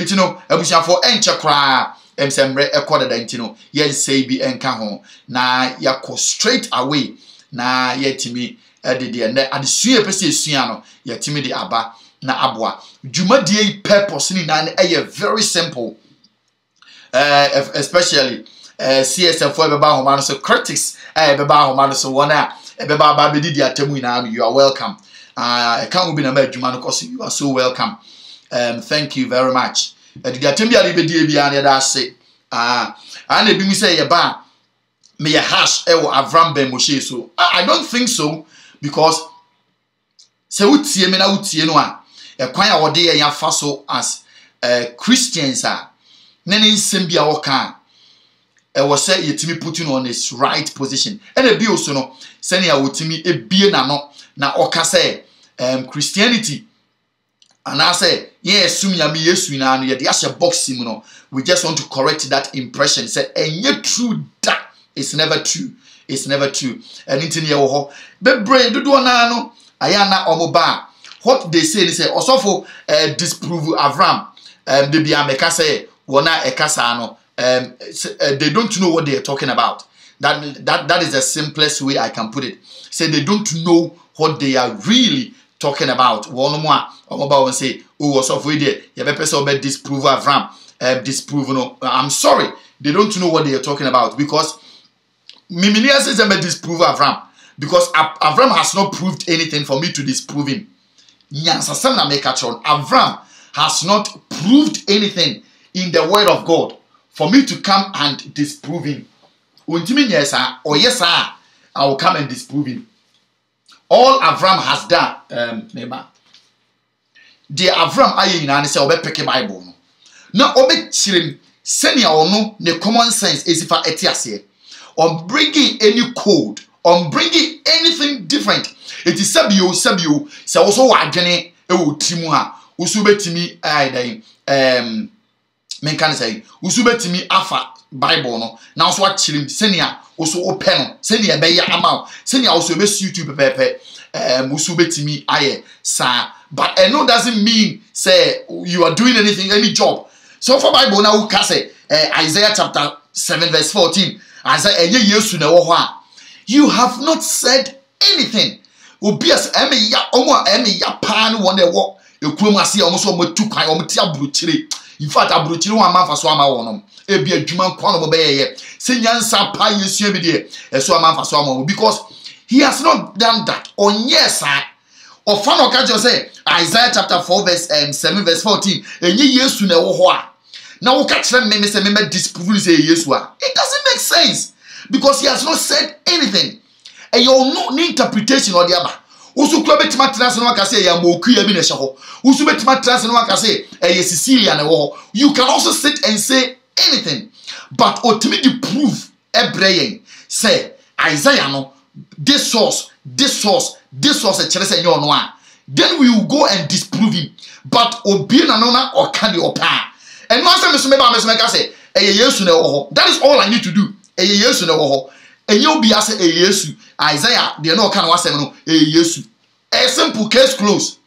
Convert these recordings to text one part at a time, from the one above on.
Entino, Ebusia for enche cry, semre equated entino, yen say be encaho, na yako straight away, na yetimi edidi and the suya pesi suano, yetimi di aba, na abwa. Juma die purpose ni na very simple, especially CSM for Beba Homano, so critics, Beba Homano, so one Beba Babidi Atemu now, you are welcome. I can't be a Jumano because you are so welcome. Thank you very much. The Atembia Libedi Biania that say, and they be say a bar, may a hash Avram Ben Moshe. So I don't think so because so utie me na utie no a kwan a wode ya faso as Christians are nene nsem bia wo kan was say yetimi putting on his right position and e bi also no sene a wotimi ebie na no na oka say Christianity and I say yes sum ya me yesu na no ye de ahye box mu no we just want to correct that impression say enye true that it's never true and intini ye wo ho bebre dodo na no ayana omoba what they say is also for disprove Avram they be ameka say wona ekasa no they don't know what they are talking about. That is the simplest way I can put it. Say they don't know what they are really talking about. One more about say, oh, what's off with it? You have a person about disprove Avram, disprove. No, I'm sorry, they don't know what they are talking about because Mimilia says about disprove Avram because Avram has not proved anything for me to disprove him. Avram has not proved anything in the word of God for me to come and disprove him. Yes, or yes, I will come and disprove him. All Avram has done, neighbor. The Avram aye na say obe pick Bible no. Na obe chirim senior or no the common sense is if I etiase. On bringing any code, on bringing anything different. It is sabio say also wadwene e wo timu ha. Usu betimi ayi men can say usu betimi afa Bible no now so chirim senior also open no senior be ya ama senior also be YouTube pepe usu betimi aye sa but no doesn't mean say you are doing anything any job. So for Bible now we can say Isaiah chapter 7 verse 14 Isaiah yesu na wo ho a you have not said anything. Obias emi ya pan won e wo ekurom ase omo so matu kwan omo ti aburuchire. In fact aburuchire won amanfa so ama wonom e bia adwuma kwa no be ye se nyansa pa yesu bi de e so amanfa so ama because he has not done that. On yes or fan o catch you say Isaiah chapter 4 verse 7 verse 14 enye yesu na wo ho a na wo catch them me say me disprove say yesu a it doesn't make sense because he has not said anything. And you no interpretation or the other. Usu klo betima trans no aka say ya moku ya bi na hye ho. Usu betima trans no aka say Sicilia na wo. You can also sit and say anything. But ultimately prove Ebrayen say Isaiah no this source e chere say you no a. Then we will go and disprove him. But obi na no na or can the opa. And no say me so me ba me so make say Yesu na wo ho. That is all I need to do. Yesu na wo ho. And you'll be as a Yesu. Isaiah, they no can was no Yesu. A simple case closed.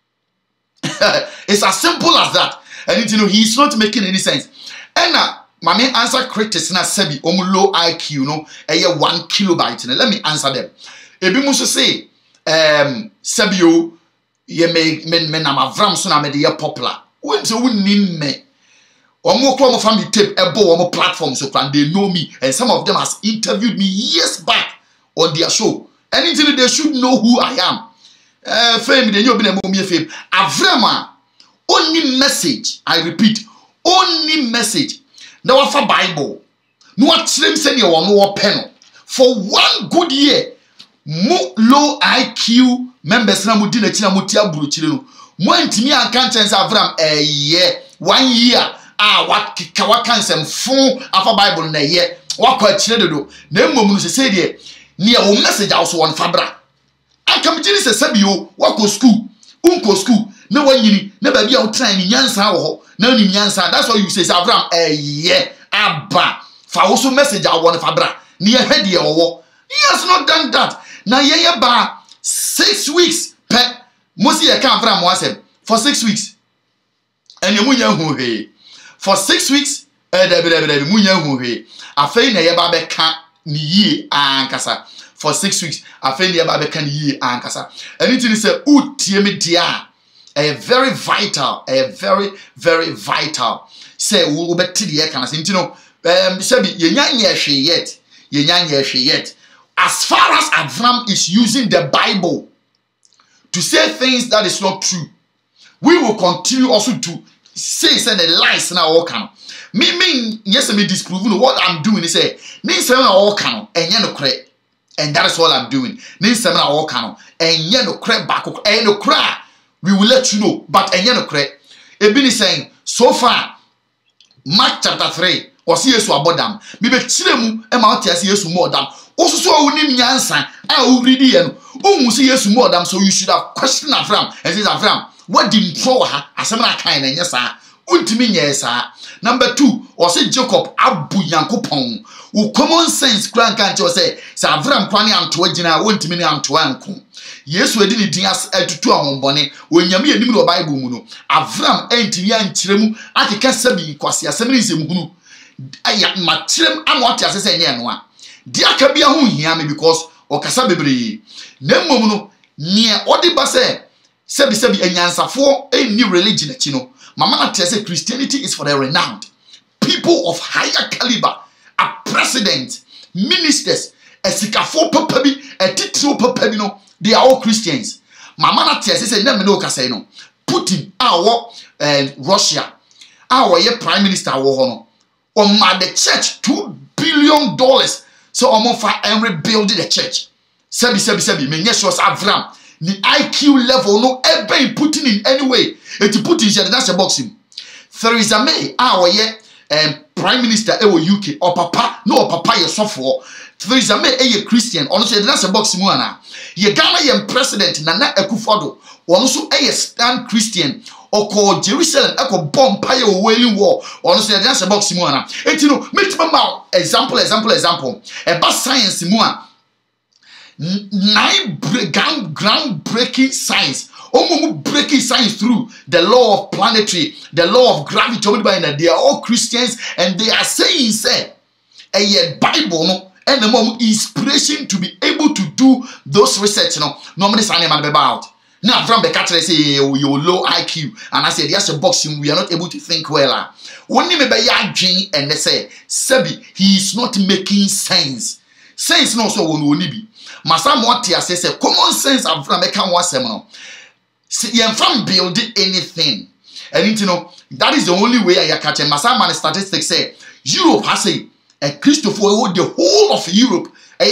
It's as simple as that. And you know he's not making any sense. And now my main answer critics na sebi low IQ no 1 kilobyte. Let me answer them. Ebi muso say sebio ye me na Avram so na me de popular. Won't you wouldn't me. Omo kro mo family tape ebo omo platform so can they know me and some of them has interviewed me years back on their show and until they should know who I am. Fame they know be na mo me fame Avram only message I repeat only message na wa fa Bible no wa trem say you no pen for 1 good year mo low IQ members na mo di na china mo ti aburuchire no mo antimi anka nchen say Avram 1 year what can some phone afa Bible na ye wakwa chire dodo na mmom no se de ne o message also on fabra aka mjini se sabio wako school unko school na wanyini na ba bia utran ni nyansa wo ho na ni nyansa that's why you say Avram aba fa also message on fabra ne ye hwede ye wo he has not done that na ye ba 6 weeks pe Moshe ye kan Avram wasem for 6 weeks and you munya hu he for 6 weeks munya huhe afei na yeba beka ni yie ankasa for 6 weeks afei na yeba beka ni yie ankasa anything say utie me dia very vital very very vital say wo beti de kana say ntino say bi yenya hwe yet as far as Avram is using the Bible to say things that is not true, we will continue also to say the lies now all can. Me yes me disproving what I'm doing is say ni say na all can enye no kre, and that is all I'm doing. Ni say na all can enye no kre back no kra, we will let you know, but enye no kre. Ebi saying so far Mark chapter 3 was Yesu abodam me be kiremu e ma otia se Yesu more dam osusu awunim nyansa a uridi ye no ohu se Yesu more dam, so you should have questioned Avram and says Avram what did throw her asem na kan na nyesa untimi nyesa. Number 2 or say Jacob abu yankopon wo common sense kran kan che say Avram kwani anto agina wontimi ni anto anko Yesu edi ni din atutu ahombone onyame anim no Bible mu no Avram entimi ankyeremu akeka sabi kwase asem ni nsem hunu aya makyerem amwate asese enye no a dia ka bia ho hia me because okasa bebre na mmom no ne odi ba sebi enyansafo any religion achi no mama na tell say Christianity is for the renowned people of higher caliber, a president, ministers, a sikafo papa bi, a titiro papa bi no, they are all Christians. Mama na tell say na me no ka say no Putin our Russia our prime minister wo ho no on the church $2 billion so omofa and rebuild the church. Sebi me yes was Avram the IQ level no ever Putin in any way. It Putin said that's a boxing. Theresa May our prime minister UK or papa no papa ye suffer. Theresa May a Christian on say that's a boxing one. Ye Ghana president Nana Akufo-Addo also a stand Christian or called Jerusalem echo bomb pire wailing war or say that's a boxing one. Et you know make my example about science mua 9 groundbreaking science breaking science through the law of planetary, the law of gravity. They are all Christians and they are saying say a Bible no and the mom inspiration to be able to do those research normally sign man about. Now from the catcher say you low IQ and I said yes a boxing we are not able to think well. When you be and they say Sebi he is not making sense. Sense no so won be. Masa Motia says common sense Avram can one seminal. See, from building anything, and you know that is the only way I catch. Masa man statistics say Europe has a Christopher the whole of Europe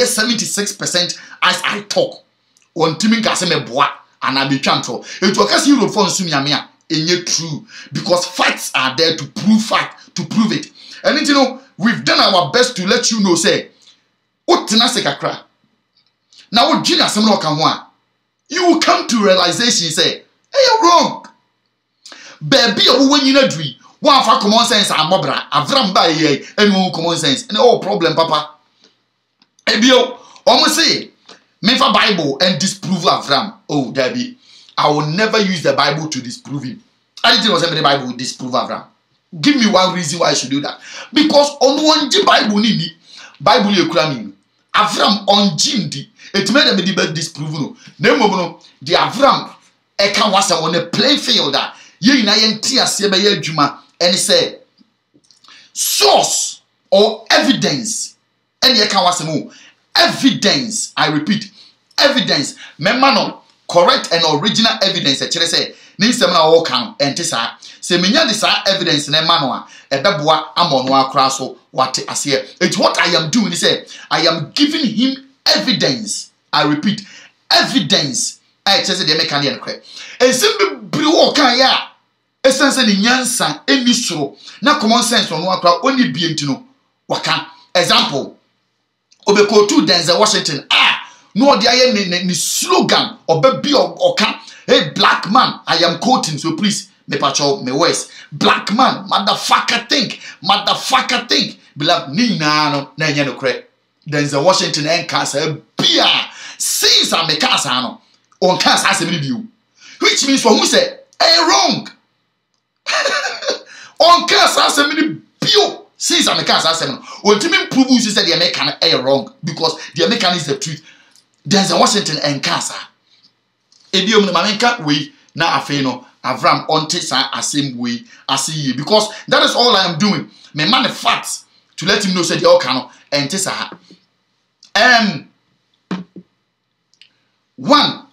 76% as I talk. On Timmy Gaseme Bois and I be chanto. It was Europe for Sumiamia and yet true because facts are there to prove it. And you know we've done our best to let you know say what Tinaseka now what Gina Samuel can want. You will come to realization say, hey, you're wrong. Baby, when you not do one for common sense and mobra, Avram by ye, and no common sense, and all problem, Papa. Ebio, almost say, me for Bible and disprove Avram. Oh, Debbie, I will never use the Bible to disprove him. I didn't know the Bible would disprove Avram. Give me one reason why I should do that. Because on one Bible need Bible you cramming. Avram on Jindi. It made them be disproven. No, the Avram Eka was on a playing field that ye na yenti asebe ye adwuma and say source or evidence and ye can was evidence. I repeat, evidence. Memano correct and original evidence. A chere say ni nsem na wo kan ente sa se menya de sa evidence na ma no a ebeboa amono akra so wate ase. It's what I am doing. Say I am giving him evidence. I repeat, evidence. I tell you the mechanic crack. And simply brew can ya. Essence in Yansan, any soro. Now common sense on one crowd only be to know. Waka. Example. Obeko to Denzel Washington. No, the slogan or baby or can. Hey, black man, I am quoting, so please, me patrol, me west. Black man, motherfucker think. Beloved, Nina, no, no, crack. Denzel Washington and cancer beer. Since I make cancer, on cancer as a review. Which means for who said, hey, wrong. On cast asem ni bio since I'm a cast asem. Ultimate prove you said the American are wrong because the American is the truth. There's a Washington and Casa. Ebiom Mamenka we na afeno Avram onte sa same way as ye because that is all I am doing. Me man the facts to let him know say the all cano and tesa. One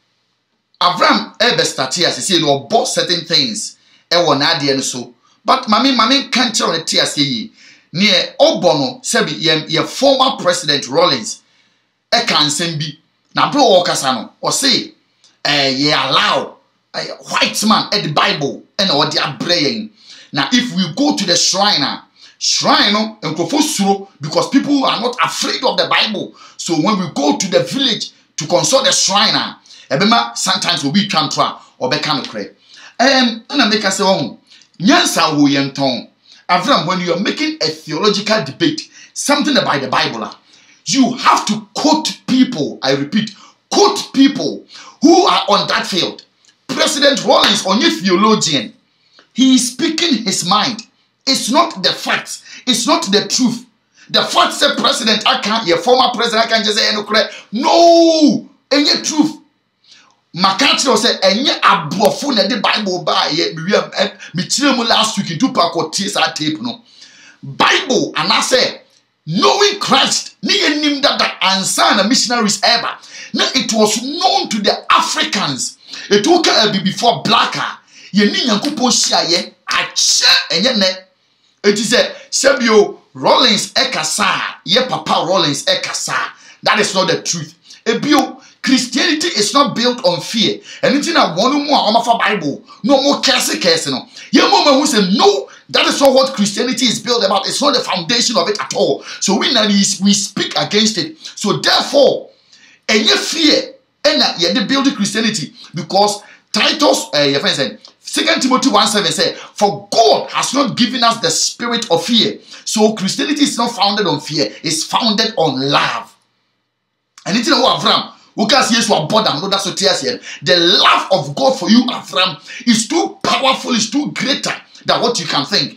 Avram ebe started as say no bought certain things e won ade no so but mame can't tell the tears ye near obono sebi ye former president Rawlings e kan sem bi na bro okasa no o say ye allow a white man at the Bible and or the abrayen. Now if we go to the shrine and because people are not afraid of the Bible, so when we go to the village to consult the shrine, sometimes we'll be transfer or be kind of cray. And I make us say, oh, Nyansa wo yenton. Avram, when you are making a theological debate, something about the Bible, you have to quote people, I repeat, quote people who are on that field. President Rawlings, only theologian, he is speaking his mind. It's not the facts. It's not the truth. The facts say president, I can't, your former president, I can't just say no, any truth. Makachiro said, "Enye abrofo na the Bible ba ye me tire mu last week into pakotis a tape no Bible and I say knowing Christ ni enim that answer na missionaries ever now it was known to the Africans it took before blacker ye ni Nyankopon hia ye ache enye ne it is a Sebio Rawlings ekasa ye papa Rawlings ekasa that is not the truth ebio Christianity is not built on fear. Anything I want more on my Bible, no more curse no. Your mama who said no, that is not what Christianity is built about. It's not the foundation of it at all. So we speak against it. So therefore, and you fear and you build Christianity because Titus, your friend said, 2 Timothy 1:7 said, for God has not given us the spirit of fear. So Christianity is not founded on fear. It's founded on love. And it's about Avram. The love of God for you, Avram, is too powerful, is too greater than what you can think.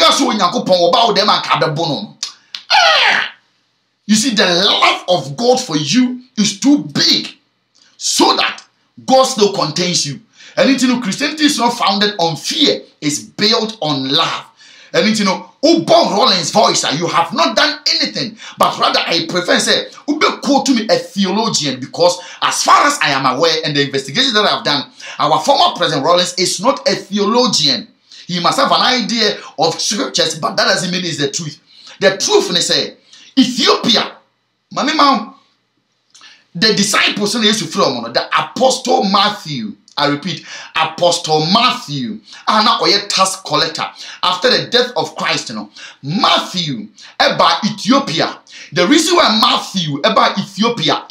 You see, the love of God for you is too big so that God still contains you. And Christianity is not founded on fear, it's built on love. And Ubo Rawlings voice, you have not done anything, but rather I prefer say, Ube quote to me a theologian because as far as I am aware and the investigation that I have done, our former president Rawlings is not a theologian. He must have an idea of scriptures, but that doesn't mean it's the truth. The truth is say, Ethiopia, Mamima, the disciples in the Apostle Matthew. I repeat, Apostle Matthew, now a tax collector after the death of Christ. Matthew, about Ethiopia. The reason why Matthew about Ethiopia,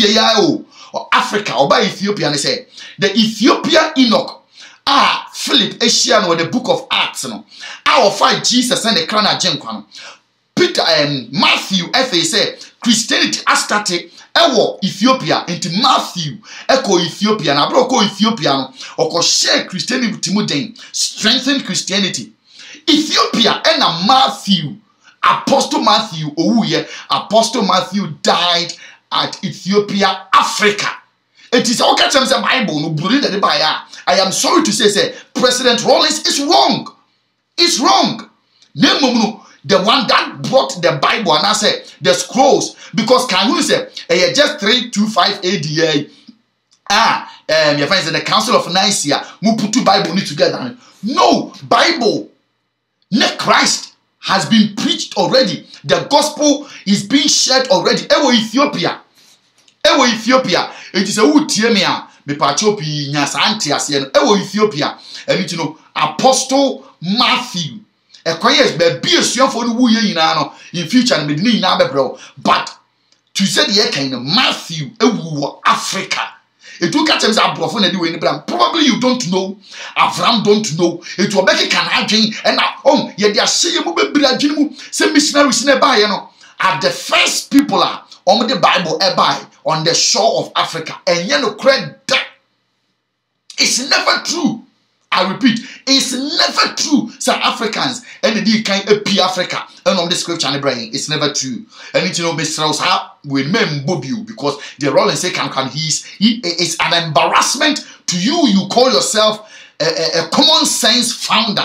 or Africa, or by Ethiopia, they say the Ethiopia Enoch, Philip, Asian, or the book of Acts. I will fight Jesus and the crown of Jenquan. Peter and Matthew, F.A. said Christianity has started. Ewo Ethiopia into Matthew Echo Ethiopia na bro ko Ethiopia no oko share Christianity timuden strengthen Christianity Ethiopia and Matthew Apostle Matthew Apostle Matthew died at Ethiopia, Africa. It is all catch the Bible no believe that I am sorry to say President Rawlings is wrong. It's wrong. The one that brought the Bible and I said the scrolls because can you say just 325 AD your friends in the Council of Nicaea we put two Bible together. No Bible, not Christ has been preached already. The gospel is being shared already. Ewo Ethiopia. It is a utiemia me pachopi nyasa anti asieno. Ewo Ethiopia. And Apostle Matthew. Yes, be a for the in future and be bro. But to say the kind of Matthew, Africa. It took at times probably you don't know. Avram don't know. It will make a can and yet they are saying some missionaries are the first people on the Bible on the shore of Africa. And credit that it's never true. I repeat, it's never true. Some Africans and the kind of Africa and on the scripture and brain, it's never true. And you know, Mr. Rosa will remember you because the role and say he is an embarrassment to you. You call yourself a common sense founder.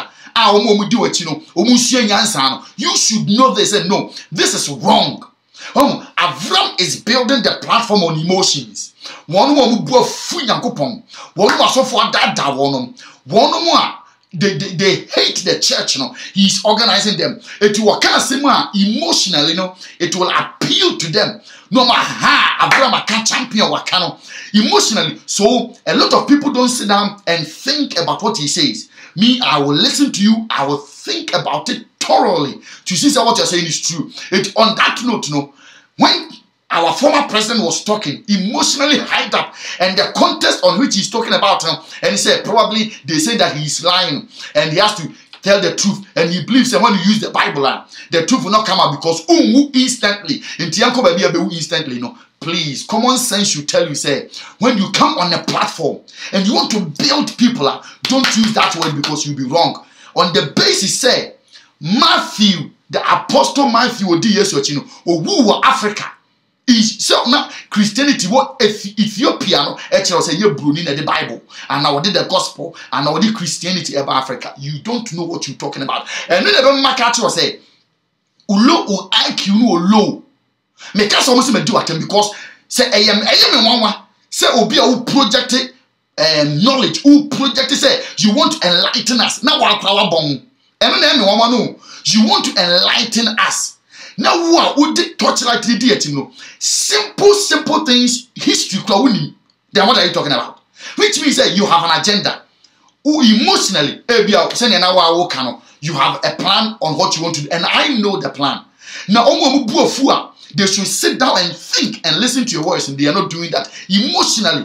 You should know this and no, this is wrong. Avram is building the platform on emotions. One who go free and coupon. One who also for that one more. They hate the church, He's organizing them. It will emotionally, it will appeal to them. No matter how Avram can champion Wakano emotionally. So a lot of people don't sit down and think about what he says. Me, I will listen to you. I will think about it thoroughly to see what you're saying is true. It on that note, when our former president was talking, emotionally hyped up, and the context on which he's talking about, and he said probably they say that he's lying and he has to tell the truth, and he believes that when you use the Bible, the truth will not come out because instantly, instantly, please, common sense should tell you, say, when you come on a platform and you want to build people, don't use that word because you'll be wrong. On the basis, say, Matthew, the apostle Matthew, or who Africa. So now Christianity, what Ethiopia, actually say you Brunei the Bible, and now did the gospel, and now did Christianity about Africa. You don't know what you're talking about. And then the market say, low IQ no low. Make us almost do at because say I am one say obi who projected knowledge, who projected say you want to enlighten us. Now our power bomb. And then no, you want to enlighten us. Now, what would touch like the deity? Simple things, history. Then what are you talking about? Which means that you have an agenda. Emotionally, you have a plan on what you want to do. And I know the plan. Now, they should sit down and think and listen to your voice, and they are not doing that. Emotionally,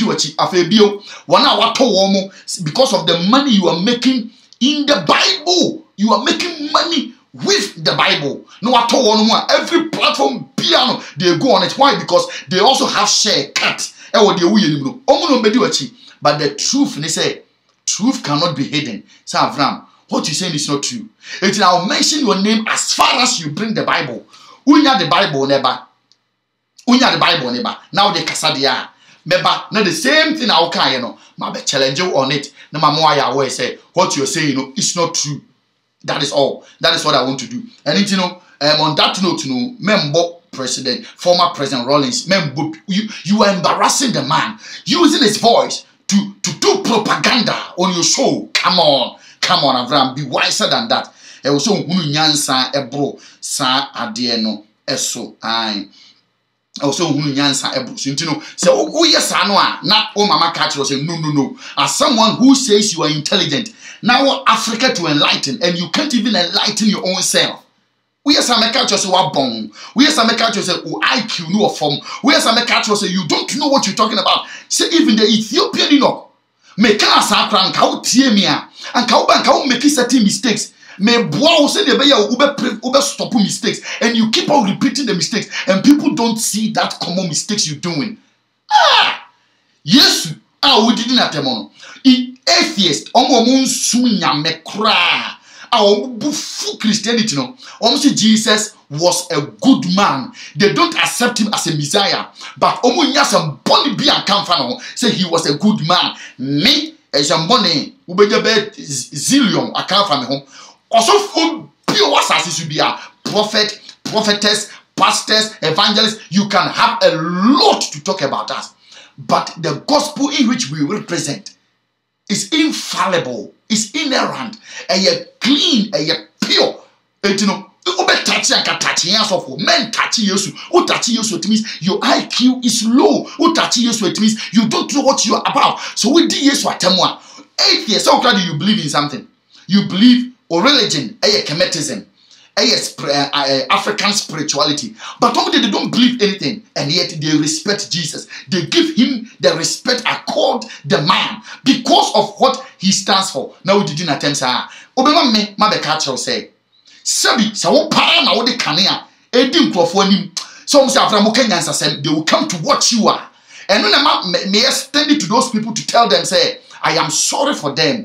because of the money you are making in the Bible, you are making money with the Bible. No, I told one more. Every platform piano they go on it. Why? Because they also have share cut. But the truth, they say, truth cannot be hidden. So Avram, what you saying is not true. It now mention your name as far as you bring the Bible. Unya the Bible never. Unya the Bible never. Now the Casadia. Remember, not the same thing. I'll challenge you on it. No matter say what you're saying, it's not true. That is all. That is what I want to do. And on that note, member president, former President Rawlings, you are embarrassing the man, using his voice to do propaganda on your show. Come on, Avram, be wiser than that. Also, nyansa ebro sa adieno eso ai. Also, nyansa ebro. So yes, not oh mama catch say no. As someone who says you are intelligent. Now Africa to enlighten, and you can't even enlighten your own self. We are some culture say what bong. We are some culture say IQ no form. We are some culture say you don't know what you're talking about. Say even the Ethiopian make us and how tie me and how make certain mistakes. May bow say the ube stop mistakes, and you keep on repeating the mistakes, and people don't see that common mistakes you're doing. Yes, we didn't at them. Atheist, Christianity, Jesus was a good man. They don't accept him as a Messiah, but say he was a good man. Me, as a money, zillion, I can't find home. Also, for pure assassins to be a prophet, prophetess, pastors, evangelists. You can have a lot to talk about us, but the gospel in which we represent is infallible, is inerrant, and yet clean, and yet pure. And men touch you, it means your IQ is low. It means you don't know what you are about. So we did yes what 8 years. So glad you believe in something. You believe or religion, Kemetism, African spirituality. But they don't believe anything, and yet they respect Jesus. They give him the respect accorded the man because of what he stands for. Now we didn't attempt Obama me mabeka say Sabi sawo para na wo de kanea edi nkrofo anim. Some say Avram Kenyansasem, they will come to watch you and when may extend it to those people to tell them say I am sorry for them.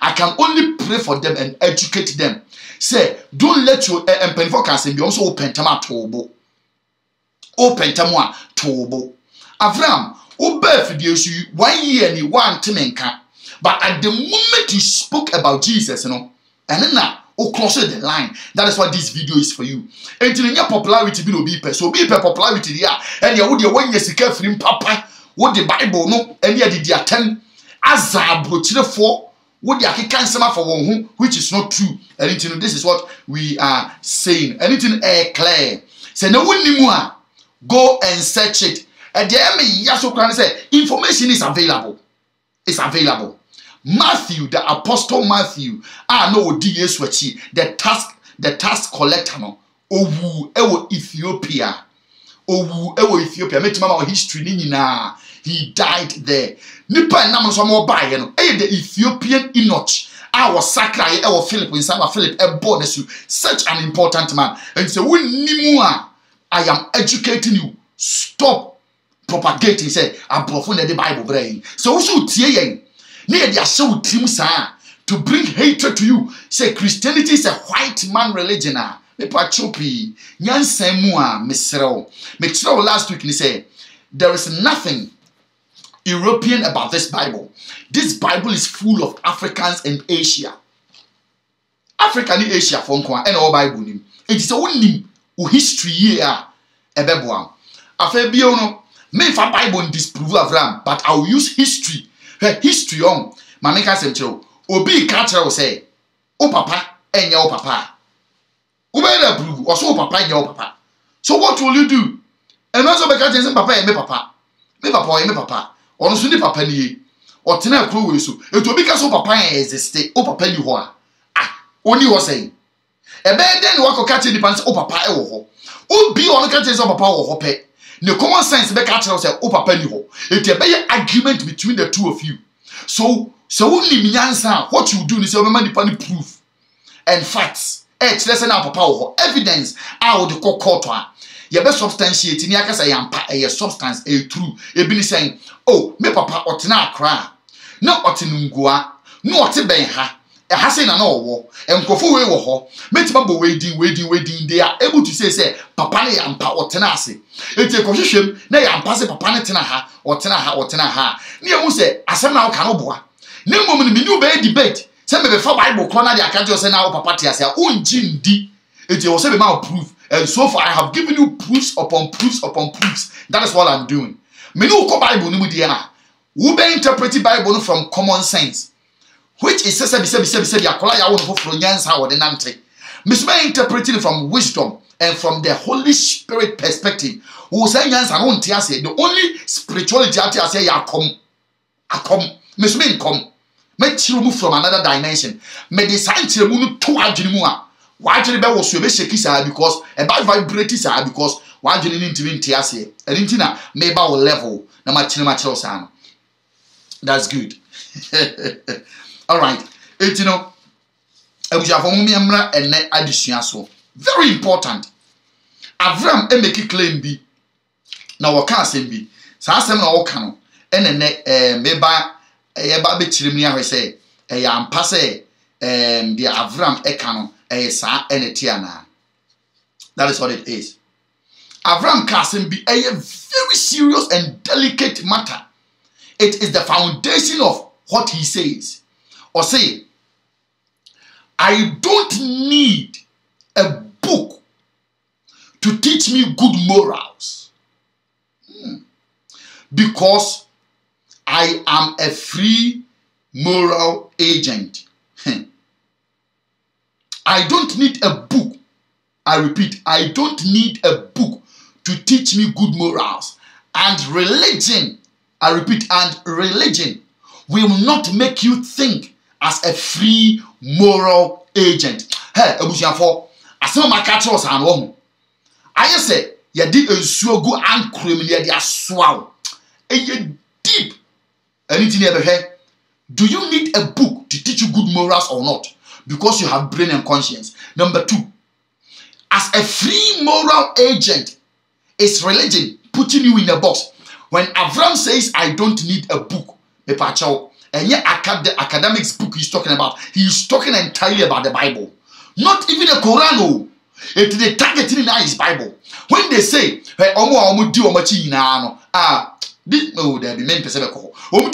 I can only pray for them and educate them. Say, don't let your penfo can be also open tama tobo. Open tamwa tobo. Avram, obey for the 1 year and 1 timenka. But at the moment you spoke about Jesus, you know, and then now, cross the line. That is what this video is for you. And in your popularity, be no be so be popularity there. And you would your 1 year secure from papa. What the Bible no, and you did your 10 azab for what the Akikan Sama for one which is not true. And this is what we are saying. Anything clear. Say no one anymore. Go and search it. And the Yaso say information is available. It's available. Matthew, the apostle Matthew, no D.S. the tax collector no. Owu ewo Ethiopia. Owu ewo Ethiopia. Meti mama history ni na. He died there. Nipa na so mo ba ye no. The Ethiopian Enoch. Was sacred ewo Philip in Sama Philip born as you. Such an important man. And say we nimu I am educating you. Stop propagating say abrofo na the Bible brain. So we should tie yen. Near their show team to bring hatred to you. Say Christianity is a white man religion. Me pachopi nyansemua misreo. Misreo last week he said there is nothing European about this Bible. This Bible is full of Africans and Asia. Africa and Asia for and all Bible nim. It is only history here. Ebeboa. Afebio no me fa Bible disprove Avram, but I will use history. History on Mamika Central. Obi catcher will say, oh papa, and your papa. Ubeda prove, or so papa and your papa. So what will you do? And also because there's papa and me papa. Me papa and me papa. Or no sunny papa ni. Or tina crew so. It will be because papa existe. Oh papa you hoa. Only was saying. A bed then walk catch the pants. Oh papa oh. Oh be on the catches of papa or hope. The common sense be catcher say oh papa ni ho. It will be an argument between the two of you. So only me answer what you do is your man depend proof and facts. Let's now papa evidence how the court you be substantiate in yaka say a substance a true e be saying oh me papa otena akra na otenungua no ote ben ha e ha say na no wo enkofo we wo ho metima bo wedding they are able to say papa na yampa otena ase eti ekohwehwem na yampa se papa na tena ha otena ha na emu say asem na wo ka no boa na mom ni new be debate say me be for Bible corner dey akajo say na wo papa te ase unji ndi eti wo say be ma proof. And so far I have given you proofs upon proofs upon proofs. That is what I'm doing. Me no ko Bible ni mu dia na wo be interpret Bible from common sense, which is say be akola ya wo no foforo nyansa wo de nante. Me so be interpreting from wisdom and from the Holy Spirit perspective. Wo say nyansa no ntia say the only spirituality atia say ya akom me so be come me chiro mu from another dimension. Me design chiro mu no to adwene mu a why actually be was be shaky because about vibrating because why actually need to be ntiase anything na me ba level na ma chiro san. That's good. All right. It you know abujafo mu miamra ene adesua so very important. Avram e make claim bi na wo ka asem bi sa asem na wo ka no ene me ba e ba be chirim ni ahwese e ya ampa se the Avram e ka no that is what it is. Avram Kasim be a very serious and delicate matter. It is the foundation of what he says. Or say, I don't need a book to teach me good morals. Because I am a free moral agent. I don't need a book. I repeat, I don't need a book to teach me good morals. And religion, I repeat, and religion will not make you think as a free moral agent. Hey, Ebusiafo, asema makache o san wo ho. Aye say, ye di ensuo gu ankrem ne ye aswaw. Eye deep. Anything you ever heard? Do you need a book to teach you good morals or not? Because you have brain and conscience. Number 2, as a free moral agent, is religion putting you in a box. When Avram says, I don't need a book, And yet academics book he's talking about. He's talking entirely about the Bible. Not even the Quran. Oh. It's the targeting in his Bible. When they say, hey, there be men person call.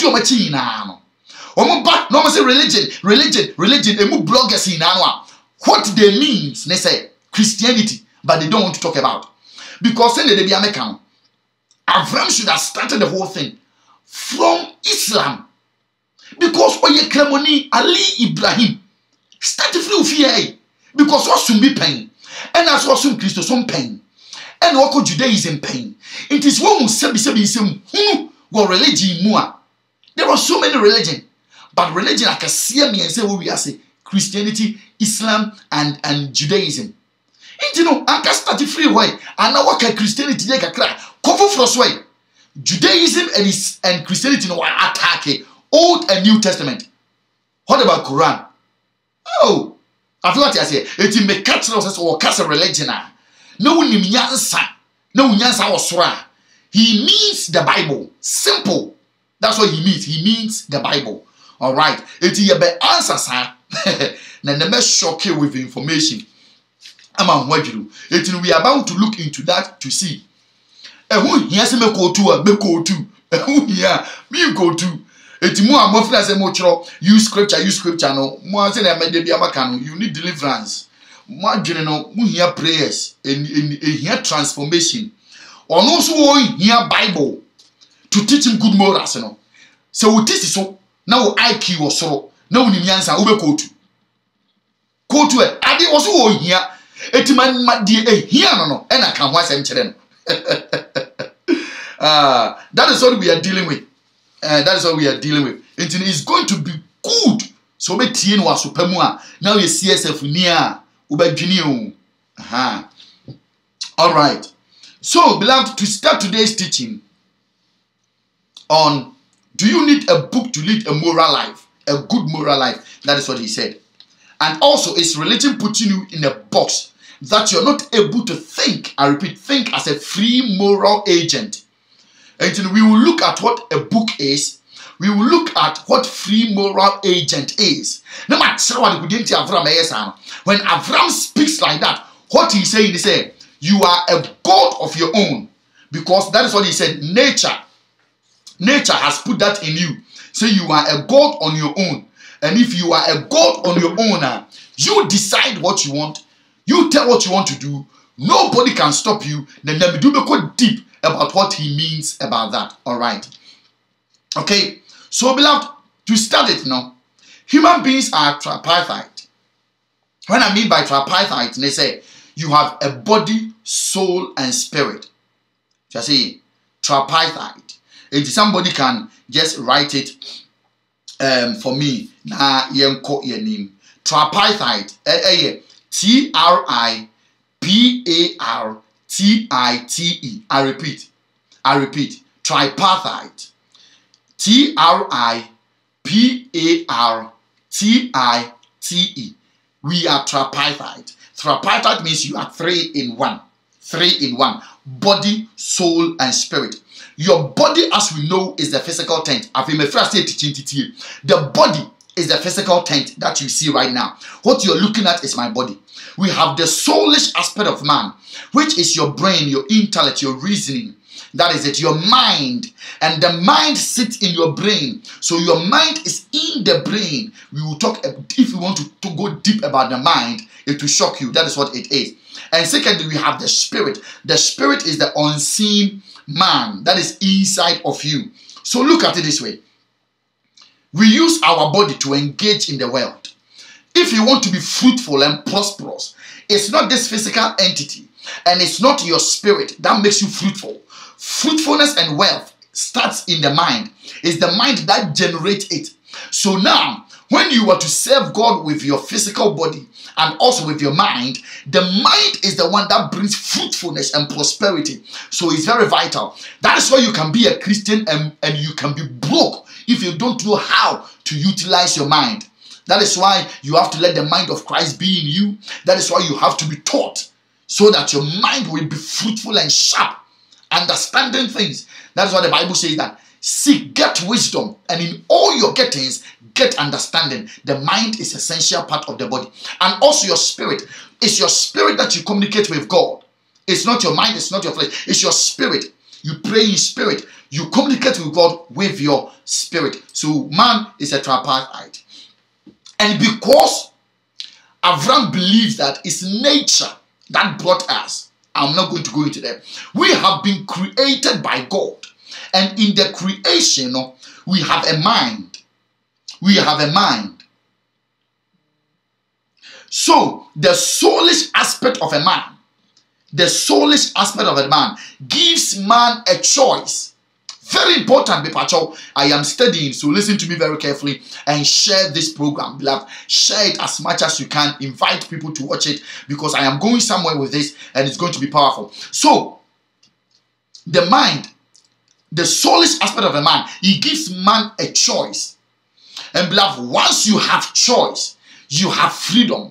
No say religion, bloggers in what they mean, they say Christianity, but they don't want to talk about. Because then they be American. Avram should have started the whole thing from Islam. Because Oye Kremoni Ali Ibrahim started free fear. Because what soon be pain. And as what soon Christo some pain. And what Judaism pain. It is one who said religion more. There are so many religions. But religion I can see me and say what we are say Christianity, Islam, and Judaism. And you know, I can start a free way. And now what can Christianity take a crack? Cover for way. Judaism and Christianity no attack Old and New Testament. What about Quran? Oh, I forgot to say. It in the cultural or castle religion. No one in Yansa. No Yansa or Sura. He means the Bible. Simple. That's what he means. He means the Bible. All right. It is a answer, sir. Now, the most shocking with information. I'm on what you do. It will be about to look into that to see. And who hears me go to who here me go to. It's more often as a mutual use scripture. No more than a medium. You need deliverance. More general, hear prayers and hear transformation. Or also hear Bible to teach him good morals. You know. So we teach so now IQ or so. Now we answer over go to it. I did also here. It man here no and I can watch them children. That is what we are dealing with. That is what we are dealing with. It is going to be good. So be tien wa supermua. Now you see yourself near ubajinio. All right. So, beloved, to start today's teaching on do you need a book to lead a moral life, a good moral life? That is what he said. And also, is religion putting you in a box that you're not able to think? I repeat, think as a free moral agent. And we will look at what a book is. We will look at what free moral agent is. No matter what we didn't Avram. When Avram speaks like that, what he's saying is saying, you are a God of your own. Because that is what he said. Nature has put that in you. So you are a God on your own. And if you are a God on your own, you decide what you want. You tell what you want to do. Nobody can stop you. Then we do go deep about what he means about that. All right. Okay. So, beloved, to start it now, human beings are tripartite. When I mean by tripartite, they say you have a body, soul, and spirit. Just say tripartite. If somebody can just write it for me, na yenko your name. Tripartite. Tripartite. I repeat. Tripartite. Tripartite. We are tripartite. Tripartite means you are 3 in 1. 3 in 1. Body, soul, and spirit. Your body, as we know, is the physical tent. The body is the physical tent that you see right now. What you're looking at is my body. We have the soulish aspect of man, which is your brain, your intellect, your reasoning. That is it, your mind. And the mind sits in your brain. So your mind is in the brain. We will talk, if you want to go deep about the mind, it will shock you. That is what it is. And secondly, we have the spirit. The spirit is the unseen man that is inside of you. So look at it this way. We use our body to engage in the world. If you want to be fruitful and prosperous, it's not this physical entity and it's not your spirit that makes you fruitful. Fruitfulness and wealth starts in the mind. It's the mind that generates it. So now, when you are to serve God with your physical body and also with your mind, the mind is the one that brings fruitfulness and prosperity. So it's very vital. That is why you can be a Christian and you can be broke if you don't know how to utilize your mind. That is why you have to let the mind of Christ be in you. That is why you have to be taught so that your mind will be fruitful and sharp, understanding things. That is why the Bible says that seek, get wisdom, and in all your gettings, get understanding. The mind is essential part of the body, and also your spirit. It's your spirit that you communicate with God. It's not your mind, it's not your flesh, it's your spirit. You pray in spirit, you communicate with God with your spirit. So man is a tripartite. And because Avram believes that it's nature that brought us, I'm not going to go into that. We have been created by God. And in the creation, we have a mind. We have a mind. So, the soulish aspect of a man, gives man a choice. Very important, Bipacho. I am studying, so listen to me very carefully and share this program. Beloved, share it as much as you can. Invite people to watch it, because I am going somewhere with this and it's going to be powerful. So, the mind, the soulish aspect of a man, he gives man a choice. And beloved, once you have choice, you have freedom.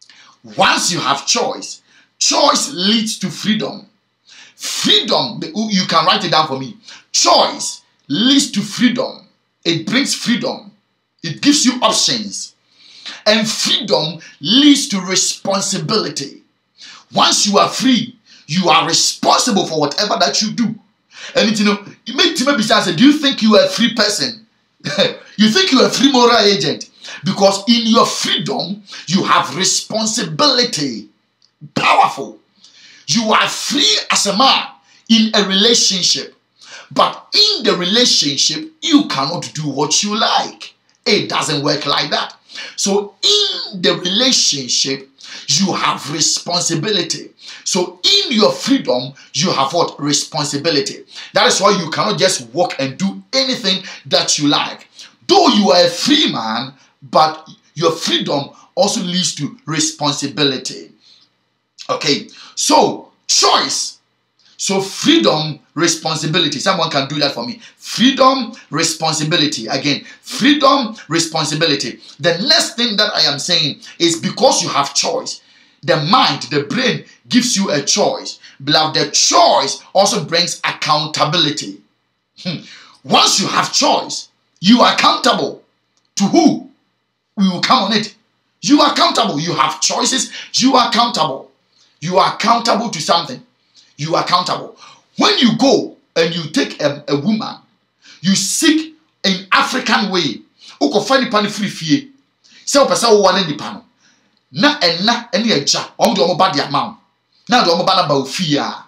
Once you have choice, choice leads to freedom. Freedom, you can write it down for me. Choice leads to freedom. It brings freedom. It gives you options. And freedom leads to responsibility. Once you are free, you are responsible for whatever that you do. And you make me say, do you think you are a free person? You think you are a free moral agent? Because in your freedom, you have responsibility. Powerful. You are free as a man in a relationship. But in the relationship, you cannot do what you like. It doesn't work like that. So in the relationship, you have responsibility. So in your freedom, you have what? Responsibility. That is why you cannot just walk and do anything that you like. Though you are a free man, but your freedom also leads to responsibility. Okay, so choice. So freedom, responsibility. Someone can do that for me. Freedom, responsibility. Again, freedom, responsibility. The next thing that I am saying is because you have choice, the mind, the brain gives you a choice. Beloved, the choice also brings accountability. Once you have choice, you are accountable. To who? We will come on it. You are accountable. You have choices. You are accountable. You are accountable to something. You are accountable. When you go and you take a woman, you seek an African way. Uko find pani free fee. Se o pesa wo wane nipa no. Na enna ene eja. Om de omo ba de amount. Na de omo ba na ba ofia.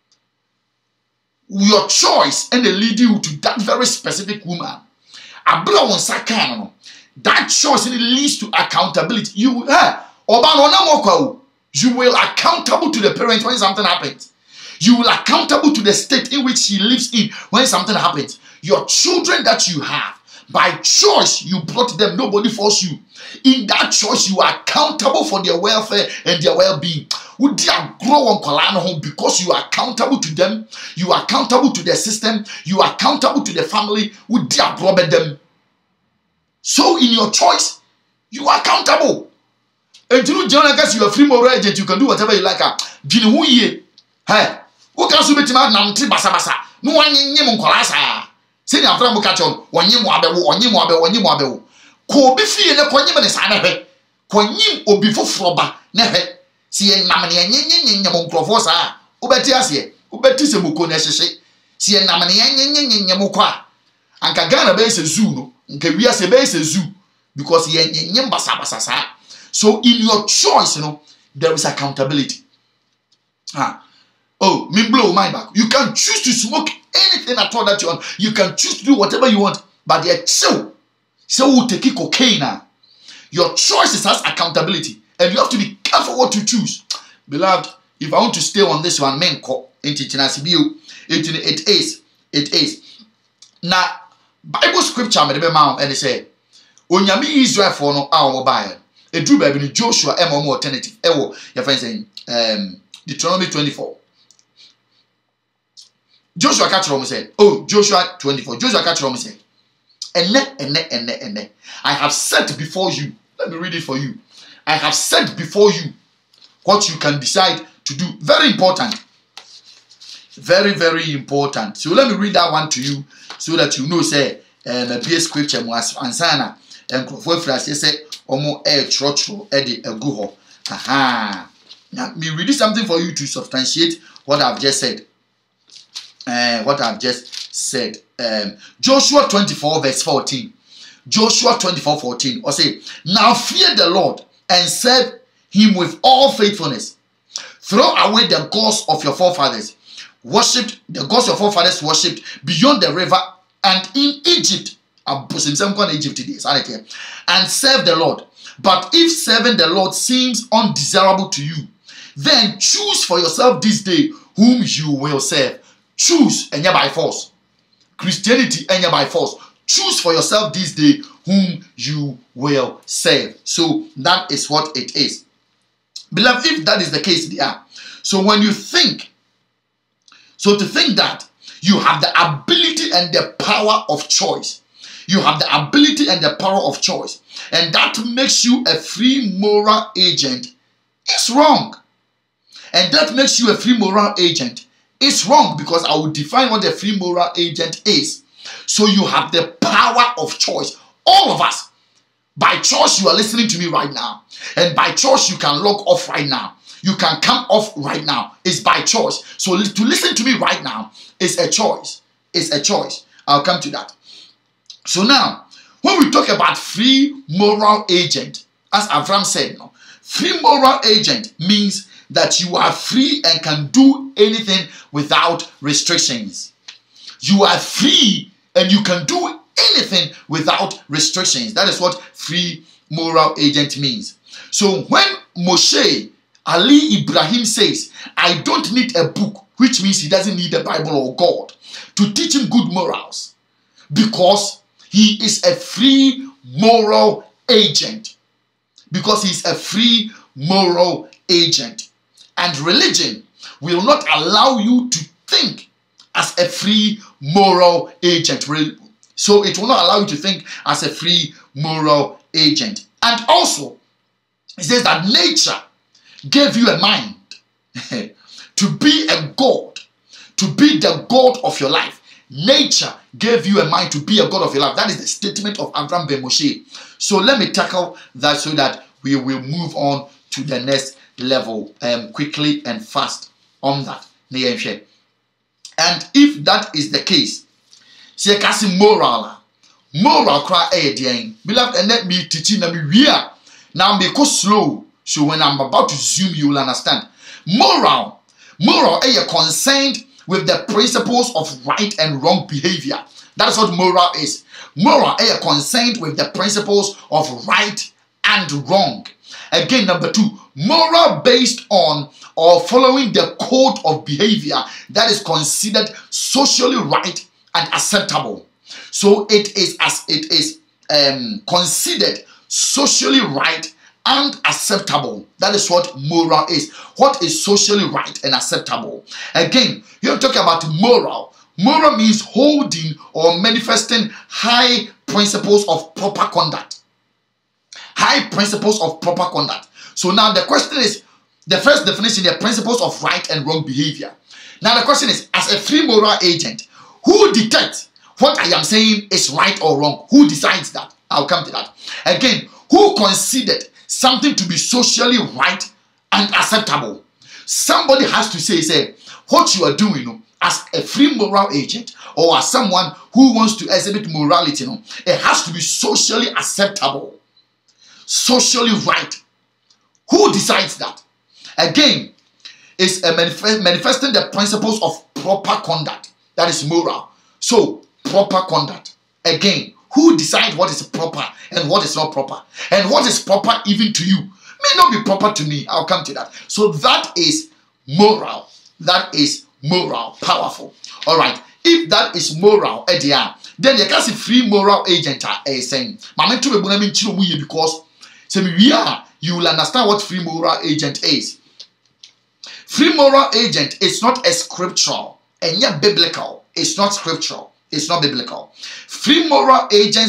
Your choice and they lead you to that very specific woman. Abra won sakan no. That choice leads to accountability. You will accountable to the parents when something happens. You will accountable to the state in which she lives in when something happens. Your children that you have, by choice, you brought them. Nobody forced you. In that choice, you are accountable for their welfare and their well-being. Because you are accountable to them. You are accountable to the system. You are accountable to the family. Them. So in your choice, you are accountable. And you know, guess you are free moral agent, you can do whatever you like. Hey, who can submit to my name? Basa. No one in Yemon Say Avram Catchon, one Yim. Ko be free and a quanyim and a sana. Quanyim or before Froba, never. See a namany and Yamon Provosa, Ubetiasia, Ubetisamuko necessary. See a namany and Yamuka. And Kagana base a zoo, and Kavia se base a zoo, because he ain't Yambasa. So in your choice, there is accountability. Oh, me blow my back. You can choose to smoke anything at all that you want. You can choose to do whatever you want. But the so will take cocaine. Your choices has accountability. And you have to be careful what you choose. Beloved, if I want to stay on this one, men call it is. Now, Bible scripture and they say, Onyami Israel for no our mobile. A true baby Joshua more alternative. Your friend saying Deuteronomy 24. Joshua catch Rome said, oh, Joshua 24. Joshua catch Rome said, and I have set before you. Let me read it for you. I have set before you what you can decide to do. Very important. Very, very important. So let me read that one to you so that you know say be a scripture mo ansana enkrofo frase say omo church e de agu ho. Aha. Now me read something for you to substantiate what I've just said. Joshua 24 verse 14. Joshua 24:14. Or say, now fear the Lord and serve him with all faithfulness. Throw away the gods of your forefathers. Worshipped the gods your forefathers worshipped beyond the river and in Egypt. And serve the Lord. But if serving the Lord seems undesirable to you, then choose for yourself this day whom you will serve. Choose, and by force. Christianity, and by force. Choose for yourself this day whom you will serve. So that is what it is. Beloved, if that is the case, so when you think, so to think that you have the ability and the power of choice, you have the ability and the power of choice, and that makes you a free moral agent, it's wrong. And that makes you a free moral agent, it's wrong, because I will define what a free moral agent is. So you have the power of choice. All of us. By choice, you are listening to me right now. And by choice, you can log off right now. You can come off right now. It's by choice. So to listen to me right now is a choice. It's a choice. I'll come to that. So now, when we talk about free moral agent, as Avram said, free moral agent means that you are free and can do anything without restrictions. You are free and you can do anything without restrictions. That is what free moral agent means. So when Moshe Ali Ibrahim says, I don't need a book, which means he doesn't need the Bible or God to teach him good morals, because he is a free moral agent. Because he's a free moral agent. And religion will not allow you to think as a free moral agent. So it will not allow you to think as a free moral agent. And also, it says that nature gave you a mind to be a God, to be the God of your life. Nature gave you a mind to be a God of your life. That is the statement of Avram ben Moshe. So let me tackle that so that we will move on to the next level quickly and fast on that. And if that is the case, see kasi moral cry beloved, and let me teach you now me go slow, so when I'm about to zoom you will understand. Moral concerned with the principles of right and wrong behavior. That's what moral is. Moral concerned with the principles of right and wrong. Again, number 2, moral based on or following the code of behavior that is considered socially right and acceptable. So it is as it is considered socially right and acceptable. That is what moral is. What is socially right and acceptable? Again, you're talking about moral. Moral means holding or manifesting high principles of proper conduct. High principles of proper conduct. So now the question is, the first definition, the principles of right and wrong behavior. Now the question is, as a free moral agent, who detects what I am saying is right or wrong? Who decides that? I'll come to that. Again, who considered something to be socially right and acceptable? Somebody has to say what you are doing, as a free moral agent or as someone who wants to exhibit morality, it has to be socially acceptable, socially right. Who decides that? Again, it's manifesting the principles of proper conduct. That is moral. So, proper conduct. Again, who decides what is proper and what is not proper? And what is proper even to you may not be proper to me. I'll come to that. So that is moral. That is moral. Powerful. All right. If that is moral, then you can see free moral agent is saying, because you will understand what free moral agent is. Free moral agent is not a scriptural and yet biblical. It's not scriptural. It's not biblical. Free moral agent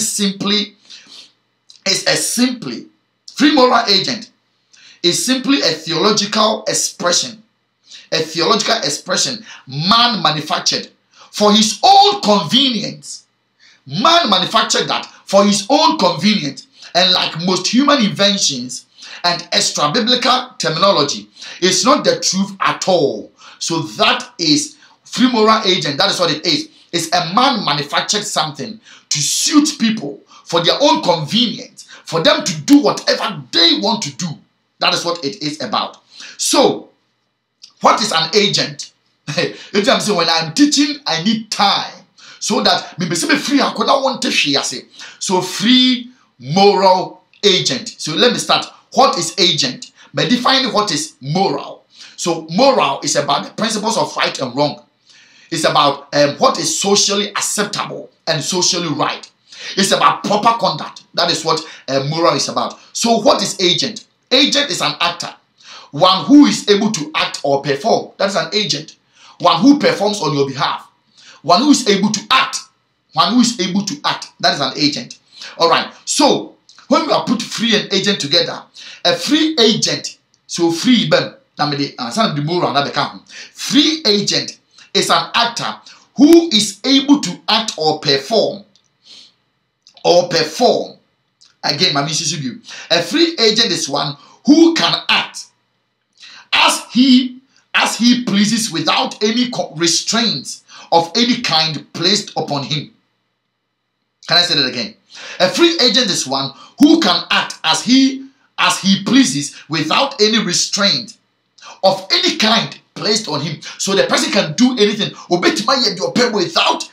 free moral agent is simply a theological expression. A theological expression man manufactured for his own convenience. Man manufactured that for his own convenience, and like most human inventions and extra biblical terminology, it's not the truth at all. So that is free moral agent. That is what it is. It's a man manufactured something to suit people for their own convenience, for them to do whatever they want to do. That is what it is about. So, what is an agent? I'm saying when I'm teaching, I need time so that me free. I could not want to share. So, free moral agent. So, let me start. What is agent? By defining what is moral. So, moral is about the principles of right and wrong. It's about what is socially acceptable and socially right. It's about proper conduct. That is what moral is about. So, what is agent? Agent is an actor. One who is able to act or perform. That is an agent. One who performs on your behalf. One who is able to act. One who is able to act. That is an agent. Alright. So, when we are put free and agent together, a free agent, so free, free agent is an actor who is able to act or perform. Again, a free agent is one who can act as he pleases without any restraints of any kind placed upon him. Can I say that again? A free agent is one who can act as he pleases without any restraint of any kind placed on him. So the person can do anything without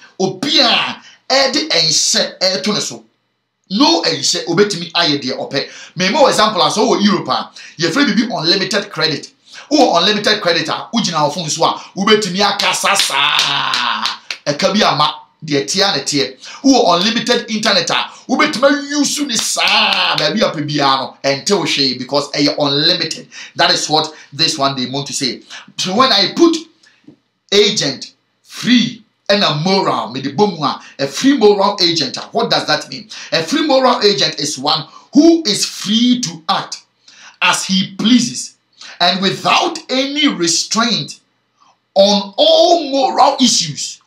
no obetimi ayede ope. Me more example as Europe ye free be unlimited credit. Unlimited creditor ugina ofun so a obetimi akasa saa e ka bi ama de tia na tie. Unlimited internet obetimi use ni saa ba bi apebia no ente wo hwe because e unlimited. That is what this one they want to say. So when I put agent, free, and a moral, a free moral agent. What does that mean? A free moral agent is one who is free to act as he pleases and without any restraint on all moral issues,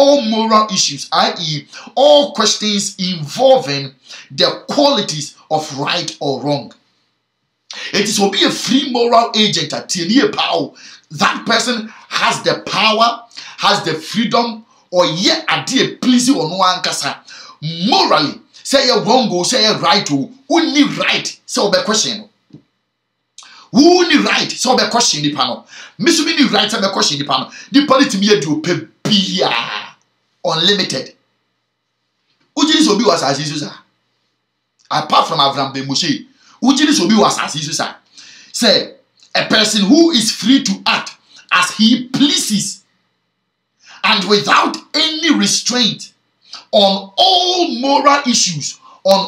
i.e., all questions involving the qualities of right or wrong. It is to be a free moral agent at that person has the power, has the freedom, or yet a dear pleasing on one kasa. Morally, say you wrong go, say you right, who need right, so be question. Who need right, so be question the panel. Miss Mini right, so be question the panel. The polity me do be unlimited. Ujini sobi was as you apart from Avram be Moshe, Ujini sobi was as you say a person who is free to act as he pleases and without any restraint on all moral issues,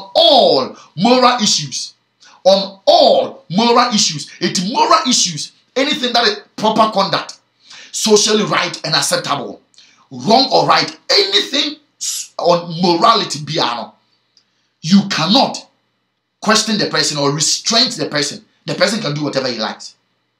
It's moral issues, anything that is proper conduct, socially right and acceptable, wrong or right, anything on morality, you cannot question the person or restrain the person. The person can do whatever he likes.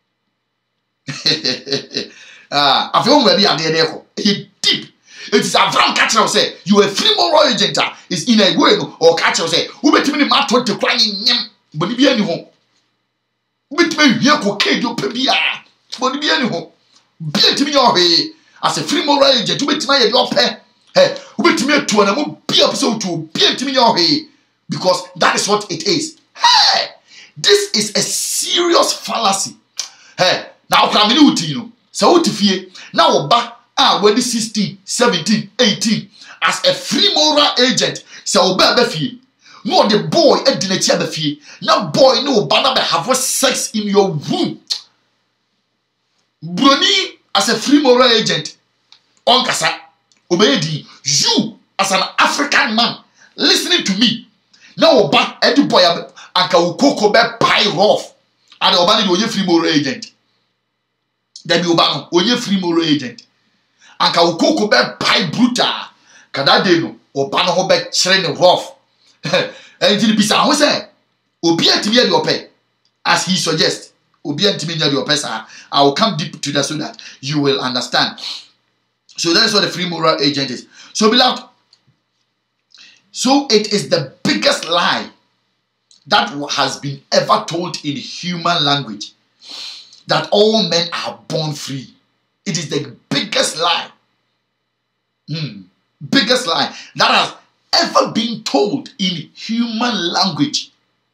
I feel maybe I'm there. Deep. It is Avram catcher say you a free moral agent is in a way or catcher say who bet me ma to crying but be any home. Bet me here cocaine do pebia but be any home. Be to me your way as a free moral agent, you bet me your pay. Hey, who bet me to an be episode to be to me your way because that is what it is. Hey, this is a serious fallacy. Hey, now come in. So what if you now back when 16, 17, 18 as a free moral agent, so baby no the boy at the now boy no banana have sex in your womb. Brony as a free moral agent on kasa obedi you as an African man listening to me now back at the boy anka ukoko be pie rough and obani the free moral agent. Then you ban onye free moral agent. Anka ukoko be pie brutal. Kada de no obano ho be chere ne rough. And the bisa ho say obi antimi ya de ope as he suggests. Obi antimi ya de ope sir. I will come deep to that so that you will understand. So that is what a free moral agent is. So beloved, so it is the biggest lie that has been ever told in human language, that all men are born free. It is the biggest lie. Biggest lie that has ever been told in human language.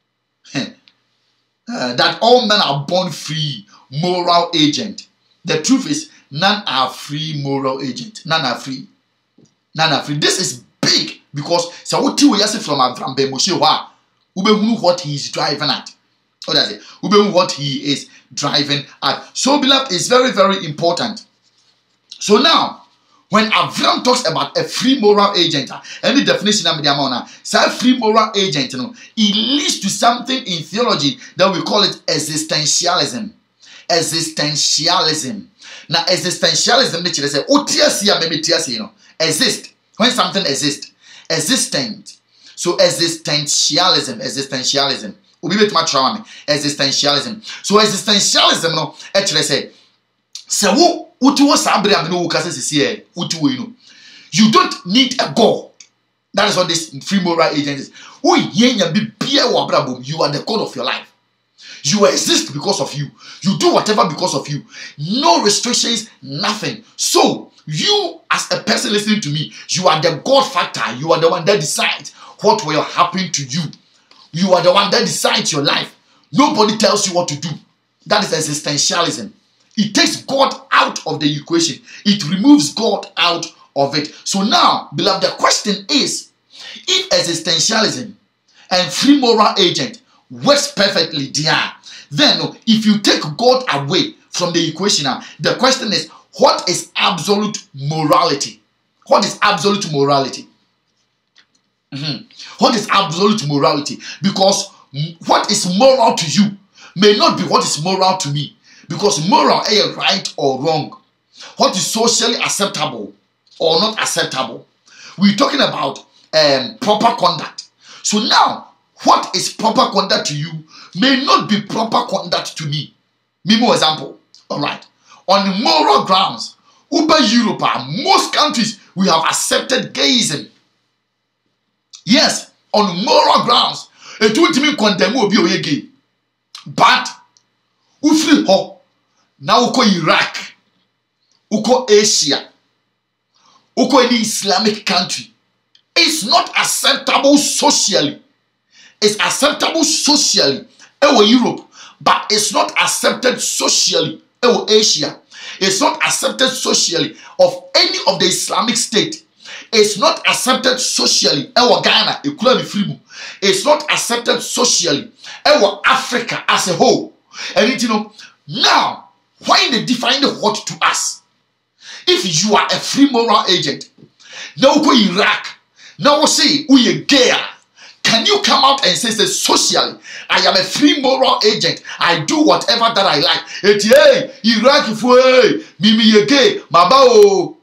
That all men are born free moral agent. The truth is, none are free moral agent. None are free. None are free. This is big because so what you hear from Avram Moshe what he is driving at. What does it? What he is driving at. So beloved, is very, very important. So now, when Avram talks about a free moral agent, any definition of the say free moral agent, it leads to something in theology that we call it existentialism. Existentialism. Now, existentialism, they say, exist. When something exists, existent. So existentialism. Existentialism. So existentialism, actually say, you don't need a God. That is what this free moral agent is. You are the God of your life. You exist because of you. You do whatever because of you. No restrictions, nothing. So, you as a person listening to me, you are the God factor. You are the one that decides what will happen to you. You are the one that decides your life. Nobody tells you what to do. That is existentialism. It takes God out of the equation. It removes God out of it. So now, beloved, the question is, if existentialism and free moral agent works perfectly there, then if you take God away from the equation, the question is, what is absolute morality? What is absolute morality? What is absolute morality? Because what is moral to you may not be what is moral to me. Because moral is right or wrong. What is socially acceptable or not acceptable? We're talking about proper conduct. So now, what is proper conduct to you may not be proper conduct to me. More example. All right. On moral grounds, over Europe, most countries, we have accepted gayism. Yes, on moral grounds, it won't mean condemn will be gay. But, ufri ho, now uko Iraq, uko Asia, uko any Islamic country, it's not acceptable socially. It's acceptable socially, Europe, but it's not accepted socially, Asia. It's not accepted socially of any of the Islamic state. It's not accepted socially, Ghana, it's not accepted socially, Africa as a whole. And now, why they define the what to us? If you are a free moral agent, now go Iraq, now we say we are gay. Can you come out and say socially, I am a free moral agent. I do whatever that I like. Iraq if we mimi ye gay, mabao.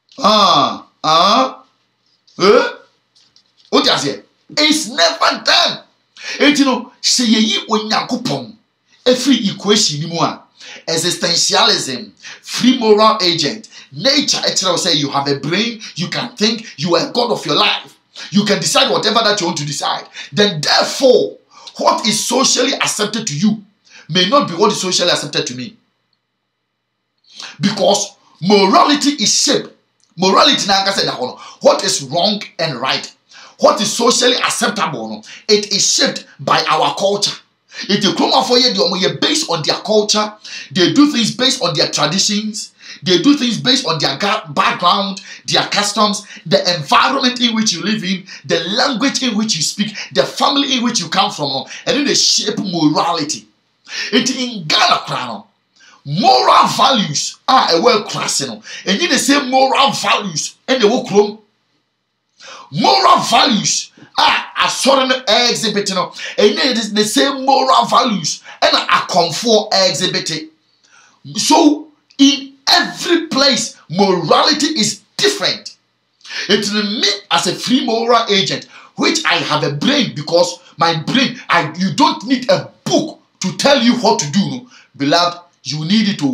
It's never done. Say ye when yakupon a free equation anymore. Existentialism, free moral agent, nature actually say you have a brain, you can think, you are a God of your life. You can decide whatever that you want to decide. Then therefore, what is socially accepted to you may not be what is socially accepted to me. Because morality is shaped. Morality, what is wrong and right, what is socially acceptable, it is shaped by our culture. It is based on their culture. They do things based on their traditions. They do things based on their background, their customs, the environment in which you live in, the language in which you speak, the family in which you come from, and then they shape morality. It in Ghana, moral values are a well class, and you the same moral values and the work room. Moral values are a certain exhibit, and it is the same moral values and a comfort exhibit. So in every place, morality is different. It will me as a free moral agent, which I have a brain, because my brain, you don't need a book to tell you what to do. Beloved, you need it to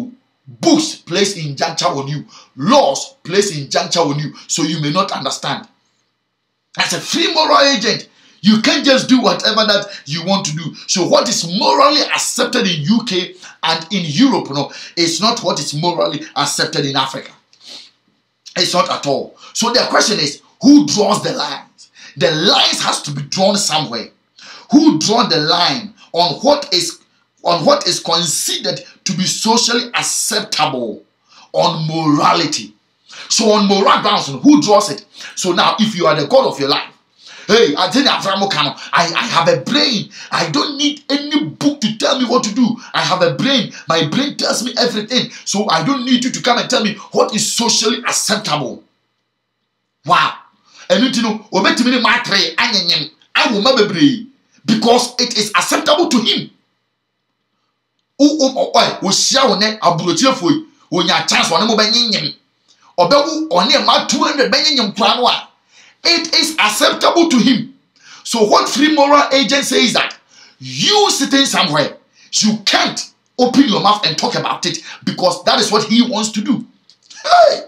Books place injunction on you. Laws place injunction on you, so you may not understand. As a free moral agent, you can't just do whatever that you want to do. So what is morally accepted in UK and in Europe, is not what is morally accepted in Africa. It's not at all. So the question is, who draws the lines? The lines has to be drawn somewhere. Who draws the line on what is considered to be socially acceptable on morality? So on moral grounds, who draws it? So now, if you are the God of your life, hey, I think Avram, I have a brain. I don't need any book to tell me what to do. I have a brain. My brain tells me everything. So I don't need you to come and tell me what is socially acceptable. Wow. And you know, I will never brain because it is acceptable to him. It is acceptable to him. So what free moral agent says that you sitting somewhere, you can't open your mouth and talk about it because that is what he wants to do. Hey,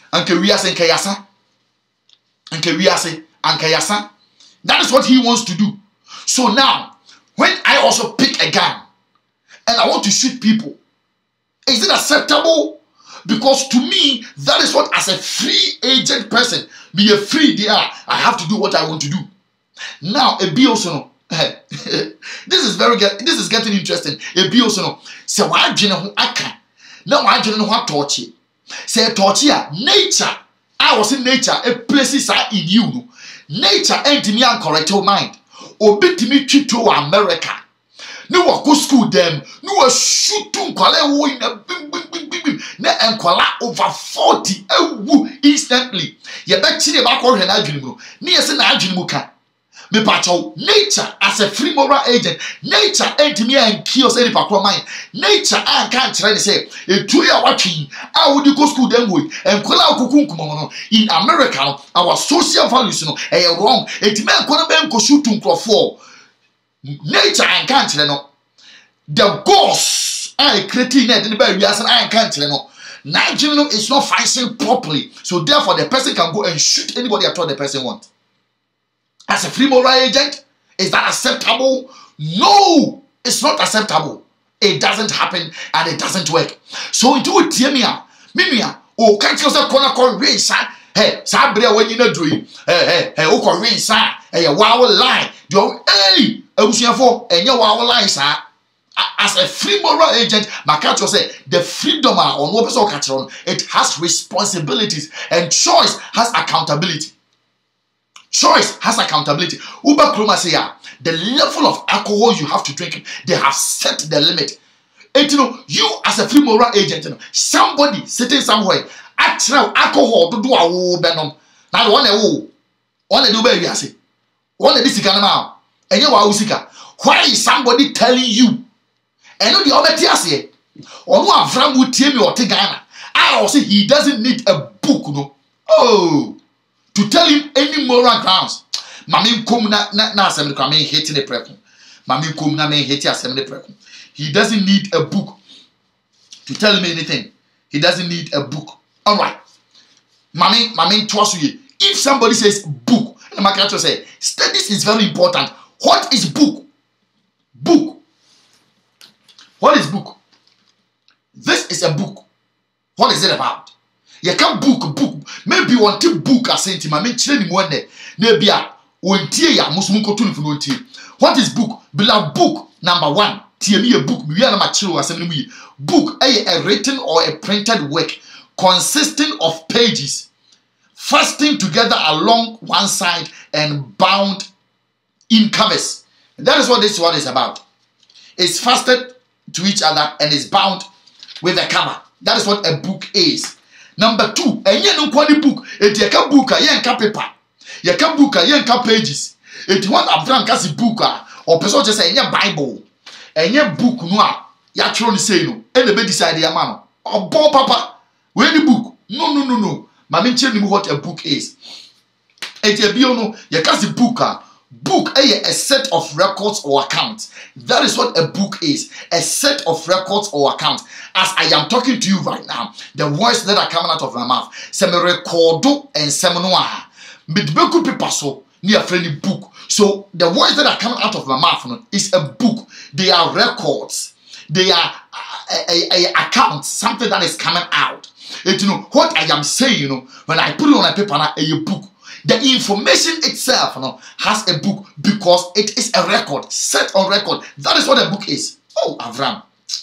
that is what he wants to do. So now, when I also pick a gun and I want to shoot people, is it acceptable? Because to me, that is what, as a free agent person, be a free there, I have to do what I want to do. Now, a B also, this is getting interesting. A B also, so why do you know aka? Now I don't know what torture. Say torture, nature. I was in nature, a places are in you. Nature ain't me and correct your mind. Obey me to America. No go school them. No shoot to kwale in a bim bim bim bim bim. Na enkwala over 40 instantly. Ye be chire ba ko hwe na adwene mu. Ne ye se na adwene mu ka. Me pacho nature as a free moral agent. Nature ain't me and kios any pa mind. Nature I can't try to say e two ya watching. I would go school them way. Enkwala okukunkum no. In America our social values wrong. It me enkwala be nko shoot to for. Nature I can't the gods I creating it in the baby as I can't Nigeria is not functioning properly, so therefore the person can go and shoot anybody at all the person wants. As a free moral agent, is that acceptable? No, it's not acceptable. It doesn't happen and it doesn't work. So into it, Mimia, oh, can't you say corner race? Hey, Sabria, when you know doing, hey, oh, race, hey, wow, lie, hey. And your lie, sir. As a free moral agent, Makacho said the freedom on what it has responsibilities and choice has accountability. Choice has accountability. Uber Kroma say the level of alcohol you have to drink, they have set the limit. And you as a free moral agent, somebody sitting somewhere, actual alcohol to do a benom. Now one do baby, I say, one this now. And you are why is somebody telling you? And you the other say, or no Avram would tell me or Ghana. I also he doesn't need a book, no. Oh, to tell him any moral grounds. Mami come na assembly come hating the preku. Mami come na me hating assembly preku. He doesn't need a book to tell me anything. He doesn't need a book. All right, mami trust you. If somebody says book, and my character say studies is very important. What is book? Book. What is book? This is a book. What is it about? You can book. Maybe one to book a sentiment. I mean, training one day. Maybe one tea. What is book? Below book number one. TME a book. We are not mature assembly. Book a written or a printed work consisting of pages, fastened together along one side and bound in covers. That is what this one is about. It's fastened to each other and is bound with a cover. That is what a book is. Number two, and you know what book? It you can book a yanka paper. You can book a yanka pages. It one Avram kasi book or person just say your Bible. And your book no ya trying say no. And the be decide your man. Or ball papa. Where the book? No. Mami tell me what a book is. It you be no you can book Book a set of records or accounts. That is what a book is. A set of records or accounts. As I am talking to you right now, the words that are coming out of my mouth. Some record and some noir. Midbeku paper so near friendly book. So the words that are coming out of my mouth is a book. They are records. They are a account. Something that is coming out. And you know what I am saying. When I put it on a paper, a book. The information itself has a book because it is a record, set on record. That is what a book is. Oh, Avram.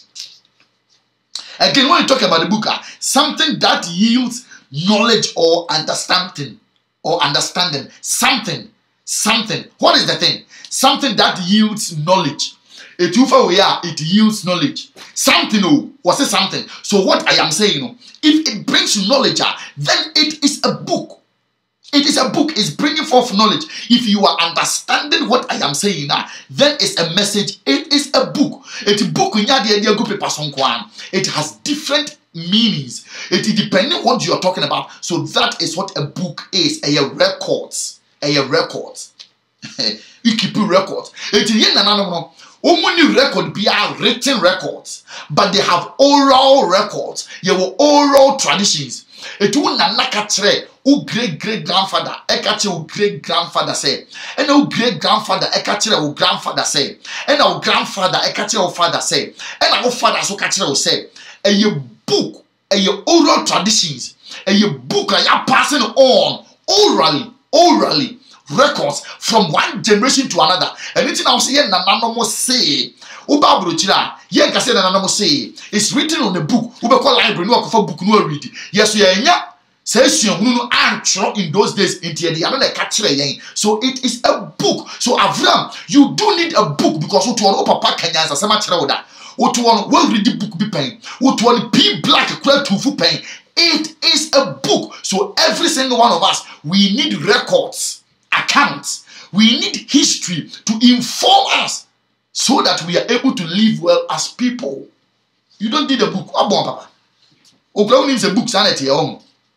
Again, when you talk about the book, something that yields knowledge or understanding. Something. What is the thing? Something that yields knowledge. It yields knowledge. Something, what's it something? So what I am saying, if it brings knowledge, then it is a book. It is a book. It's bringing forth knowledge. If you are understanding what I am saying now, then it's a message. It is a book. It's a book. It has different meanings. It is depending on what you are talking about. So that is what a book is. Records. Records. You keep records. It is only record be written records, but they have oral records. You have oral traditions. It will not nakatre. O great grandfather, ekache o great grandfather say, and o great grandfather, ekache o grandfather say, and our grandfather, ekache o father say, and our father so kache o say, a book, a oral traditions, a book I are passing on orally, records from one generation to another. And it's now saying na say. Uba bruchira, yen kase na nanomo say. It's written on the book. Uba call library no akofo book no read. Yes, we enya. Says you in those days so it is a book. So Avram, you do need a book because what one papa Kenya as a what one will read the book be paying, what one be black to paying. It is a book. So every single one of us, we need records, accounts, we need history to inform us so that we are able to live well as people. You don't need a book. Papa. Oklahoma needs a book, sanity home.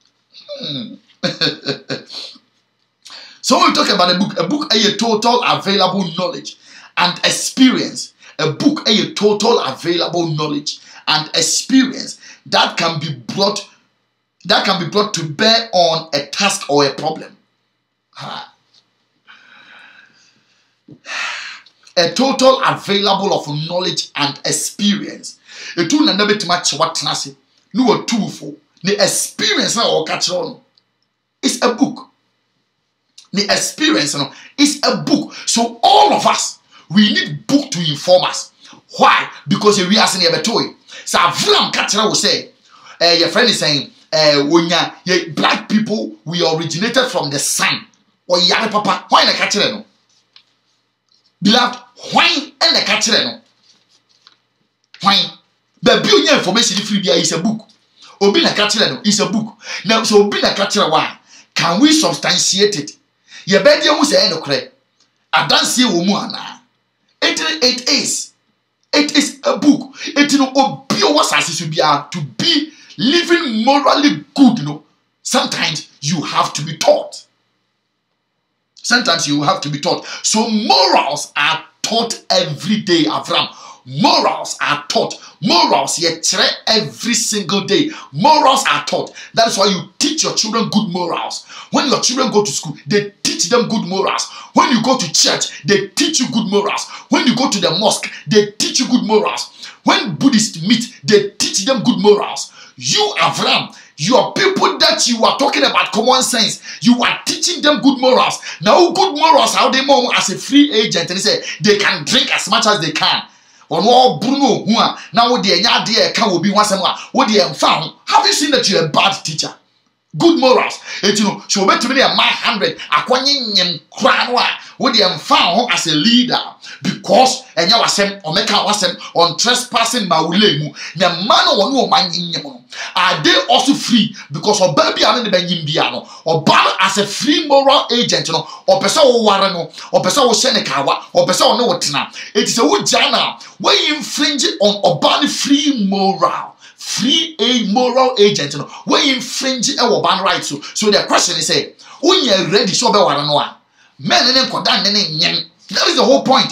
So when we talk about a book a total available knowledge and experience. A book a total available knowledge and experience that can be brought to bear on a task or a problem. A total available of knowledge and experience. A tool and never too much what nasi. No a tool for. The experience or catch on is a book. The experience is a book. So all of us, we need book to inform us. Why? Because we are saying a toy. So Avram Katra will say, your friend is saying, when you black people, we originated from the sun. Or young papa, why in a catcher? Beloved, why in a catcher? Why? The billion information if you is a book. Obina Catcher is a book. Now, so Obina Catcher, why? Can we substantiate it? Your baby was a enocre. I don't see woman. It is a book. It to be living morally good. Sometimes you have to be taught. So morals are taught every day, Avram. Morals are taught. Morals every single day. Morals are taught. That is why you teach your children good morals. When your children go to school, they teach them good morals. When you go to church, they teach you good morals. When you go to the mosque, they teach you good morals. When Buddhists meet, they teach them good morals. You, Avram, your people that you are talking about common sense, you are teaching them good morals. Now, good morals, how they move as a free agent, and they say they can drink as much as they can. Or no Bruno, now the idea can be once and what they have found. Have you seen that you're a bad teacher? Good morals. So bet to me a my 100 acquiring crown what they have found as a leader because and you was or make on trespassing maulemu. The man or no man in are they also free because of baby and the Benimbiano or ban as a free moral agent, or person warano, or person senekawa, or person no what now. It is a wood jana where you infringe on urban free moral. Free a moral agent, where you infringe our ban rights. So the question is, when you're ready, so be waranoa. Men and kodan nene. That is the whole point.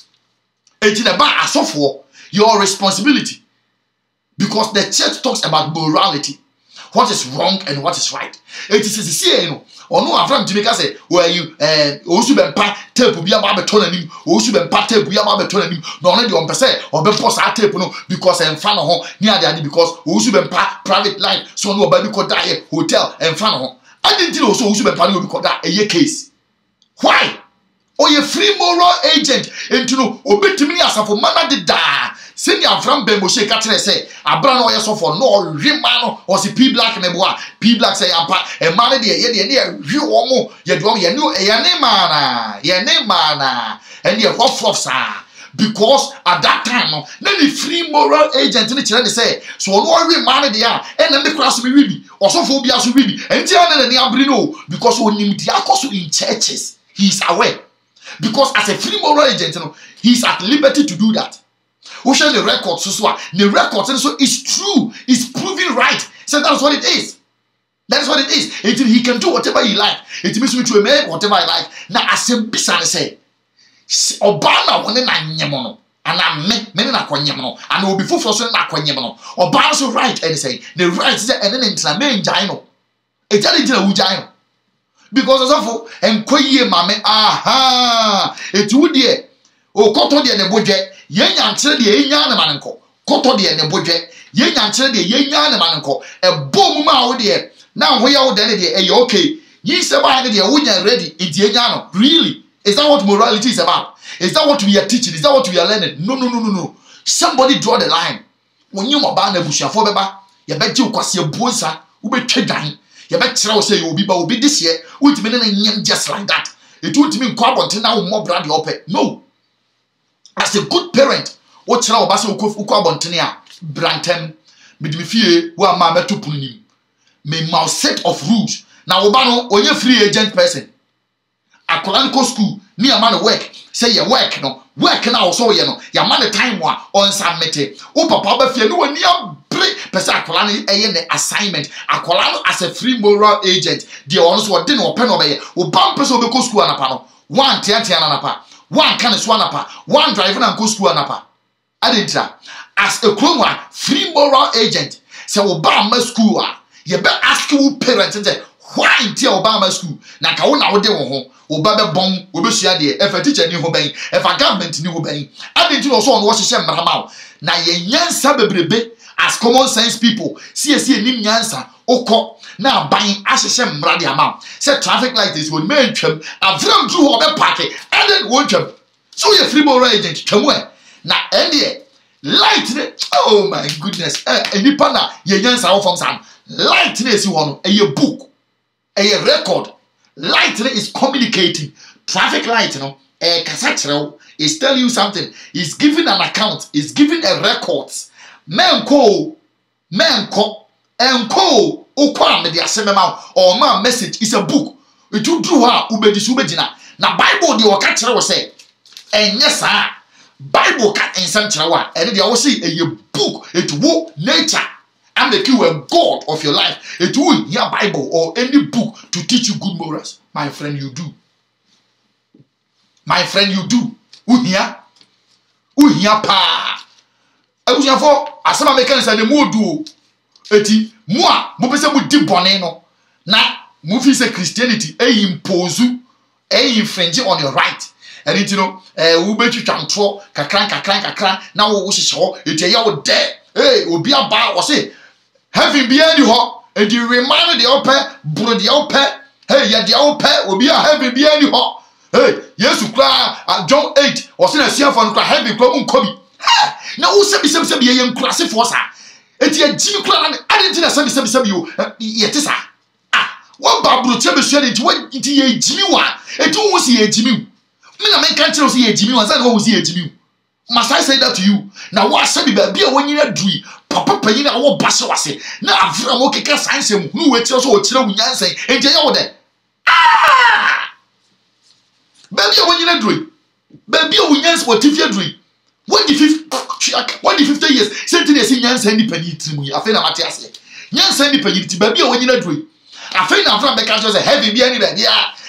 It's in about a software, your responsibility. Because the church talks about morality. What is wrong and what is right. It is sincere, you know. Or no, Avram Jamaica say, where you also been part tape will be about betonanim, also been part tape will be about betonanim, no only on per se, or be post our tape, no, because I'm fan of home near the because also been part private life, so no baby could die hotel and fan of home. I didn't also been part of that a year case. Why? Or you free moral agent into no obey to me as a for man did die. Send your Avram Ben Moshe Catherine say, Abran or so for no remano or see P black neboa. P black say, a man dear, you almost, you don't, you know, your name mana, and your what for, sir. Because at that time, then the free moral agent in the children say, so no man there, and then the class will be, or so phobias will be, and Tiana and Abrino, because when him diacoso in churches, he's aware. Because as a free moral agent, you know, he's at liberty to do that. We share the records, so the records, so it's true, it's proving right. So that's what it is. That's what it is. He can do whatever he like. It means to make whatever I like. Now, as a business say, Obama one na nyemono, and I'm men na kwanyemono, and will be full for na kwanyemono. Obama so right, and say the right is and then into main gino. It's a little ujino. Because as of and kwaye mame, aha, it's wood ye. O koto de ne budget. Yen yantre de yenya na manenko koto de ne bodwe yen yantre de yenya na manenko e bom ma wo de na ho ya wo de ne de e okay yi se ba ne de wo nya ready inti yenya no. Really, is that what morality is about? Is that what we are teaching? Is that what we are learning? No. Somebody draw the line. When you ba na busuafo beba ye be ji kwase buonsa wo be twadan ye be kire wo say you obi this year ultimate na nyem just like that. It ultimate nko abonte na wo mo brand ope. No. As a good parent, what chira obasa uko abontene a brantem midimi fie wo ama metupunim me mau set of rules na oba no onye free agent person akola ko school ni ama no work say your work na also ye no ya ma the time wa on submit o papa ba fie no wani abre person akola no eye ne assignment akola no as a free moral agent the ono so de no open obeye o ban person obeko school anapa no one tiantia na napa. One can swanapa, one driver and go school anapa. Adintra, as a croma, free moral agent, say Obama school, you better ask you parents and say, why until Obama school? Nakauna would do home, Obama bomb, Ubusia, if a teacher knew obeying, if a government knew obeying. I didn't also on what she said, Mahamau. Now, yan sababre as common sense people, see nim yansa, oko. Now buying ashem brady amount. Said traffic light is when men trim, Avram drew over party, and then one trim. So you're free moral agent, somewhere. Now, and light, oh my goodness, and you partner, your young sound from some lightness you want a book, a record. Lightning is communicating. Traffic light, you know, a cassette is telling you something, is giving an account, is giving a records. Man call, and call. Okwa me de asemema or man message is a book. It do ha ubedisubedina. Na Bible de waka kire wo say enye sa Bible ka ensam kire wa ene de wo say a book it wo nature and make you a god of your life. It will your Bible or any book to teach you good morals. My friend, you do. My friend, you do. Uhia pa. Ebusia for asema meka nsa de modu eti moi mo pese mo di bone no na mo fi say Christianity impose infringe on your right and it know wo betwitwa nto kakran na wo hihye eti ya wo de obi aba wo say heaven be any ho and you remind the open bro the open ya the open obi a heaven be any ho yesu kra John 8 wo say na sia for nkra heaven kra unkobi na wo se bi ye nkrase for sa eti ya jimi kra na adenti na sabi yo yete sa wo babro che be sua de enti ye jimi wa eti wo si ye jimi me na men kan kire wo si ye jimi wa say wo si ye jimi must I say that to you na wo asabi ba bia wo nyina dui papa panyi na wo base wase na Avram wo keka sansem nu we kire so wo kire wo nyansan enti ya wo de ba bia wo nyina dui ba bia wo nyansan wo tifia dui when the 50 years senti na si nyansan ni pani trimu afa na mate ase nyansan ni pani ti ba bia wo nyina dui afa na Avram be ka say heaven bia ni ba bia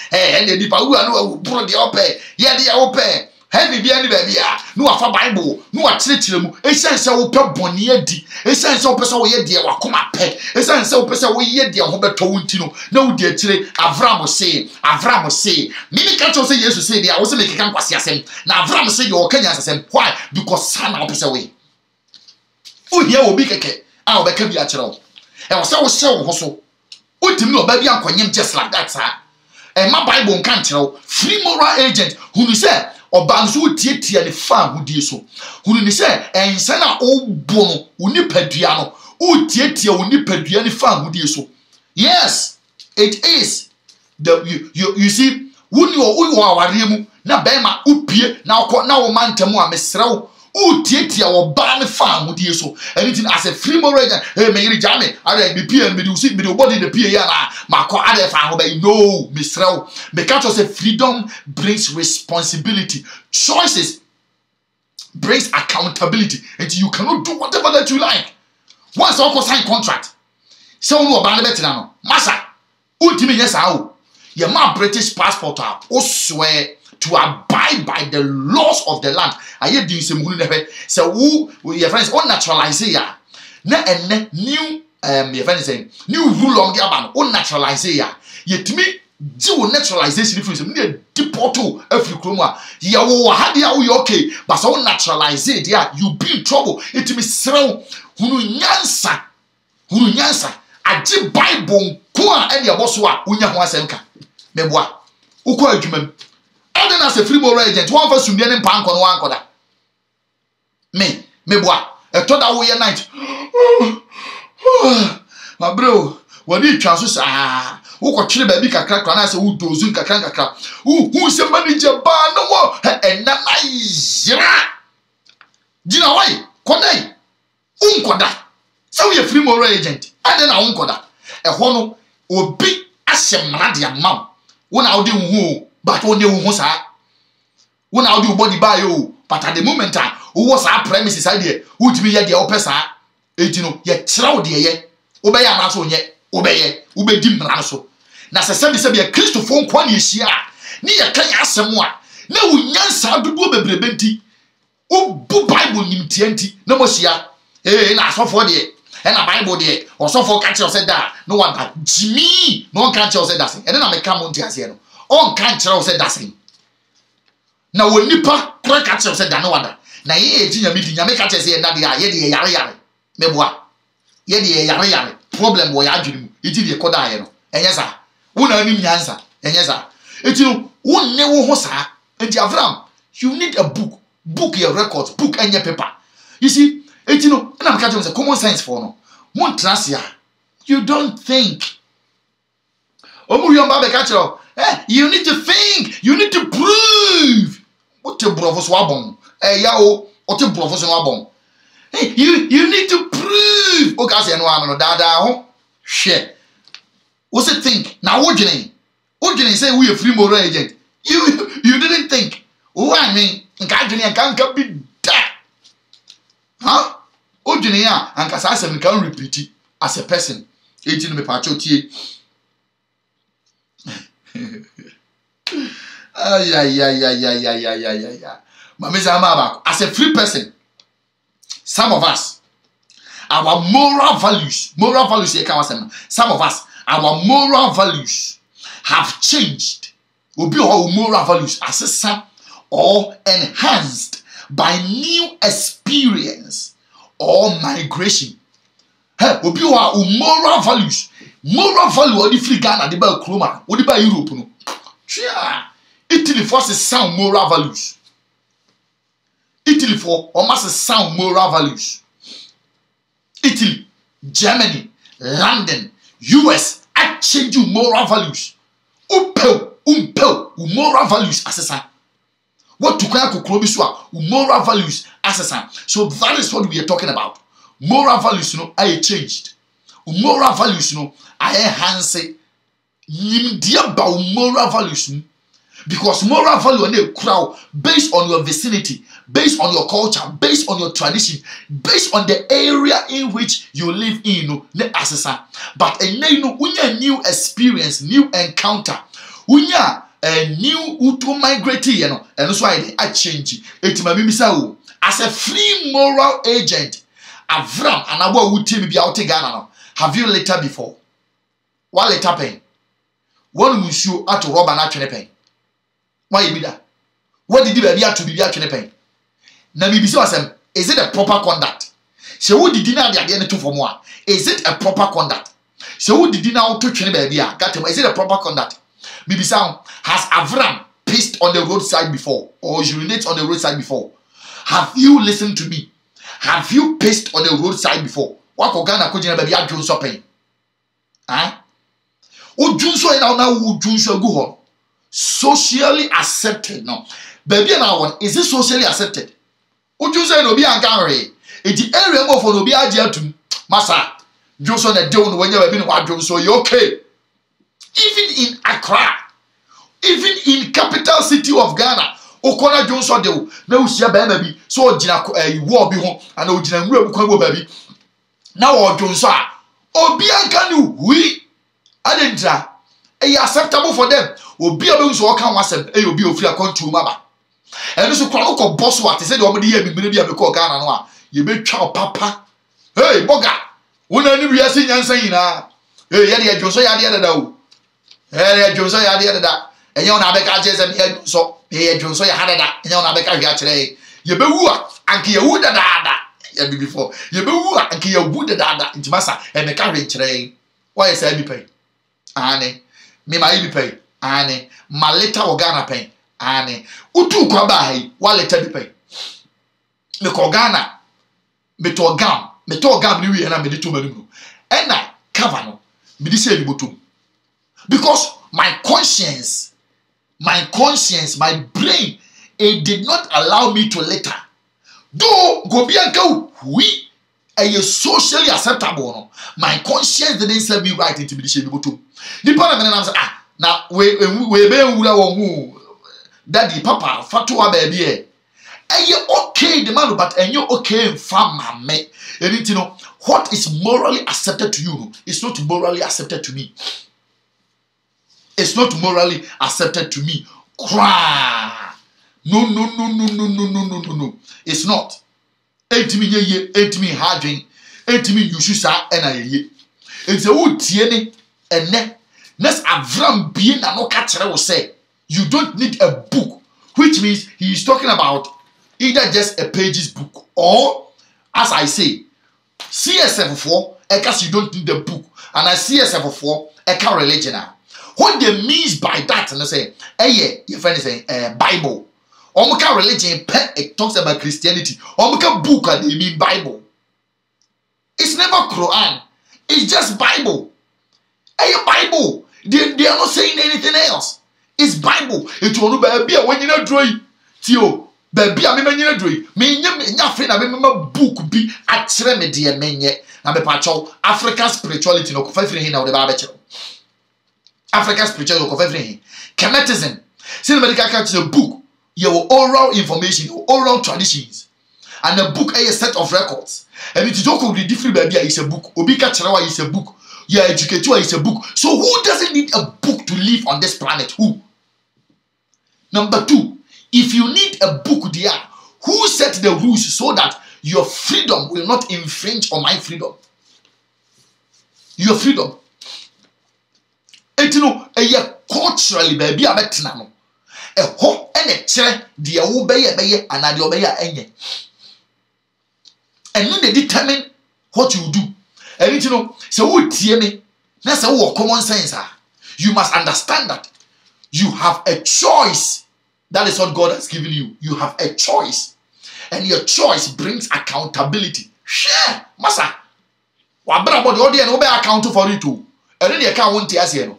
and the people who are no bro the open, yeah, the open. Heavy be any baby, no afa Bible, no a chilemu, a sense of boniedi, a sense of person we dear wakuma pe, a sense of person we ye dear Hobert Towntino, no dear chile, Avram was saying, Mimi can't say yes to say, I was making Campasiasem. Now Avram say your Kenyans, why? Because son of away. Oh, here will be a I'll be a child. And was so hustle. What do you know, baby? I'm going just like that, sir. And my Bible can't tell free moral agent who said, or banzu tietia the farm who did so. Who said, and sana old bono, unipediano, o tietia unipediani farm who did so. Yes, it is. You see, when you are Warimu, na bema upie, now mantamo, Messrow. Oh, tietia or ban farm with you so anything as a free moral agent. Hey, Mary Jammy, I be P and me do see me do body the Piana, Marco Ade farm obey no, Miss Row. Because of freedom brings responsibility, choices brings accountability, and you cannot do whatever that you like. Once also sign contract, so no ban better now. Massa, ultimate yes, how your my British passport are oh swear to abide by the laws of the land. I hear you say, so who your friends on naturalize ya. Na and new your friends saying new rule on the aban on naturalize ya. Yet me do naturalization if you need deport to every chroma. Ya wo had ya okay, but so naturalize it, yeah, you be in trouble. It me srow hunu nyansa aji Bible kwa and your boss wa unya ho asemka. Meboa. Uko adwuma. Other as a free moral agent, one for Sunday and Pank on one corner. Me boy, a total way a night. My bro, what did you transfer? Who got chili baby crack when I say who does Zunka crack? Who's a manager bar no more? And that I Gina, why? Konai Unkoda. So you're free moral agent. I then I unkoda. A hono will be a semanadia mum. When I'll do who. But when you was when I'll do body by you, but at the moment, who was our premises idea, would be at the opesa, you know, yet trow dear, obey an answer yet, obey dim ranso. Nasa said be a Christopher Quan is here, near Kaya someone. No, Yansa do be brebenti. Oh, Bible nim TNT, no more here. Eh, and I saw for the and a Bible there, or so for catcher said that. No one but Jimmy, no one catcher said that. And then I may come on to us here. On can't tell said that thing. Now when Nipper crack at said that no other. Now ye a meeting, you make at say that ye yari. Meboa. Ye yari. Problem boy arguing. It is a coda. And yes, sir. One only answer. And yes, sir. It's you won't never hosa. And Avram, you need a book. Book your records, book and your paper. You see, it's you know, and I'm catching a common sense for no. One trust ya. You don't think. You need to think. You need to prove. What the brother swabon? Yao. What the brother swabon? Hey, you need to prove. Okay, I say no, I'm no dada. Shit. What's it think? Now, what do you mean? What do you say? We a free moral agent. You didn't think. Oh, I mean, can't be that. Huh? What do you mean? And Kasasa can repeat it as a person. 18 me pachotie. As a free person, some of us, our moral values, some of us, our moral values have changed. Will be our moral values assessed or enhanced by new experience or migration. Will be our moral values. Moral value or the free Ghana, the buy Chroma, or the buy Europe. No, Italy forces sound moral values. Italy for almost sound moral values. Italy, Germany, London, US, I change you moral values. Moral values assessor. What to moral values assessor. So that is what we are talking about. Moral values, you know, I changed. Moral values, you know, I enhance it. Moral values, because moral value and a crowd based on your vicinity, based on your culture, based on your tradition, based on the area in which you live in, but a new experience, new encounter, Unya a new uto migrate, you know, and that's why I change it. Mimisa as a free moral agent, Avram and Abu would be out Ghana. Have you later before? What later pain? One monsieur at to rob an actual pain. Why you be that? What did you be to be actually pain? Now, is it a proper conduct? So, who did dinner the idea to for more? Is it a proper conduct? So, who did dinner to train baby? Got him. Is it a proper conduct? Maybe sound has Avram pissed on the roadside before or urinated on the roadside before? Have you listened to me? Have you pissed on the roadside before? What Ogana could you baby? I do something. Huh? Oh, Junso and now Junso go on. Socially accepted no. Baby now one is it socially accepted? Would you say no be angry? It's the area more for no be idea to Massa. Johnson and John when you have been watching so you okay. Even in Accra, even in capital city of Ghana, Okona Johnson do no see baby so Jina war be home and Ojina baby. Now or Johnson Obiankanu we Adentra acceptable for them. Obi able so kan wasem obi ofri akontu maba. And so kwa ko boss what say the omde ye bibire bia be ko Ghana no a ye betwa papa. Hey boga, wona ni wiase nyansa yina. Hey ye de adwoso ya de dada o. Hey adwoso ya de dada. Enye ona be ka je se me adwoso. Hey adwoso ya hadada. Enye ona be ka hwa kire. Ye be wu a anke ye wu dada dada. Ye be before. Ye be wu a anke ye wu dada dada. Intimasa e me ka hwe kire. Why say be pay? Ane me ma be pay. Ane maleta Ghana pen. Ane utu kwa bahi waleta bi pen. Me ko Ghana me to gam ni wi na me de to manu. Ena cover no me di say ni botum. Because my conscience, my brain, it did not allow me to later. Though go bianca we a socially acceptable no. My conscience didn't serve me right into me di say ni botum. The parliament am say now we be wura won daddy papa fatwa baby e okay the man but enyo okay mfa me anything no what is morally accepted to you is not morally accepted to me. It's not morally accepted to me. No. It's not. Entimi ye entimi hadwen entimi yusu sa ena ye it's a wo tie ne ene. Next Avram being na no catcher will say you don't need a book, which means he is talking about either just a pages book or, as I say, CSF4 because you don't need a book, and I CSF4 eka religion. What they means by that, and I say, your friend is saying Bible. Omka religion it talks about Christianity. Omka book they mean Bible. It's never Quran. It's just Bible. Bible. They are not saying anything else. It's Bible. It will be when you know drawing. Tio, baby, I mean, you drawing. Me, nothing. I remember book be at Tremedia menye. Na be pacho African spirituality no kofa free na o de ba beche. African spirituality no kofa free. Kemetism. Say medical catch a book. Your oral information, your oral traditions. And the book is a set of records. And it is all the different baby is a book. Obika Charawa is a book. Your educator is a book. So who doesn't need a book to live on this planet? Who? Number two, if you need a book there, who set the rules so that your freedom will not infringe on my freedom? Your freedom. You know, culturally, baby, I bet now. A ho and a chair, the obey and I obey any. And then they determine what you do. And you know, so what me? That's a common sense. You must understand that you have a choice. That is what God has given you. You have a choice. And your choice brings accountability. Share, Massa. Wabra body odi and obey account for it too. And then the account won't tell you.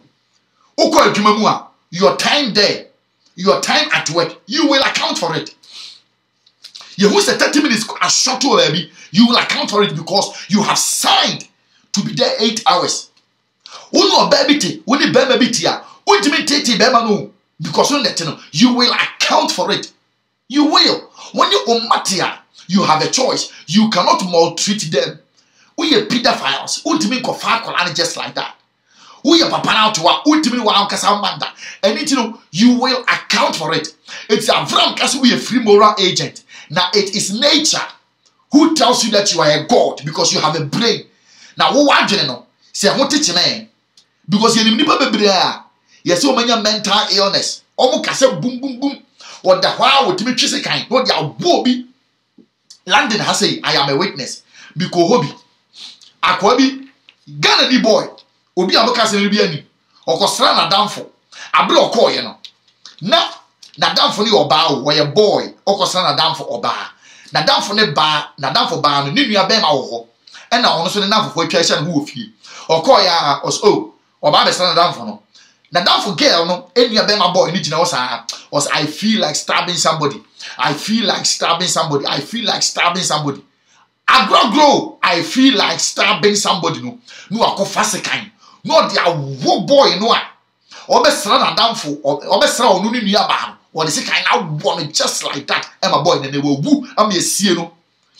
Your time there, your time at work, you will account for it. You who say 30 minutes a short to baby, you will account for it because you have signed to be there 8 hours. Uno baby, when the baby tia, ultimate tete no, because you will account for it. You will. When you matia, you have a choice. You cannot maltreat them. We are pedophiles. Ultimate kofa just like that. Who your papa now to what ultimately one Casamanda. And it, you will account for it. It's Avram because we a free moral agent. Now it is nature who tells you that you are a god because you have a brain. Now who want you know? Say I want to man because you need to be there. Yes, so many mental illness. Almost boom boom boom. What the wow with me chase kind? What the wobby? London has say I am a witness because hobby. Akwabi Ghana the boy. Obi abokase no bi ani. Okosra na damfo. Abre okoye no. Na damfo ni oba wo ye boy. Okosra na damfo oba. Na damfo ne ba, na damfo ba no ni nua be ma wo ho. E na ono so ne damfo atwa hia no ho ofie. Okoye a oba be sra na damfo no. Na damfo girl no enua be ma boy ni gina wo sa. Was I feel like stabbing somebody. I feel like stabbing somebody. I feel like stabbing somebody. Agro, I feel like stabbing somebody no. No akofa sekan. No dia wo boy no a. Obesra na damfo, obesra onu ni nua ba. What is it kind of one just like that? And my boy, and they will woo. I'm a sieno.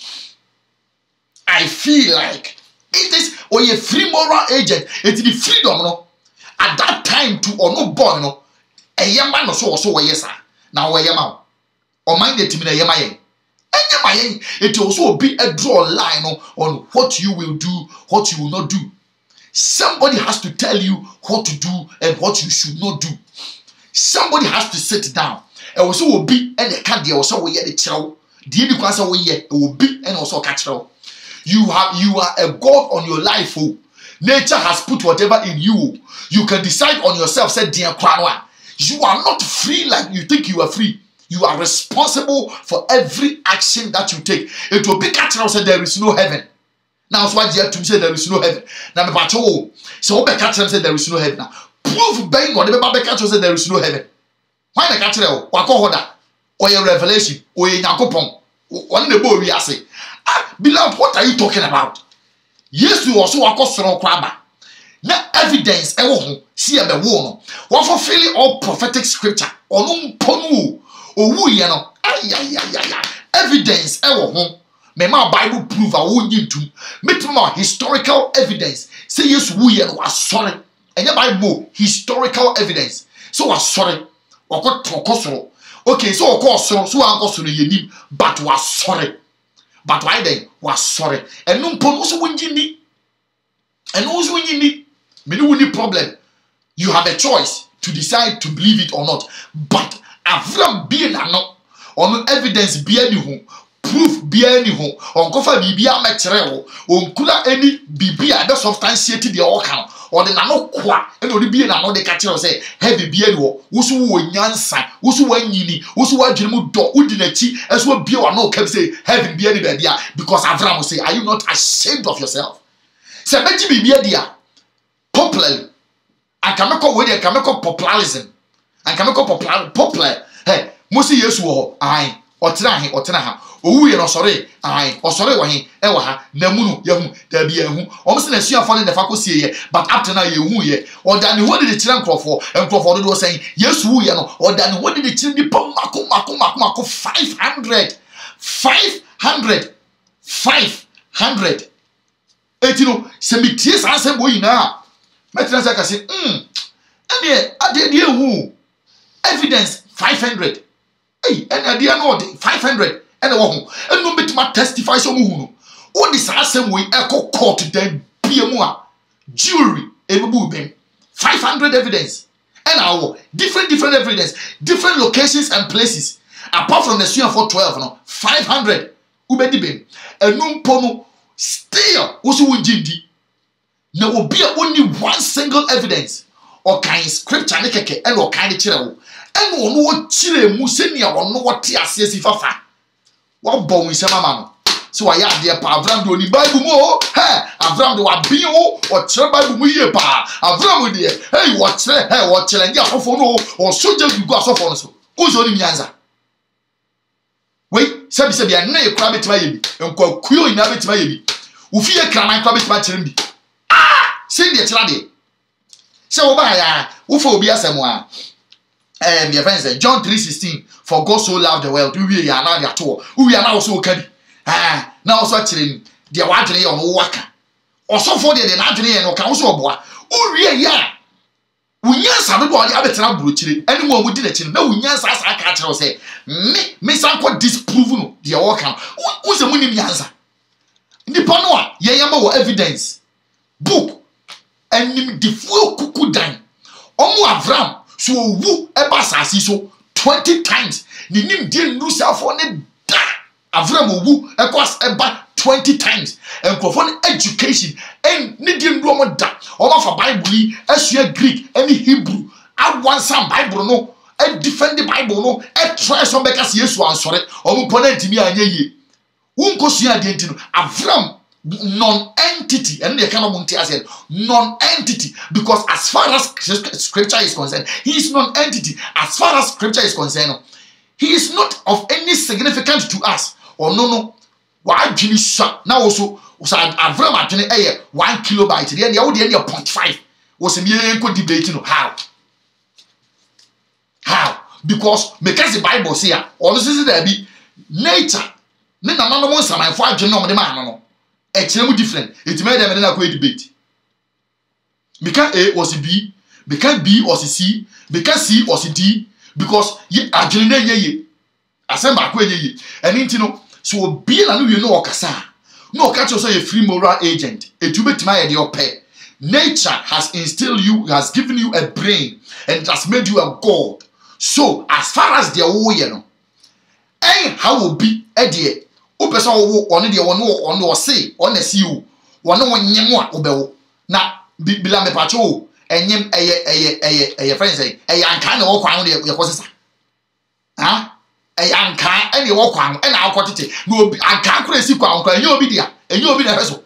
I feel like it is or a free moral agent. It's the freedom, no. At that time, to or no boy, no. A young man or so, yes, sir. Now, where you are, or mind the team in a yamaye. And it will also be a draw line on what you will do, what you will not do. Somebody has to tell you what to do and what you should not do. Somebody has to sit down. And also will be and they can't also we the child. The end of we will be and also catch you. You are a God on your life. Oh. Nature has put whatever in you. You can decide on yourself. Said dear Kwanwa. You are not free like you think you are free. You are responsible for every action that you take. It will be catch you said there is no heaven. Now so what you have to say there is no heaven. Now the battle. So what catch them said there is no heaven now. Proof bang or the baby catcher said there is no heaven. Why the catcher? Wakohoda or your revelation or your Yakopon? One the boy we are saying. Ah, beloved, what are you talking about? Yes, you also a costro crabber. Now evidence ever see a bewono. What for feeling all prophetic scripture or no ponu or woo yano. Evidence ever home. May my Bible prove I won't need to meet my historical evidence. Say yes, we was sorry. And your Bible historical evidence. So was sorry. Or got to okay, so of course, so I got to the but was sorry. But why then was sorry. And no also when you need. And also when you need. Any problem. You have a choice to decide to believe it or not. But Avram being or not, or no evidence be anything. Proof be anything. On cover bibia material. On kula any bibia the substantiated the outcome. Or the nano kwa and only be another catcher say heavy beard usu nyansa usu wanyini usu wajrimu do udinachi as well be or no can say heavy beard bedia because Avram will say are you not ashamed of yourself? Say beji be beardia popularly and can make up with can make up popularism and can make up popular hey Moshe Yesu wo ai otena owu ye no sori ai osori wo he e wo ha na munu yahu da bia hu o mse na suafo ne defa kosie ye but up to now ye hu ye o da ne hodi de kire nkrofo do say Yesu hu ye no o da ne hodi de kire ni pom mako 500 etino se mitie sanse bo yina metra say ka say ene ade de hu evidence 500 hey and idea no 500 and no bit my testify so muhu all this asem we echo court then biemu jewelry ebubu ben 500 evidence and our different evidence different locations and places apart from the suya for 12 no 500 ubedi ben enum pono still also wujindi na obi only one single evidence or kind scripture ne keke and or kind kire and ono wo kire mu senia ono wote ase sifafa wo bon wi sema ma no so wa ya de pa Avram do ni Bible mo he Avram do wa bin o kire Bible mu ye pa Avram de hey wo kire ndi afofo no o soja gugu asofo no so uzo ni nyanza we sebi na e kura betima ye bi enko kuyo ina betima ye bi ufie kraman kura betima kire bi se de kira de se wo ba ya wo fa obi asemo a your friend said John 3:16 for God so loved the world we are now at all we are now so carry now also chilling the wadre on waka also for the na adwene no kan so oboa Uri ya. Unyansa no do ade abetena burochire. Any mo wudi na chine. Na unyansa asa aka kire say me sanko disprove no de wo kan. Wo se munim yansa. Nipa no a ye yama wo evidence. Book enim defuo kuku dan. Omo Avram so wu eba asasi so 20 times. Ni nim die nu selfo ne da. Avram wu ekwas eba 20 times. And for education and needing Roman da. All of a Bible, Asia Greek, any Hebrew. I want some Bible no. I defend the Bible no. I try some because yes one sorry. Or opponent me and ye. Unko siya dientino. Avram non-entity. And the kind of Monte said non-entity. Because as far as scripture is concerned, he is non-entity. As far as scripture is concerned, he is not of any significance to us. Or no. Why Jimmy shot now also Avram atene 1 kilobyte there you dey 0.5 was me enko debating how because because the Bible say all this is there be nature ne na no mo saman fo adwene no de ma no e kire mu different it made them na ko debate because A was B because B was C because C was D because adwene na ye asamba ko ye and intino so be na no you know okasa no catch yourself a free moral agent it will be my idea. Nature has instilled you, has given you a brain and it has made you a god. So as far as the you know how will be a dear o person on the one or say on the see one nyemo obewo na bila me pacho enyem eye friend say anka na wo kwan de yakosesa anka ene wo kwan ena akotete na obi anka akora esi kwan enye obi dia enye obi na feso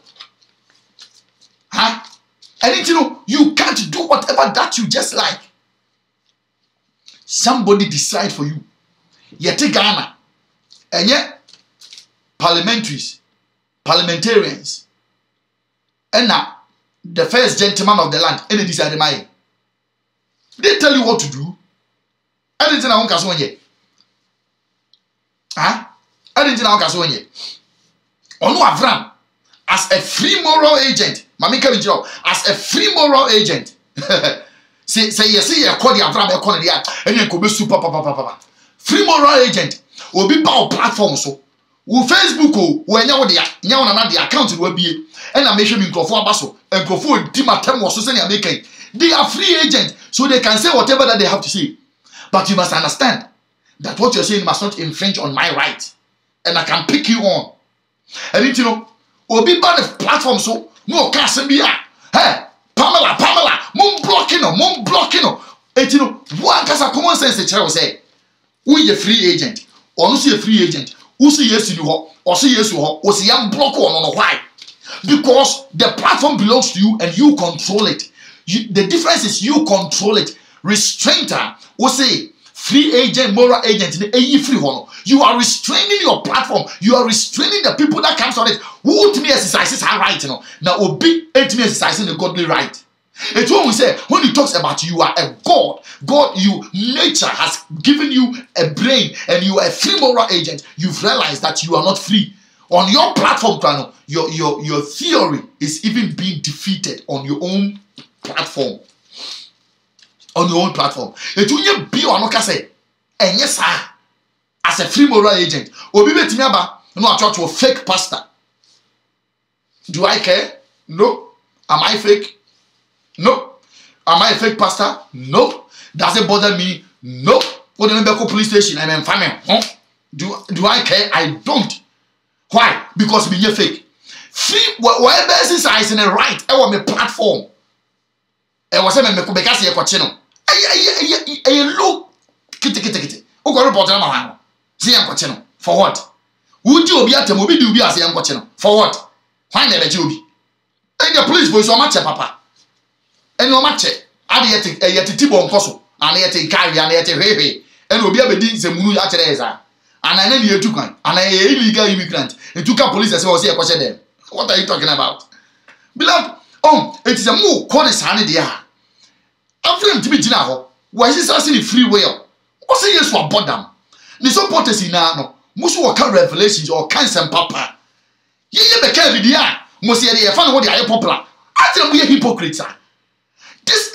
and you can't do whatever that you just like. Somebody decide for you. Yete Ghana enye parliamentarians and now the first gentleman of the land ene decide my they tell you what to do. Anything I want to say I didn't know Onu Avram as a free moral agent. Mami come job as a free moral agent. say yes, see call the Avram e call the and then go super papa. Free moral agent will be power platform so. Wo Facebook when you nya na the account will be and I make sure microphone abaso and microphone di matem was so say making. They are free agent so they can say whatever that they have to say. But you must understand that what you're saying must not infringe on my right. And I can pick you on. And it, obi ban the platform so, no, can't be hey, Pamela, mum blocking. And one case of common sense, the child say, we a free agent, or no see a free agent, who see yes to you, or see yes to her, or see young block on why? Because the platform belongs to you and you control it. The difference is you control it. Restrainer, who say, free agent, moral agent, you are restraining your platform. You are restraining the people that comes on it. Who to me exercises her right, Now, obi to me exercising the godly right. It's what we say when he talks about you are a god. God, nature has given you a brain and you are a free moral agent. You've realized that you are not free. On your platform, your theory is even being defeated on your own platform. On your own platform. It will be on say, and yes, as a free moral agent, obi betimi aba no a church to a fake pastor. Do I care? No. Am I fake? No. Am I a fake pastor? No. Does it bother me? No. Go to the police station and then family. Do I care? I don't. Why? Because me fake. Free whatever exercise in the right. I want my platform. I was saying me because you kwachino. Look, kiti. O go report na ma see am kwachino. For what? Would you be at a movie do be as am kwachino? For what? Why na be obi? And the police voice o match papa. And no match. Ade yet tibo nkoso. And yet carry and yet hwe. And obi abedi nsemunu ya kire eza. And I need to kan. And I illegal immigrant. And took police and say o see e kwashe them. What are you talking about? Beloved, it is a more corners hand there. Avram to be jina ho. Why is this in free will? What say yes to abort them? The supporters in no. Most will come revelations or cancer papa. Ye be care with ya. Most ye fan what they are popular. I tell we hypocrites.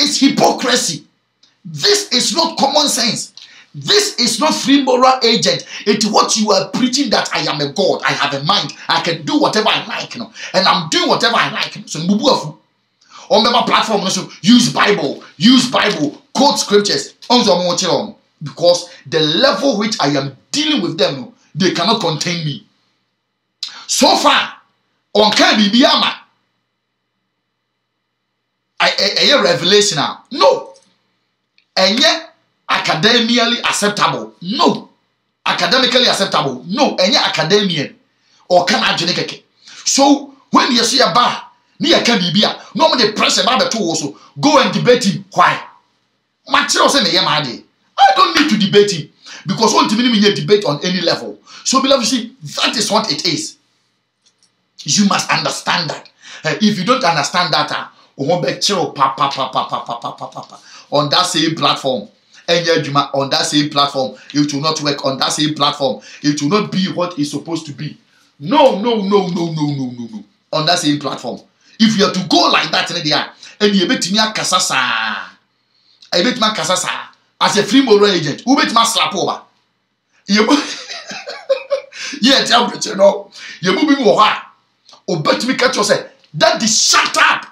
is hypocrisy. This is not common sense. This is not free moral agent. It's what you are preaching, that I am a God. I have a mind. I can do whatever I like, and I'm doing whatever I like. So on my platform, use Bible, quote scriptures. Because the level which I am dealing with them, they cannot contain me. So far, on Kabibiyama, a revelation now. No. And yet, academically acceptable. No. Academically acceptable. No. And yet, academian. Or can I genetic? So, when you see a bar, near Kabibia, normally press about the two also. Go and debate him. Why? Material say, I don't need to debate him. Because one minute we debate on any level. So, beloved, you see, that is what it is. You must understand that. If you don't understand that, on that same platform, on that same platform, it will not work. On that same platform, it will not be what it's supposed to be. No. On that same platform, if you are to go like that in the air, and you bet me a kasasa, as a free moral agent, who bet my slap over. Yeah, tell me, you know, you're moving more. Or bet me catch yourself. That is shut up.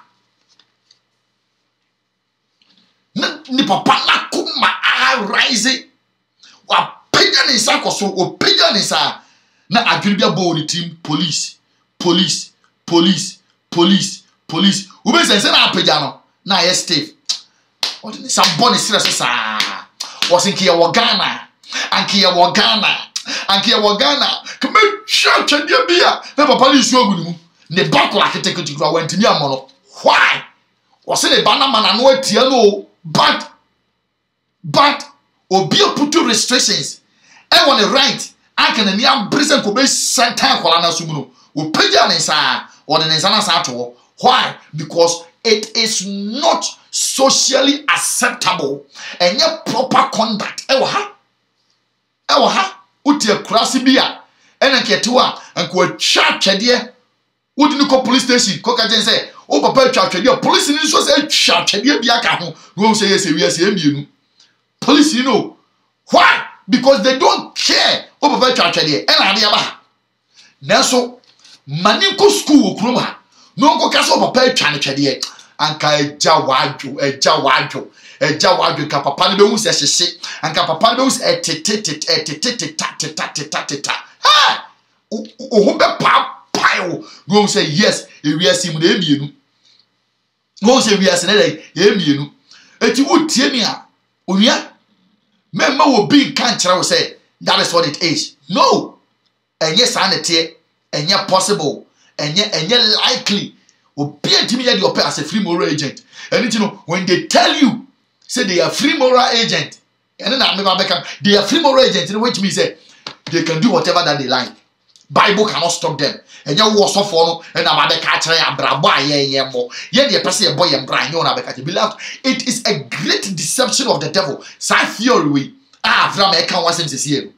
Ni papa na kuma rise. Wa pega ni sa koso, o pega ni sa na adwibia bo the team police. Ube sense na pega no na yes Steve. What is some bonus serious sa? Was in Kia Wagana. Come shut and your beer. Never police you. Ne back like a ticket to went to Yamono. Why? Was it a banana and no tiano? But Obia put two restrictions. I want to write. I can in young prison could be sent time for Anna Sumuno. Who pay or the Nesana Sato. Why? Because it is not socially acceptable and your proper conduct. Ewaha. Utia Krasibia. And a Ketua and could charge a dear. Wouldn't you call police station? Cocagen say, oh, Papa charge a dear. Police in this was a charge a dear Biaka. Who say yes, you. Police, you know. Why? Because they don't care. Oh, Papa charge a dear. And I never. Now, so, Maniko school, Kruma. No go castle Papa charge a dear. Anka Jawajo, Kapapa knows as she say, and Kapapa knows a ha! Pile. Go say yes, if we are seeing the go say we are saying, Emiu. If you would tell me, Unia, member will be can't say that is what it is. No, and yes, sanity, and yet possible, and yet likely. Be a timid as a free moral agent. And you know, when they tell you, say they are free moral agent, and then they are free moral agent, which means they can do whatever that they like. Bible cannot stop them. And you was so for and I'm a catcher and braba more. Yet the person boy and Brian, beloved, it is a great deception of the devil. Side theory, Avram wasn't this year.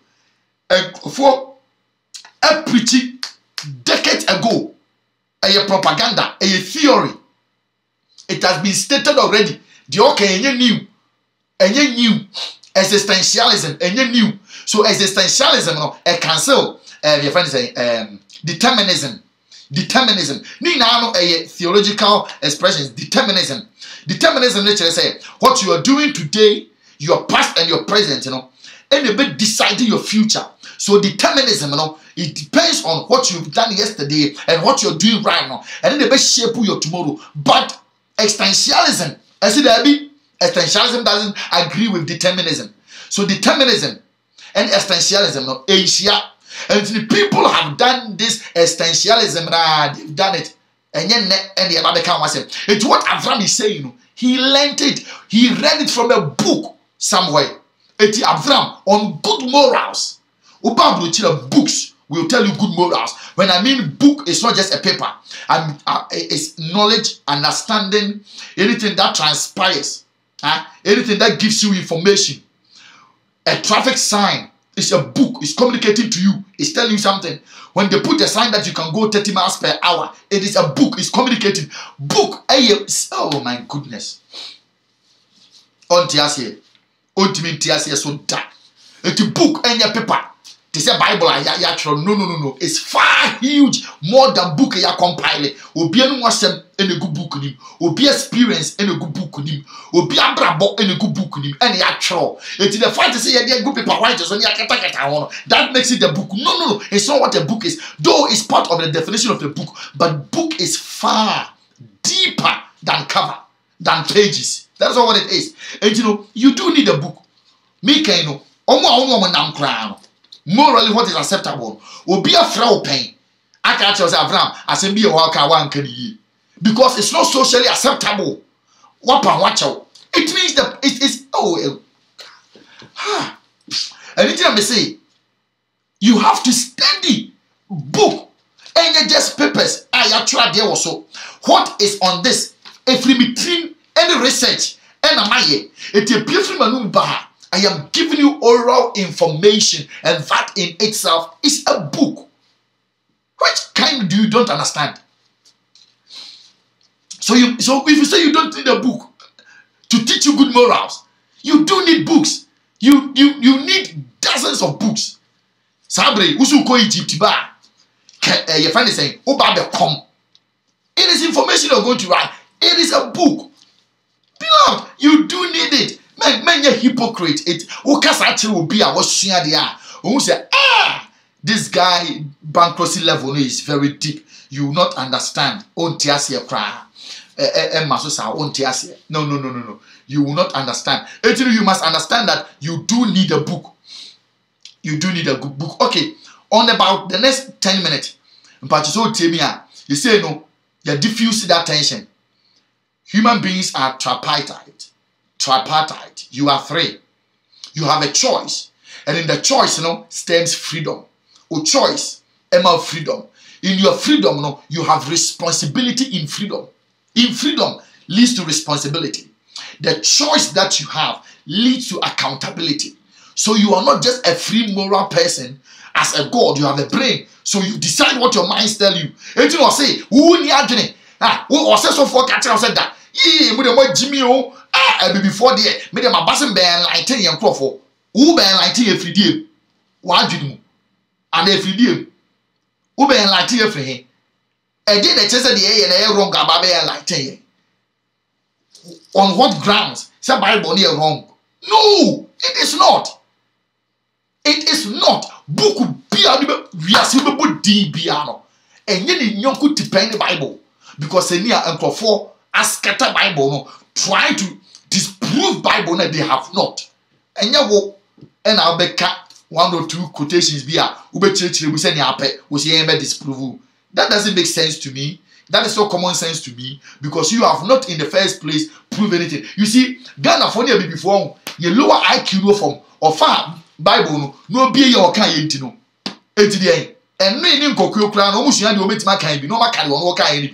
For a preaching decades ago. A propaganda, a theory. It has been stated already. The okay, new existentialism, new. So existentialism, a cancel. Your friend say determinism. Nina a theological expressions. Determinism. Literally say what you are doing today, your past and your present, and a bit deciding your future. So determinism, it depends on what you've done yesterday and what you're doing right now, and then they best shape your tomorrow. But existentialism, existentialism doesn't agree with determinism. So determinism and existentialism, Asia, and the people have done this existentialism, they've done it, and the other can was it. It's what Avram is saying. He learned it. He read it from a book somewhere. It's Avram on good morals. Books will tell you good morals. When I mean book, it's not just a paper. It's knowledge, understanding, anything that transpires, anything that gives you information. A traffic sign is a book. It's communicating to you. It's telling you something. When they put a sign that you can go 30 miles per hour, it is a book. It's communicating. Book. Oh my goodness. On tiasie. Ultimate tiasie so da. It's a book and your paper. They say Bible no. It's far huge more than book ya compile. Obi anu wasem in a good book nim. Obi experience in a good book nim. Obi abrabo in a good book nim. And ya tro. It's the fact to say ya good paper white so ya kata. That makes it the book. No. It's not what a book is. Though it's part of the definition of the book, but book is far deeper than cover, than pages. That's not what it is. And you do need a book. Me can know. Morally, what is acceptable? Obi a fraud pain. I can't tell Avram, I say be a walker one can ye. Because it's not socially acceptable. Watch out. It means that it is anything I may say, you have to study book and just papers. I tried there also. What is on this? If we between any research and a maye, it appears from a number. I am giving you oral information, and that in itself is a book. Which kind do you don't understand? So if you say you don't need a book to teach you good morals, you do need books. You need dozens of books. Sabre, usu ko Egypt ba. You find it saying, "Oba be come." It is information you're going to write. It is a book. Beloved, you do need it. Men you hypocrite. It will be a was who say, this guy bankruptcy level is very deep. You will not understand. No. You will not understand. You must understand that you do need a book. You do need a good book. Okay, on about the next 10 minutes, you say no, you diffuse that tension. Human beings are tripartite. You are three. You have a choice. And in the choice, stands freedom. Or choice, freedom. In your freedom, you have responsibility in freedom. In freedom leads to responsibility. The choice that you have leads to accountability. So you are not just a free moral person. As a God, you have a brain. So you decide what your minds tell you. And you know, say, who need or say so for catch said that. Jimmy, before the made my basin bear lighting and crowford. Who bear lighting every day? Why do you? And every day, who bear lighting every day? I did a chest of the air and air wrong about bear lighting. On what grounds? Some Bible near wrong. No, it is not. It is not. Book be a piano. And you could depend the Bible because near and for a scatter Bible try to disprove Bible that they have not. And you and I'll be cut 1 or 2 quotations be a ube church we say disprove. That doesn't make sense to me. That is not common sense to me because you have not in the first place proved anything. You see, Ghana for near before you lower IQ from or far Bible no be your kind no. And no in Kokyo crown almost you make my kind be no my kind one kind.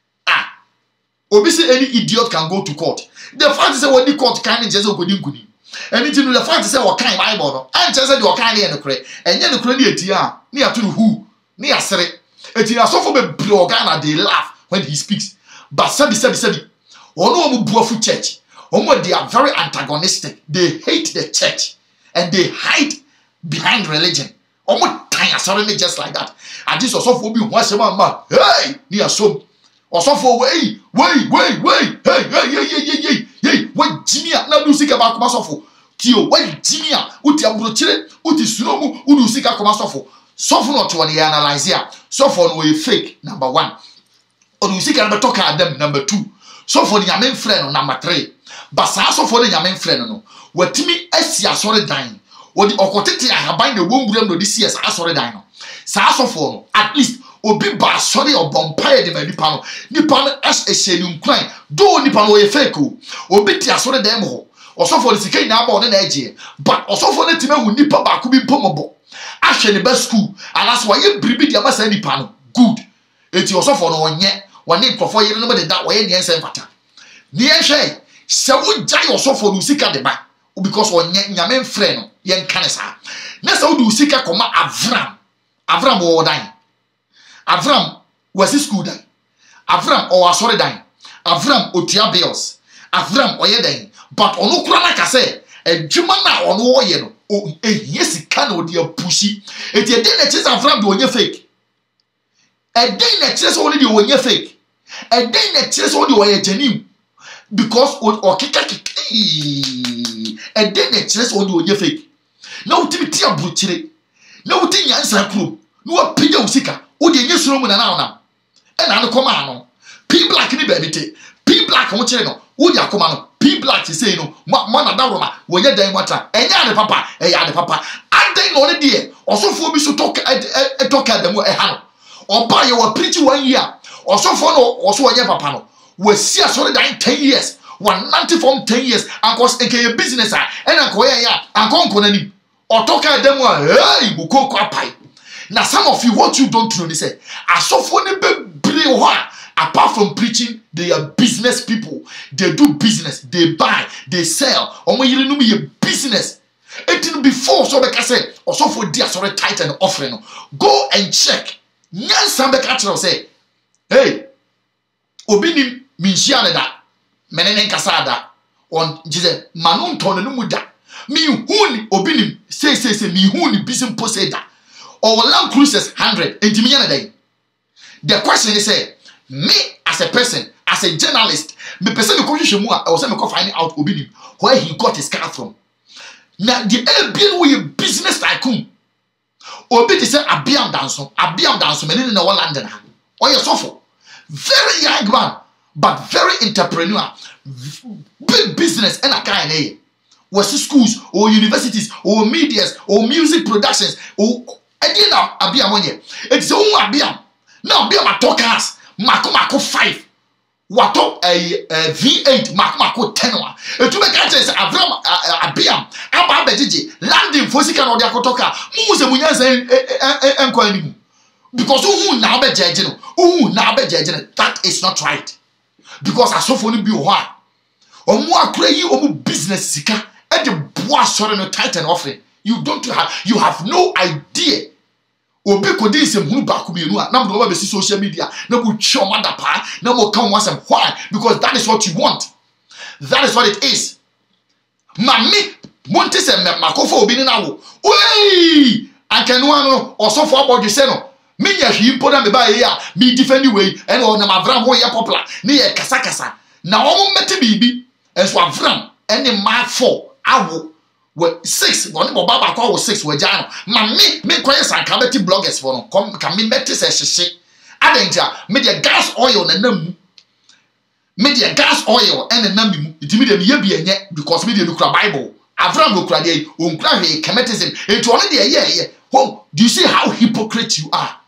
Obviously any idiot can go to court. The fact is that what the court can just go in. And it's the fact is that what kind Bible and just said your kind and the and then the credit near to who near Sere. It is so for Ghana they laugh when he speaks. But sabi. Oh no buafu church. Oh they are very antagonistic. They hate the church and they hide behind religion. Oh suddenly just like that. And this also for me once a man. Hey, near so. Also for hey, what Jimmy now do seek about Masofo. Tio, what Jimmy, what Yambuchile, what is Sunomu, who do seek a Masofo. Soften not to analyze here. Soften we fake, number 1. Or you seek a talk at them, number 2. Soften your main friend, number 3. But Sasso for your main friend, no. What Timmy Essia sorry dying. Or the Okoteti I have bind the womb no this year's sorry dying. Sasso for at least. Obi ba sorry or bompire de manipano. Nipan as a shenum climb. Do Nipan way fake. Obi tia sorry dem ho. Also for the Sika now on an edge. But also for the Tima who nipa back be pomobo. Ashe the best school. And that's why you bribi the Amasa Nipano. Good. It's also for no one yet. One name for 4 years nobody that way in the answer pattern. Near shay. So would die also for Lusika de ba. Because one yamen friend yen canesa. Next how do Sika comma Avram or dying. Avram was his school dying. Avram or sorry dying. Avram otia bills. Avram oye dying. but ono kura na ka say adwuma na ono wo ye no yes can o dia pushi eti e dey na chese Avram de onye fake e dey na chese only de onye fake e dey na chese only de onye genuine because o kika e dey na chese only de onye fake na utimi ti abruchire na uti nyansa kuro no wa pija usika o de nye suro mu na na e na no koma no P black ni baby te P black mo kire no wo di akoma no P black say no mo na dawroma wo ye dan mota enya ade papa ya ade papa adan no ne de osofo bi so talk dem e ha no oba ye wa preach 1 year osofo no oso wo ye papa no we see asori dan 10 years 190 from 10 years akos eke business and anko ye ya anko nani otoka dem hey buko kwa pai. Now some of you what you don't know they say asofo ne bebre ho apart from preaching, they are business people. They do business. They buy. They sell. Omo yiri no be business. It before so be say also for dia sorry tithe and offering. Go and check. Nyansa be ka say, hey, obi ni minhia ne da. Menene nkasa da. On Jesus manun ton no mu da. Mi hu ni obi ni say mi hu ni business post da. Or Land Cruises 100 entimi ya na dai. The question is say me as a person, as a journalist, me person me question mu I was say me go find out obi where he got his car from. Now the LBN we business tycoon. Obi say abiam danso me na London ha. Oye sofo. Very young man, but very entrepreneur. Big business and a kind eh. Was schools or universities or medias or music productions or again abiam onye. It's own abiam. Now abiam talkers. Mako 5 wato V8 mako 10 wa etu be ka say Avram abiam aba bejeje landing fosika na odi akotoka mu se munyanza enko animu because who na bejeje no that is not right because asofo no bi ho a omu akura yi omu business sika e de boa sore no tight and offering you have no idea. Obi kodi nsem hunu ba ko bienu a na mo ba be social media na mo twa o mada pa na mo kan wasem why because that is what you want, that is what it is. Mami monte se makofo obi ni na wo oi ankanu ano osofo abodwe se no me nya hwi mpo na me ba ye a me defend way and o na Avram ho ye popular ne ye kasa na o mete bibi enso Avram ene ma 4 awo 6 one baba kwa 6 we jano ma me koye sanka beti bloggers for no come can me meti se hyehye adenja me the gas oil na nam me the gas oil and nam mu itimi de me ye bi enye because me de kura Bible Avram go kura de onkura he kemetism eto one de ye home. Do you see how hypocrite you are?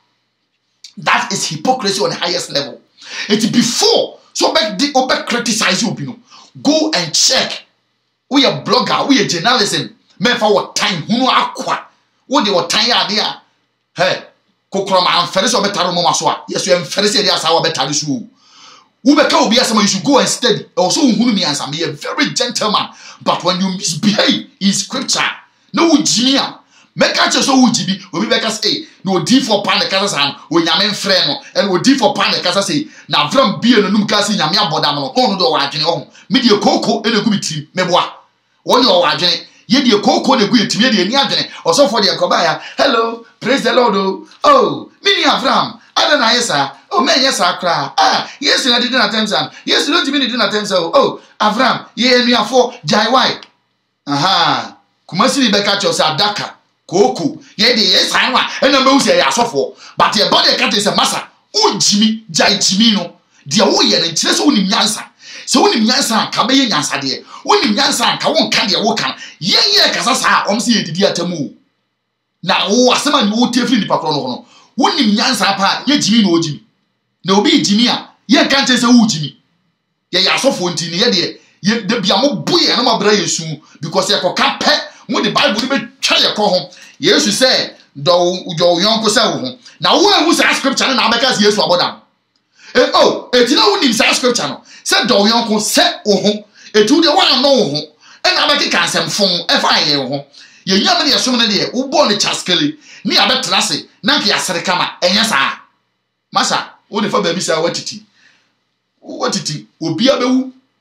That is hypocrisy on the highest level. It before so back the criticize you know go and check. We a blogger, we a journalism. Men for what time? Who know aqua? What they were time idea? Hey, Kokroma and Ferris or Betaro Momaswa. Yes, you am Ferris as our better issue. Ubeka will be as you should go and study. Also, who me as be a very gentleman. But when you misbehave in scripture, no Jimmy. Make out your so Jibi, will be back as a no D for pan the Kazasan, when Yamen friend, and will D for pan the Kazasi. Now from beer and Numcasi, Yamia Bodam, on the door, home. Media cocoa and a good team, Mebois. One your agent, ye dear cocoa and a good team, or so for the Akobaya. Hello, praise the Lord. Oh, Mini Avram, I don't know, yes, sir. Oh, man, yes, I cry. Ah, yes, I didn't attend some. Yes, you don't mean didn't attend so. Oh, Avram, ye and me are for Jai White. Aha, Kumasi Becca Daka. Koko, ye de yes, I want, and the most I ask for. But your body cat is a massa. Oh, Jimmy, Jai Jimino, dear Oyen and Chess only Yansa. So only Yansa, Kabe Yansa, dear. Only Yansa, Kawon Candy Wokan. Ye, Casasa, Omsi, dear Tamu. Now, oh, someone who take the patrono. Only Yansa, pa, ye Jimmy, no Jimmy. No be Jimmy, ye can't say so, Jimmy. Ye are so fontin, ye dear. Ye de Biamo boy and my brother soon because ye can't pet. When the Bible be try your call home, yes, you say, do your young person. Now, who's a scripture and I because yes, about them. Oh, it's no one in scripture. Said do your uncle set or home, it to the one no home, and I make a cancer phone, FIA home. Ye young man, so many who born the Chaskeli, near that Falacy, Nanki Asarikama, and yes, I. Massa, only for baby, sir, what it will be a boo.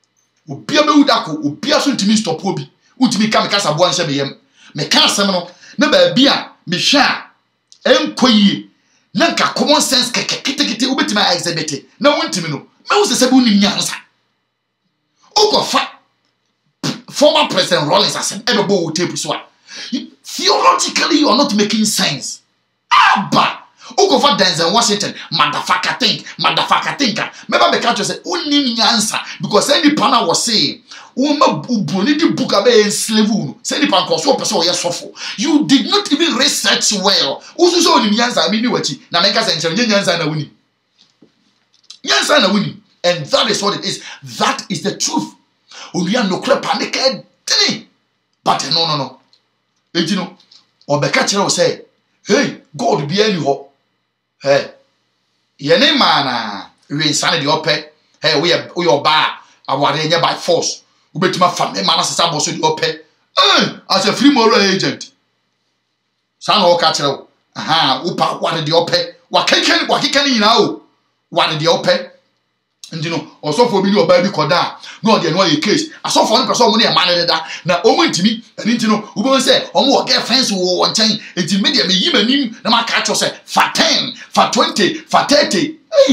obia be udako obia so ntimi stop obi utimi ka me kasa bo anhye me yem me ka asem no na ba bia me hwe a enkoyie na nka common sense kekekete obetima exhibit na wontimi no me wo se bu nim nyansa ukofa former President Rawlings asem ebebo wo tape so a theologically you are not making sense. Abba ukofa Denzel Washington motherfucker think remember me catch you say unim nyansa because any pana was say uma ubroni di book abe enslave no say the pan so person o yesofo you did not even research well usu so unim nyansa me ni wachi na me ka say nyansa na wuni nyansa na wuni and that is what it is. That is the truth. Only no crap panic but no ejino obeka kire say hey God be any ho hey yene mana we insane the ope hey we oba aware nya by force ubetima family man asesa boso the ope as a free moral agent san ho ka kire aha upa ware the ope wakeken nyina o ware the ope ndino osofo bi ni oba bi koda no de no ye case asofo no person mo ne man da na omo ntimi ani ntino wo be say omo wo get friends wo nchen ntimi de me yi manim na ma ka cho say for 10 for 20 for 30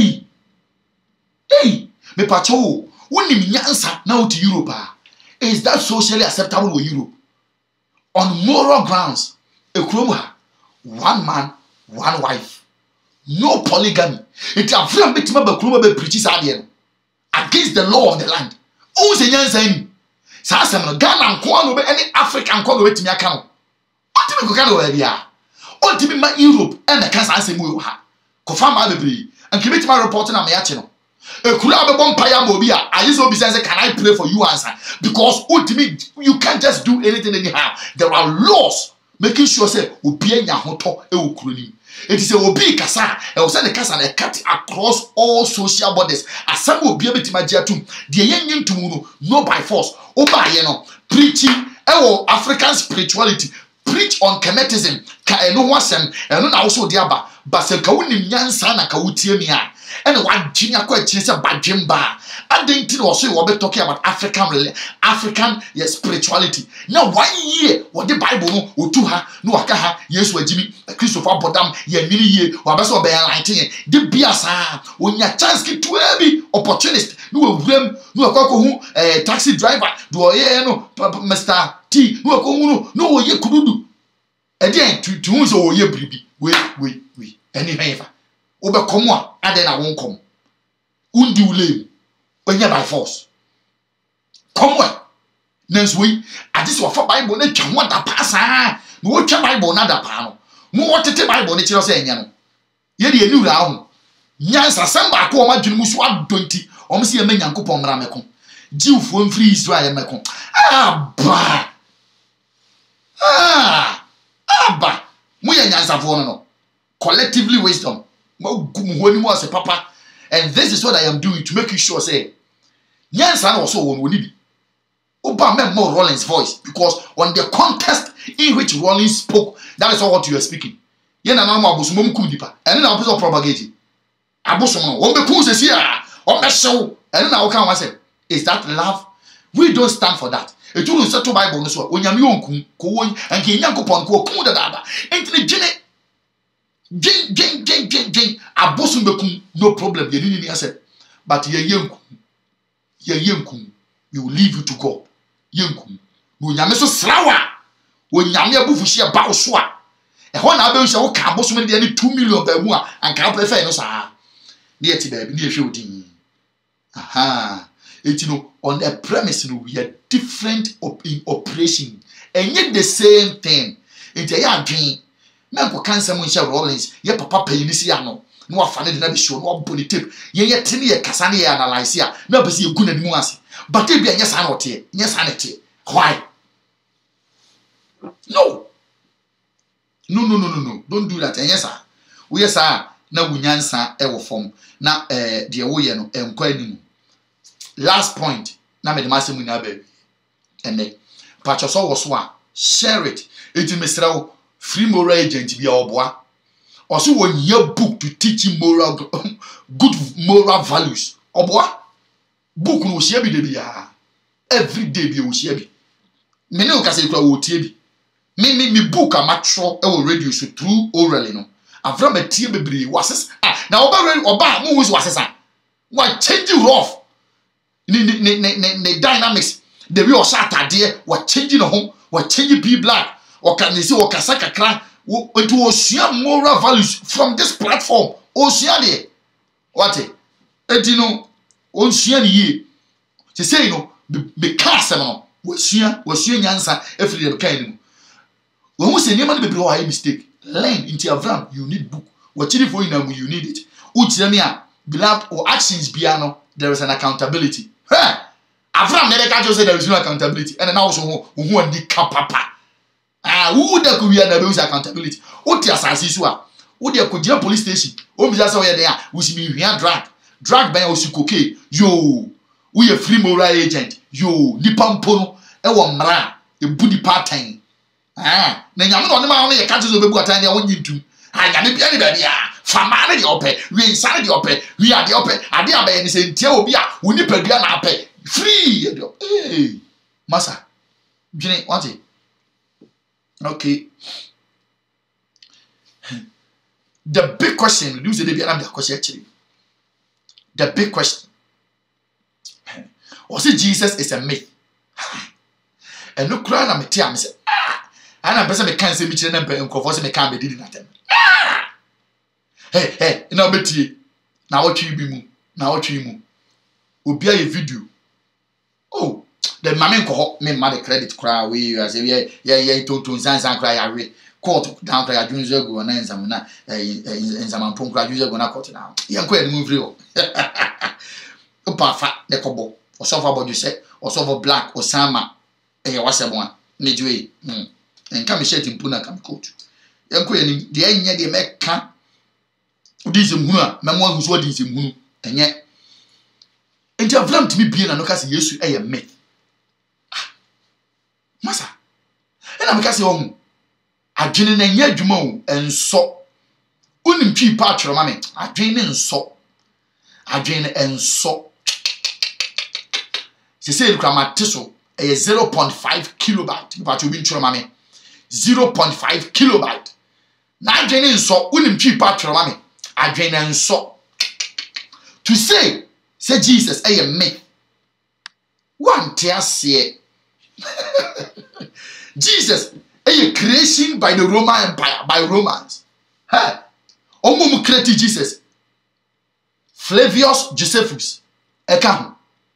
hey me pa cho wonim nyansa na wo to Europe is that socially acceptable in Europe on moral grounds ekrom ha one man one wife no polygamy. It Avram betima ba kuruma be preach sadie against the law of the land. O se nyansa ni. Sa asem no Ghana nko no be any African nko go betimi aka no. Otimi ko ka no bia. Otimi ma Europe e na ka sa asem wo ha. Ko fa ma bebre. Anke betima report na me ya che no. Ekura be bompa ya ma obi a ayeso obi say can I pray for you answer because otimi you can't just do anything anyhow. There are laws making sure say obi anya hoto e wo kuro ni. It is a obi kasa e wo say the kasa na cut across all social borders asam obi betima giatum de yenyin tumu no by force oba ye no preaching e wo African spirituality preach on Kemetism ka eno wasem eno na wo so de aba base ka wonim nyansa na ka wotie mi a ene wadwin akwa akire se badwemba adenti no so we be talking about African spirituality now 1 year what the Bible no otu ha no waka ha Yesu agimi Christopher Bodam ye nini ye wa be so be enlighten de bia sa onya chance ki to be opportunist no wuram no akwa hu taxi driver do ye no Mr. T no akwa hu no ye kududu e den tu so ye bribi we any favor obe komo a ade na won kom undi ule onye by force komo nanso we ade so fa Bible na twa ho da pasa no wo twa Bible na da pa no mo wotete Bible ne kire so enya no ye de eni ura ho nyansa samba ko o ma dwene muso adonti o mse ye manyankopon mra meko jiwfo mfiri Israel meko aba mo ye nyansa fo no collectively wisdom papa and this is what I am doing to make you sure say yes and also won be oba me more Rawlings voice because on the context in which Rawlings spoke that is all what you are speaking ye na na mo abosomom kum dipa ene na opeso propagate abosom no won be kun se sia o be hyew ene na wo kan wa say is that love? We don't stand for that. It will settle Bible no so onyame onkum ko won anke nyankopon ko kum dada entine gene Jing, abosun bekum, no problem. You didn't answer. But ye yenkum, we will leave you to God. Yenkum. When Yameso Slawa, when Yamia Bufushia Bauswa, and when I will say, oh, Cabosman, the 2 million per mois, and can't prefer no sir. Near to baby, near shooting. Aha. It's on a premise, we are different in operation, and yet the same thing. It's a dream. Menko cancer mun share Rawlings ye papa payini si ano no afane de na be show no boni tape ye tene ye kasa ne ye analyze ya na be se ye guna nimu ase but e bia nya sa na ote nya sa na te why no don't do that nya sa wo ye sa na wunyansa e wo fom na de wo ye no enko animu last point na me de masemu na ba ene pacho so wo so a share it enti mesrawo free moral agent be oboa also when your book to teach good moral values oboa book no share be de bia every day be oshia bi me ne o ka se kura wo tie bi me book a matro e wo radio so through orally no Avram atie bebre wases na oba mo who wasesa what change rough ne dynamics the way o Saturday what changing home what change be black or can they say o kasa kakra into osia moral values from this platform osia there what no osia ne ye to say no be cast no osia nyansa every day kind no when we say never be bebre o mistake learn into Avram you need book what you for you need it uchirania beloved or actions biano there is an accountability Avram never can just say there is no accountability and now so who and the papa who there could be an abuse accountability what the assassin who there could be police station o be just say there we should be here drag by osukoke yo we a free moral agent yo nipampono e wo mra e budi part-time na nyame no ne ma no ye ka tzo bebu atan dia wonyi ntum nyame bia ne bia fama ne de ope we insane de ope we ade ope ade abaye ne se ntia obi a woni padua na ape free masa dwene what okay the big question do say dey bia na bia question actually the big question was it Jesus is a myth and no cry na me tia me say ana pese me kan se mi kire na mpa nkofo se me kan be didi na tem hey na obetie na wotwe bi mu obi aye video oh the mama nko me ma the credit cry we as ye tonton zanzan cry ya we court down cry adunzo go na enzam na enzam pon cry adunzo go na court na ye nko enu free o opa fa ne kobo osofa bodu se osofa black osama wasebon ne jwe enka me shirt impuna kam coat yanko yani de anya de meka odi semhunu a memo ahuso odi semhunu enye enti Avram timi bie na no kase Yesu eye me masa ena me kase ohu adwene na nya adwuma o enso onim twi pa atwero ma me adwene enso se se kramateso 0.5 kilobyte but you been tro ma me 0.5 kilobyte na adwene enso onim twi pa atwero ma me adwene enso to say Jesus me one tiasie Jesus a creation by the Roman Empire by Romans omum create Jesus Flavius Josephus eka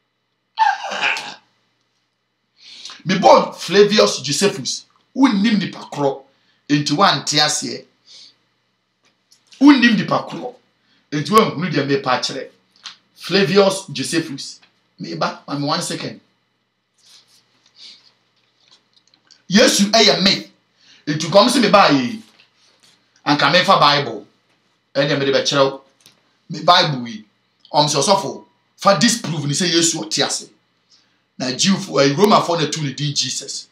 me born Flavius Josephus unnim di pakro enti one tiasie unnim di pakro enti wan hunu de me pa kire Flavius Josephus. Maybe 1 second. Yes, you a me. It to come see me buy and come in for Bible. And you may be child. Me Bible we. So for disprove ni say yes what tiase. Na Jew for a Roman for the two the Jesus.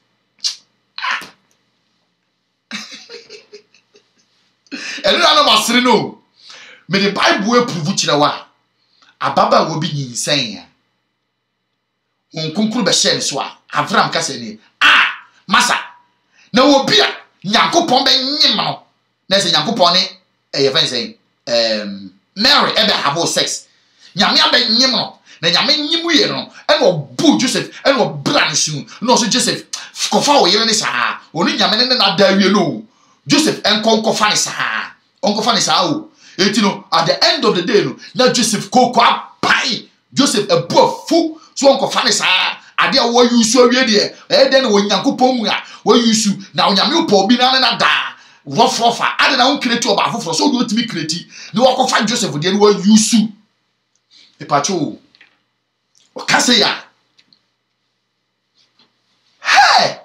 And I know masri no. Me the Bible prove chirawa. Ababa will be insane. Unkunkuru be share so a Avram ka se ni masa na wo bia Nyankopon be nyim no na se Nyankopon ne e fan say Mary ebe have sex nyame abe nyim no na nyame nyim ye no e no bu Joseph e no bra nsu no so Joseph kofa wo yere ne saa oni nyame ne na da wie no Joseph enkonkofa ne saa onkofa ne saa o etino at the end of the day no na Joseph kokwa pai Joseph fu so onkofa ne saa ade a wo yusu awie de den wo Nyankopon mu a wo yusu na onyame opo bi na da rofa ade na won kreti oba afoforo so do otimi kreti na wo kofa Joseph de wo yusu e pacho o kase ya hey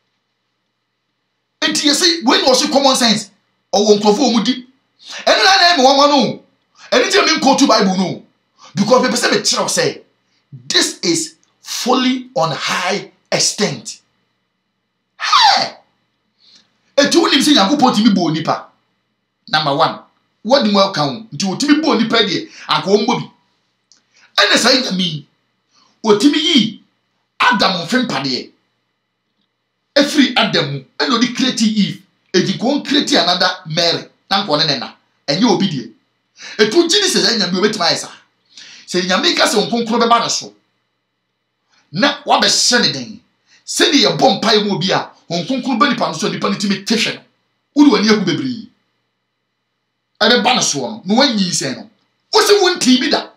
enti yesi when was common sense o won krofo omudi enu na me won no enu je me quote Bible no because people say me tell say this is fully on high extent. Hey! Eti woni se Nyankopon timi bo nipa. Number 1. What do welcome? Nti wotimi bo nipa de anko ombo bi. Ene sai nyami. Otimi yi Adam mfempade every Adam and odi create Eve e go create another Mary na nko ne na enye obi die etu Genesis anya bi obetima isa se nyame ka se nkonkro be ba na so na wa be hye ne den se ne ye bom pai mu obi a nkonkro be nipa no so nipa ne timi tehwe no uri wani agu bebri ebe ba na so no wanyi se no wo se wonti bi da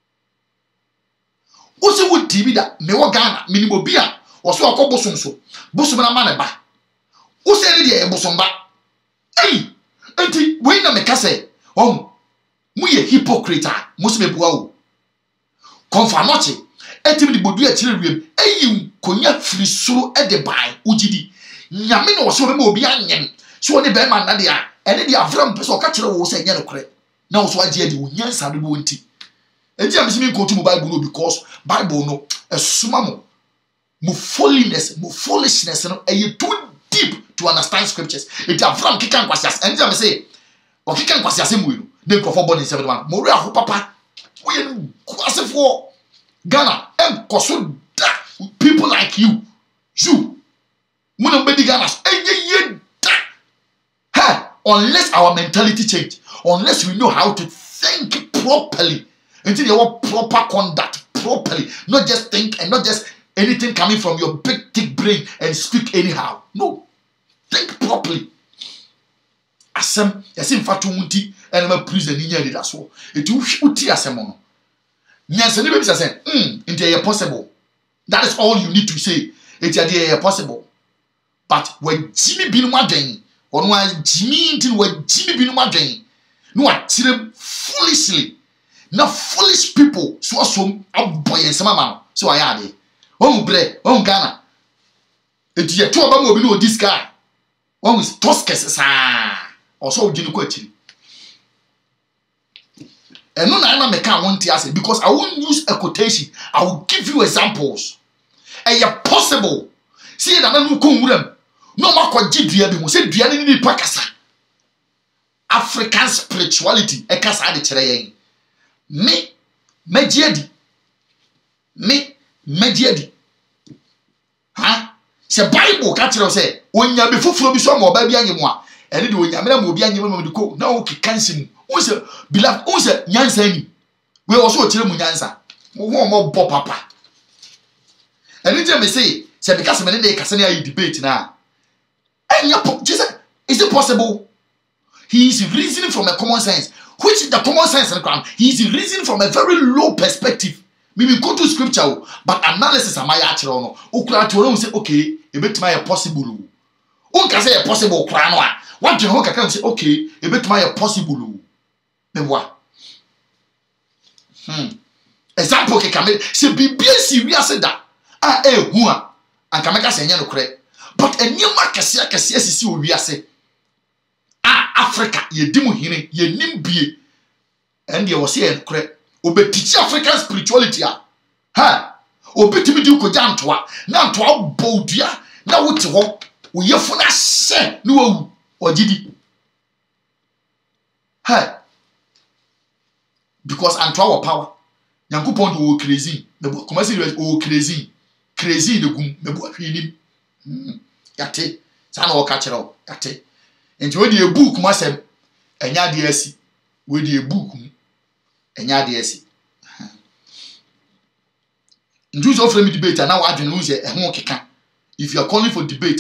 wo se wonti bi da me wo Ghana minimo bi a wo so akobosom so bosom na ma ne ba wo se ne de ye bosom ba enti we na me ka se mu ye hypocrite mo se me bua o konfa noche etimi di bodu a kire wiem konya firi soro e de bai ugidi nyame na wo so be ma obi anyem so ne be ma na de a ene de Avram pese o ka kire wo se nya no kre na wo so age ade wo nyansa do wo nti enti am se me ko tu mo Bible no because Bible no esuma mo foolishness no e too deep to understand scriptures. It Avram kikan kwasias enti am se o kikan kwasias mu no de crofo body 71 mo re aho papa we kwasefo Ghana and koso da people like you muna bedi Ghana unless our mentality change, unless we know how to think properly, until you have proper conduct properly, not just think and not just anything coming from your big thick brain and speak anyhow. No, think properly. Asem yasim fatu munti and ma prison ni nyali that's all. It uti asemono. Nyanse ni bebi say into possible. That is all you need to say. It's possible. But when Jimmy bin wadwen, on was Jimmy until when Jimmy bin wadwen, no atire foolishly. Now foolish people so some boy and some man. So I had it. Ghana. It's your two of them will be this guy. One with Toskes or so Jinuquetti. And no, I make one answer because I won't use a quotation. I will give you examples. And you're possible. See that I don't come with them. No more Jidria, say Diani Pakasa. African spirituality, a casa de Cherayan. Me, Mediadi. Huh? Say Bible, catcher say, when you before flow be some more baby anymore. And it when you will be animal to go. No, cancel. Who's a beloved? Who's a Yansani? We also tell him Yansa. More papa. And you may say because of many Cassania debate now. And Jesus, is it possible? He is reasoning from a common sense, which is the common sense and ground. He is reasoning from a very low perspective. Maybe go to scripture, but analysis am I actually no. Ukra say okay, a bit my possible. Unka say possible kranoa. What you know can say okay, a bit my possible. Then what? Example ke kame se bibia serious da. Hu a anka meka se nya no kre. But enyema kese sisi o wiase. Africa ye dimu hine ye nimbie. And ye was here kre. Obe teach African spirituality obetimi di ukoja ntoa na ntoa bodua na wote ho wo yefo na hye na wawu ogidi because antoa wo power Nyankopon do crazy mebo komasi o crazy de gum mebo ahwenim yate sa na wo ka kire o yate enti we di book masem enya de asi we di book enya de asi Njuzi offer me debate and now I don't know keka. If you are calling for debate,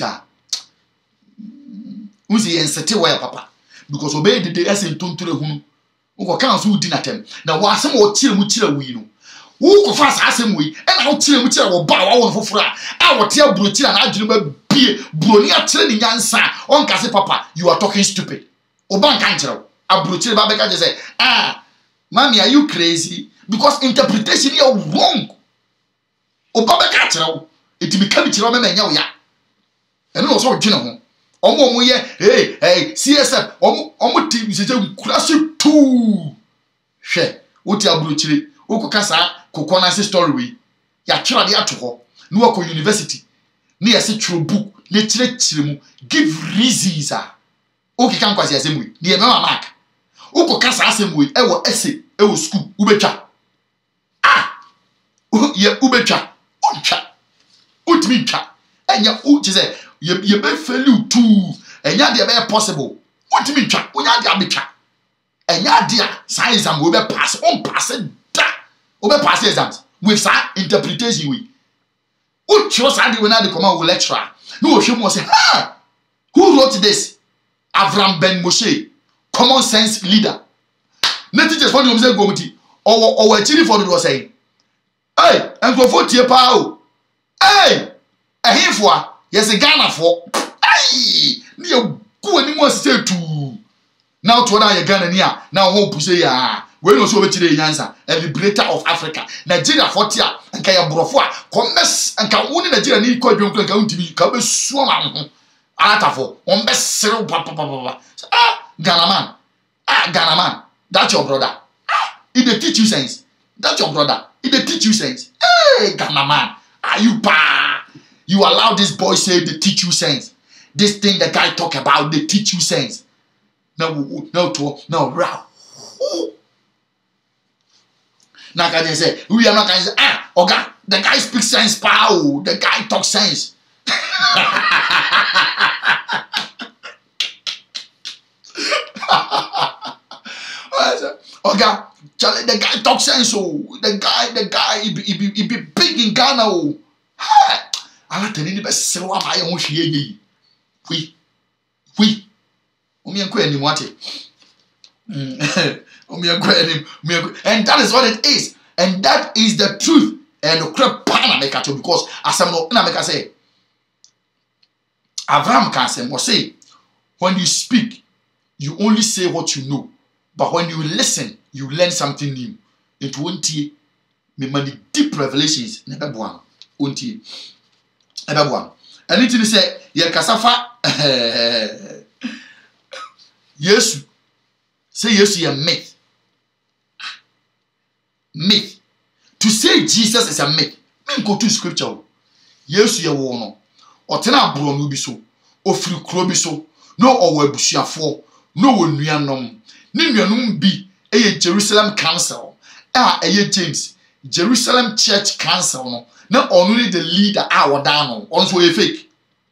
uzi ensete where papa because obey the day as in tonture hunu. Uko council dinner them. Now wa some o chire mu chire wi no. Wo ko fast asem wi e na wo chire mu chire wo ba wa won foforo a wo tia bro chire na adwene ba bie bro ni a chire ni nyansa on ka say papa you are talking stupid. Oban kan chire a bro chire ba be ka say mommy are you crazy because interpretation here wrong. Oba ka kire eti mi ka mi kire o me nya wo ya eno no so dwene ho omo ye CSF omo team se je kurase tu hwe woti aburo kire okoka sa kokona se story we ya kire de ato ho no wako university ni yesi true book le kire mu give reasons okika nkwase asem we ni e mama mark okoka sa asem we e wo essay e wo school ubetwa ye ubetwa oncha ultimate twa enya uchi say ye be fail you too enya de be possible ultimate twa unya de abetwa enya de a science exam we be pass on pass da we be pass exams with sa interpretation we uchi was and we na the command we lecturer no hwem say ha who wrote this Avram ben Moshe common sense leader na teachers for the say go muti or chiri for the was saying hey enkrofo tie pa o hey ehifo a yes Ghana for hey ni ku ani mo say tu now to na ye Ghana ni a now ho puse ya we no so obetire nyansa a liberator of Africa Nigeria 40 a nka ye borofo a commerce nka woni Nigeria ni ko adwon nka untimi ka be suo ma ho atafo on be serew papa Ghana man that's your brother it dey teach you sense that's your brother it dey teach you sense hey Ghana man are you pa you allow this boy say they teach you sense this thing the guy talk about they teach you sense no raw now can you say we are not going to say oga the guy speaks sense pow the guy talk sense oga Charlie, the guy talk sense the guy he be big in Ghana ala tani ni be sewa ma ye ho hwie yi we omi enko anim ate omi enko anim and that is what it is and that is the truth and crap pana make at because asem no na make say Avram can say Moshe when you speak you only say what you know but when you listen you learn something new it won't me many deep revelations never one won't everyone anything say ye kasafa Yesu say Yesu ye myth to say Jesus is a myth me go to scripture Yesu ye wo no otena abro no bi so ofiri kro bi so no owo abusuafo no wo nuanom ni nuanom bi eye Jerusalem Council eye James Jerusalem Church Council no na only the leader wodan no onso e fake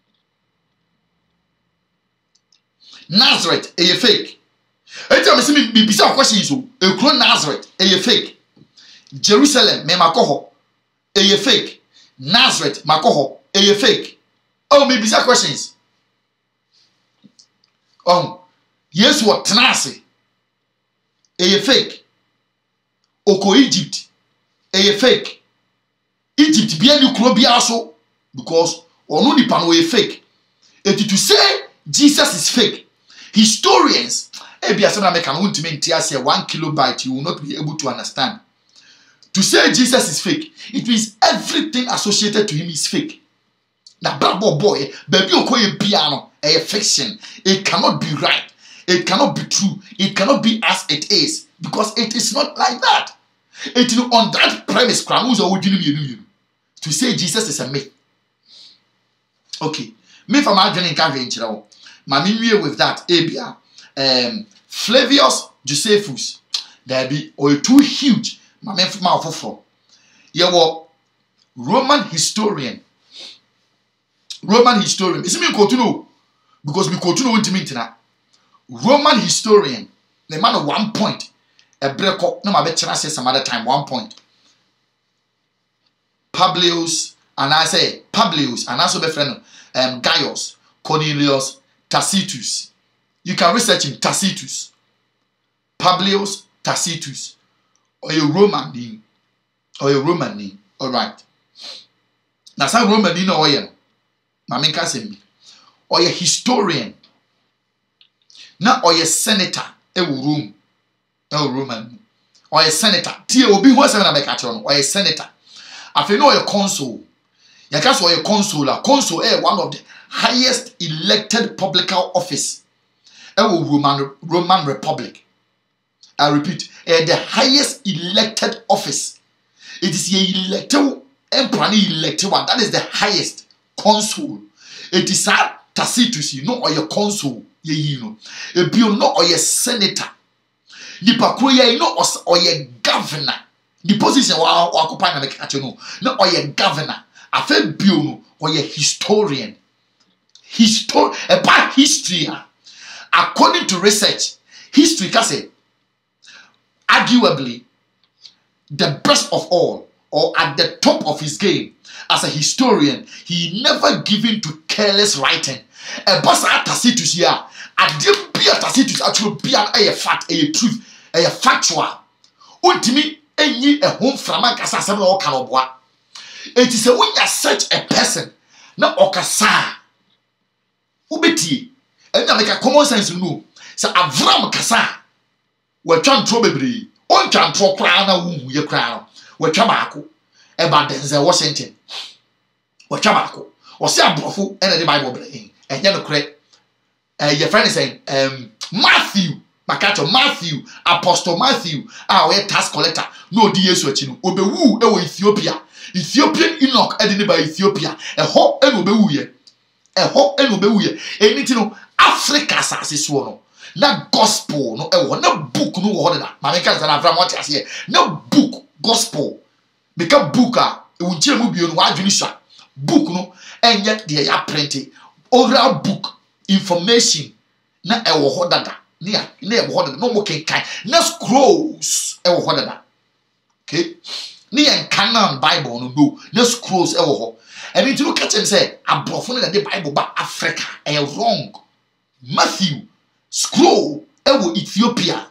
Nazareth eye fake etia me se me bisa question so e kro Nazareth eye fake Jerusalem me makoho eye fake Nazareth makoho eye fake oh me bisa questions yes what tenase eye fake oko Egypt eye fake Egypt bia ni kuro bia so because onu nipa no eye fake it to say Jesus is fake historians bia say na make am untime ntia say 1 kilobyte you will not be able to understand to say Jesus is fake it means everything associated to him is fake na brabo boy baby okoye bia no a fiction it cannot be right it cannot be true it cannot be as it is because it is not like that it is on that premise to say Jesus is a myth okay me for my journey can venture out my with that abia Flavius Josephus there be or too huge my man for my for you Roman historian is me go to know because we go to know what to mean tonight Roman historian the man of 1 point a break up no my bet say some other time 1 point Publius and I also be friend Gaius Cornelius Tacitus you can research him Tacitus Publius Tacitus or a Roman name all right now some Roman name or you Mama can say me or a historian now or a senator Roman or a senator tie obi ho say na be ka che or a senator afi no a consul ya ka so a consul one of the highest elected public office Roman Republic I repeat the highest elected office it is a elected emperor elected one that is the highest consul it is a Tacitus you know or a consul you know a bill no or a senator the pakuya no or a governor the position wa occupy na make no or a governor afa bill no or a historian. About history. According to research, history can say arguably the best of all, or at the top of his game as a historian. He never given to careless writing. A boss at Tacitus here, I didn't be at Tacitus actually be a fact, a truth, a factual. Ultimately, a home from a casa several canoboa. It is a when you such a person, not okasa. Ubeti, and you make a common sense no. So Avram Kasa, we can't probably, on can't throw crown, ye crown, we Chamaco, about Denzel Washington. We Chamaco, or say a brofu, and the Bible brain, and you know, correct. Your friend is saying, Matthew, Matthew, Apostle Matthew, our tax collector, no DS watching, Obewu, Ethiopia, Ethiopian Enoch, edited by Ethiopia, a hope and Obewu. A hope and obey anything Africa as is one. No gospel, no book, no order. Mamma can have what I say. No book, gospel. Make a booker, it will tell you on what you book, no, and yet they are plenty. Oral book, information, not a order. Near order, no more kind, no scrolls, a order. Okay, near canon Bible, no scrolls, and if you look at him say, I'm profound that the Bible about Africa and wrong. Matthew, scroll, Ethiopia.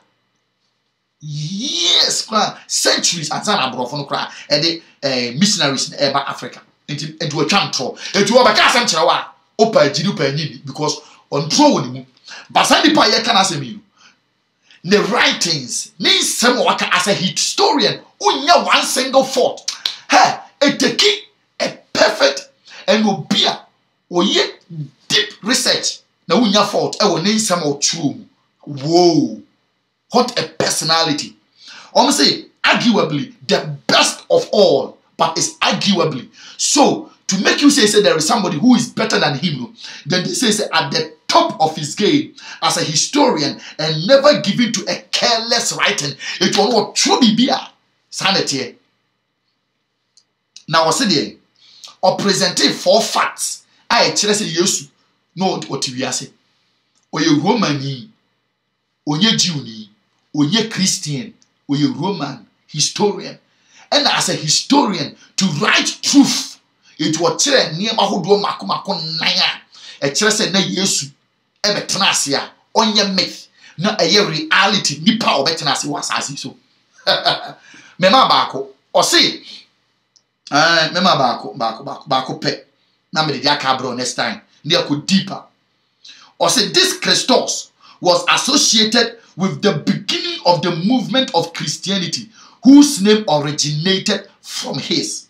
Yes, centuries and some profound cry and the missionaries in Africa. Into a chantro. Into a bacasam chawa, opa jidu because on throne. But Sandy Paya can ask me. The writings need some worker as a historian. Unya one single fault. Hey, a key. Perfect and will be or yet deep research. Now, when your fault, I will name some of true. Whoa, what a personality! I'm say arguably the best of all, but it's arguably so. To make you say there is somebody who is better than him, then they say at the top of his game as a historian and never given to a careless writing. It will not truly be a sanity. Now, I said there. Or presented 4 facts. I tell you, yes, no, what you say. Or you Roman, or you Jew, or you Christian, or you Roman historian. And as a historian, to write truth, it was near Mahudo Makumakon Naya. A chess na Yesu, Ebetrasia, on your myth, not a reality, Nipa or Betanasi was as so. Mema Bako, or say, Mema Bako pe. Na me dia kabro next time. They could deeper. Or say this Christos was associated with the beginning of the movement of Christianity, whose name originated from his.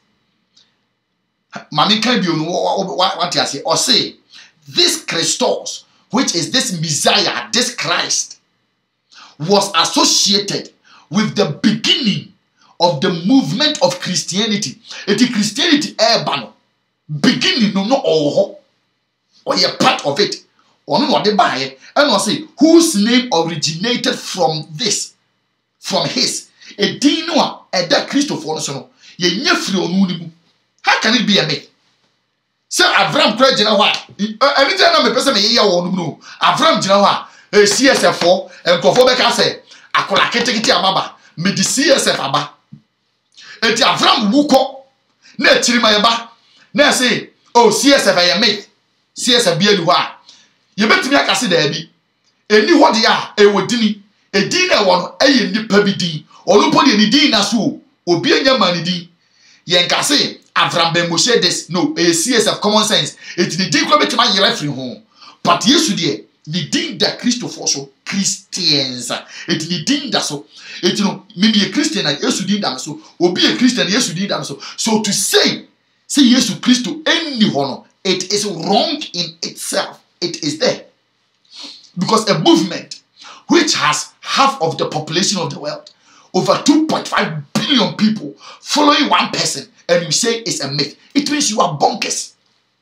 Mami can be what I say. Or say this Christos, which is this Messiah, this Christ, was associated with the beginning of the movement of Christianity. It is Christianity urban. Beginning no or you're part of it. Or no they buy it. And I say whose name originated from this, from his. A dinoa and that Christopher no ye nyefri onu. How can it be a myth? Say Avram cry jina wa. Anytime na me person me ye wonu no. Avram jina wa. CSF4 and nkofo be ka say akola ketekete amaba. Me di CSF aba. Eti Avram wuko na chirima yeba. Na say oh CSF aye myth. CSF bi elu ha. Ye betimi akase da bi. Eni ho de a ewodini. Edin na ewo no eye nipa bi din. Olupo de ni din na so obi anya mani din. Ye nkase Avram ben Moshe this no a CSF common sense. It the din ko betima yere free home. But yesu de the din da Christopher so Christians. It the din da so. It no maybe a Christian and yesu din da so. Obi a Christian yesu din da so. So to say yesu Christo any honor, it is wrong in itself. It is there. Because a movement which has half of the population of the world, over 2.5 billion people following one person, and you say it's a myth, it means you are bonkers.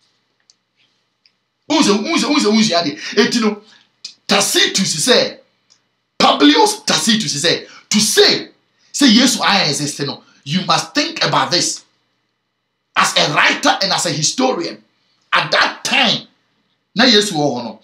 Tacitus say, Publius Tacitus say, to say yes, I exist, you must think about this as a writer and as a historian. at that time na Yesu wo no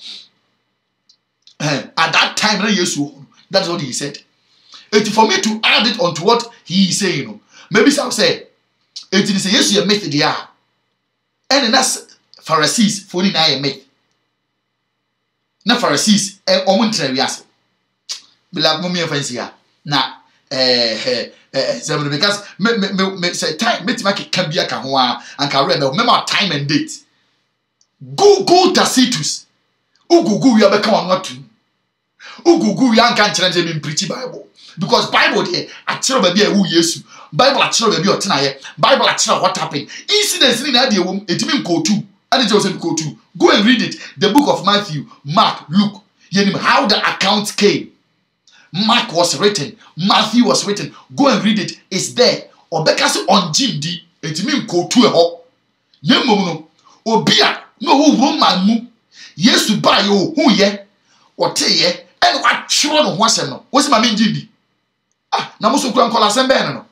at that time na Yesu wo. That's what he said. It for me to add it onto what he is saying, you know, maybe some say it is a Yesu a myth there, and that's Pharisees for a myth. Na Pharisees omuntre wiase. Bila mo me fancy ya na because me say time me make can be aka ho a anka remember time and date. Go Tacitus. Ugugu we abeka on what to. Ugugu we anka nkyerɛ me preach Bible because Bible there akyerɛ ba bia wu Yesu. Bible akyerɛ ba bia ɔtena ye. Bible akyerɛ what happened. Incidents ni na de wom etimi nkotu. Ade je say nkotu. Go and read it. The book of Matthew, Mark, Luke. Yenim how the account came. Mark was written, Matthew was written. Go and read it. It's there. Obeka se on Jindi, etimi nkotu eho. Yemom no, obia no wo Roman mu. Yesu ba yo hu ye. Ote ye, en wa tworo no ho asem no. Wo se ma men Jindi. Na mo so kura nkola asem be no.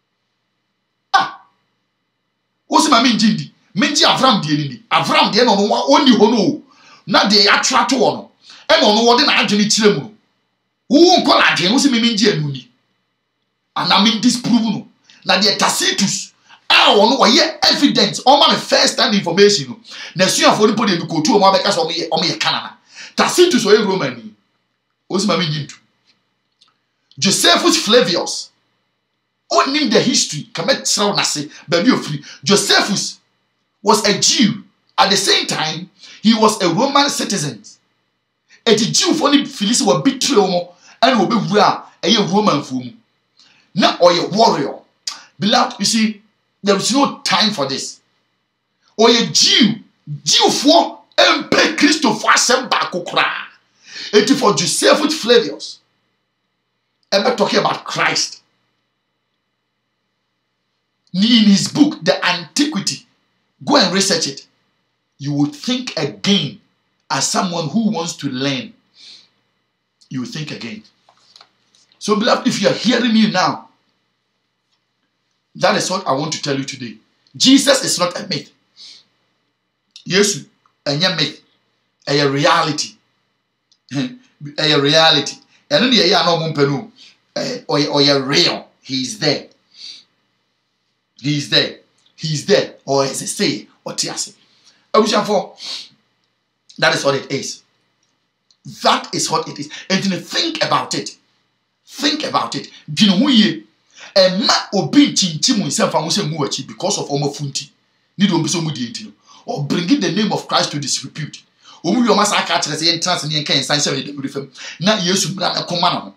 Wo se ma men Jindi. Menji Avram de ni. Avram de no no oni ho no. Na de atwa to wo no. E no no wo de na adwene kire mu no. Wo nkola de wo se menji anu ni. Ana men disprove no. Na de Tacitus wo no ye evidence o ma first hand information no. Na suafo ni podi ko tu o ma beka so o ye Canada. Tacitus o ye Roman ni. Wo se ma menji ntu. Josephus Flavius. Onim the history. Kametra na se baby ofri. Josephus was a Jew. At the same time, he was a Roman citizen. A Jew for the Falacy were betray mo and will be a Roman fool. Now or a warrior. Beloved, you see, there is no time for this. Or a Jew for Emperor Christopher Sembakokra. It is for Josephus Flavius. Ever talking about Christ. In his book, The Antiquity. Go and research it. You would think again as someone who wants to learn. You will think again. So, beloved, if you are hearing me now, that is what I want to tell you today. Jesus is not a myth. Yes, a myth, a reality. A reality. And then you are or you're real. He is there. He is there. He is there. Or as they say, or tiase. That is what it is. That is what it is. And then think about it. Think about it. And ma obi chinchimu himself because of omofunti. Need to be so mudi or bringing the name of Christ to disrepute. Omu yo masa aka kire say entrance ne kan san se de refem na Yesu bra na koma no.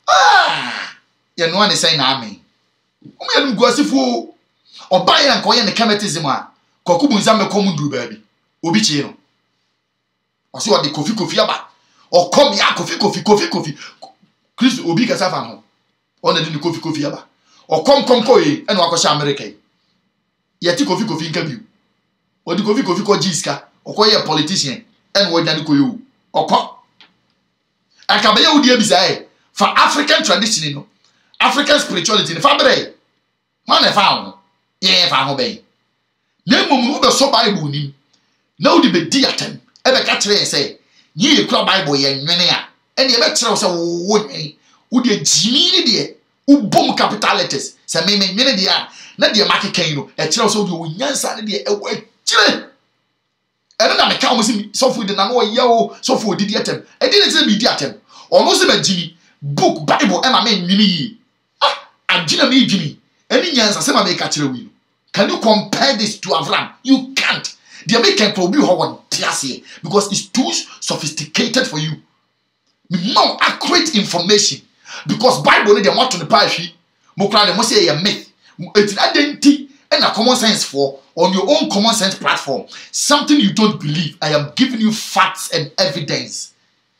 Ye no an say na amen. Omu ya ngu asifo oba ya nko ye ne kemetism a kokubu nza mekom nduru ba bi. Obi chi no. Oso o de kofi aba. O kom ya kofi. Chris obi ka safa no. O na de kofi aba. O kom ko e na wakosha America. Ye ti kofi nka bi. O di kofi ko jiska. O ko ye politician. And what did you? Oko. Akabaye udi ebisa for African tradition, you know, African spirituality. The fabre, man, I found. Yeah, found obey. No mum be so Bible nim. No the be diatem. Ebe catch say, ye club Bible ye nwenea. And ye better say would ye jimini de ubom capital letters. Say me nwene de a na de market kan no. E kire so de onyansa de e kire. And then I can't see so food and I know yo so for did atem. I didn't say be atem. Almost a Jimmy book Bible and I mean mini. And Jimmy me Jimmy. Any years I say my make a win. Can you compare this to Avram? You can't. The American can be how because it's too sophisticated for you. No accurate information. Because Bible need the want to the parish. Mokra de must say a myth. It's identity and a common sense for on your own common sense platform. Something you don't believe. I am giving you facts and evidence.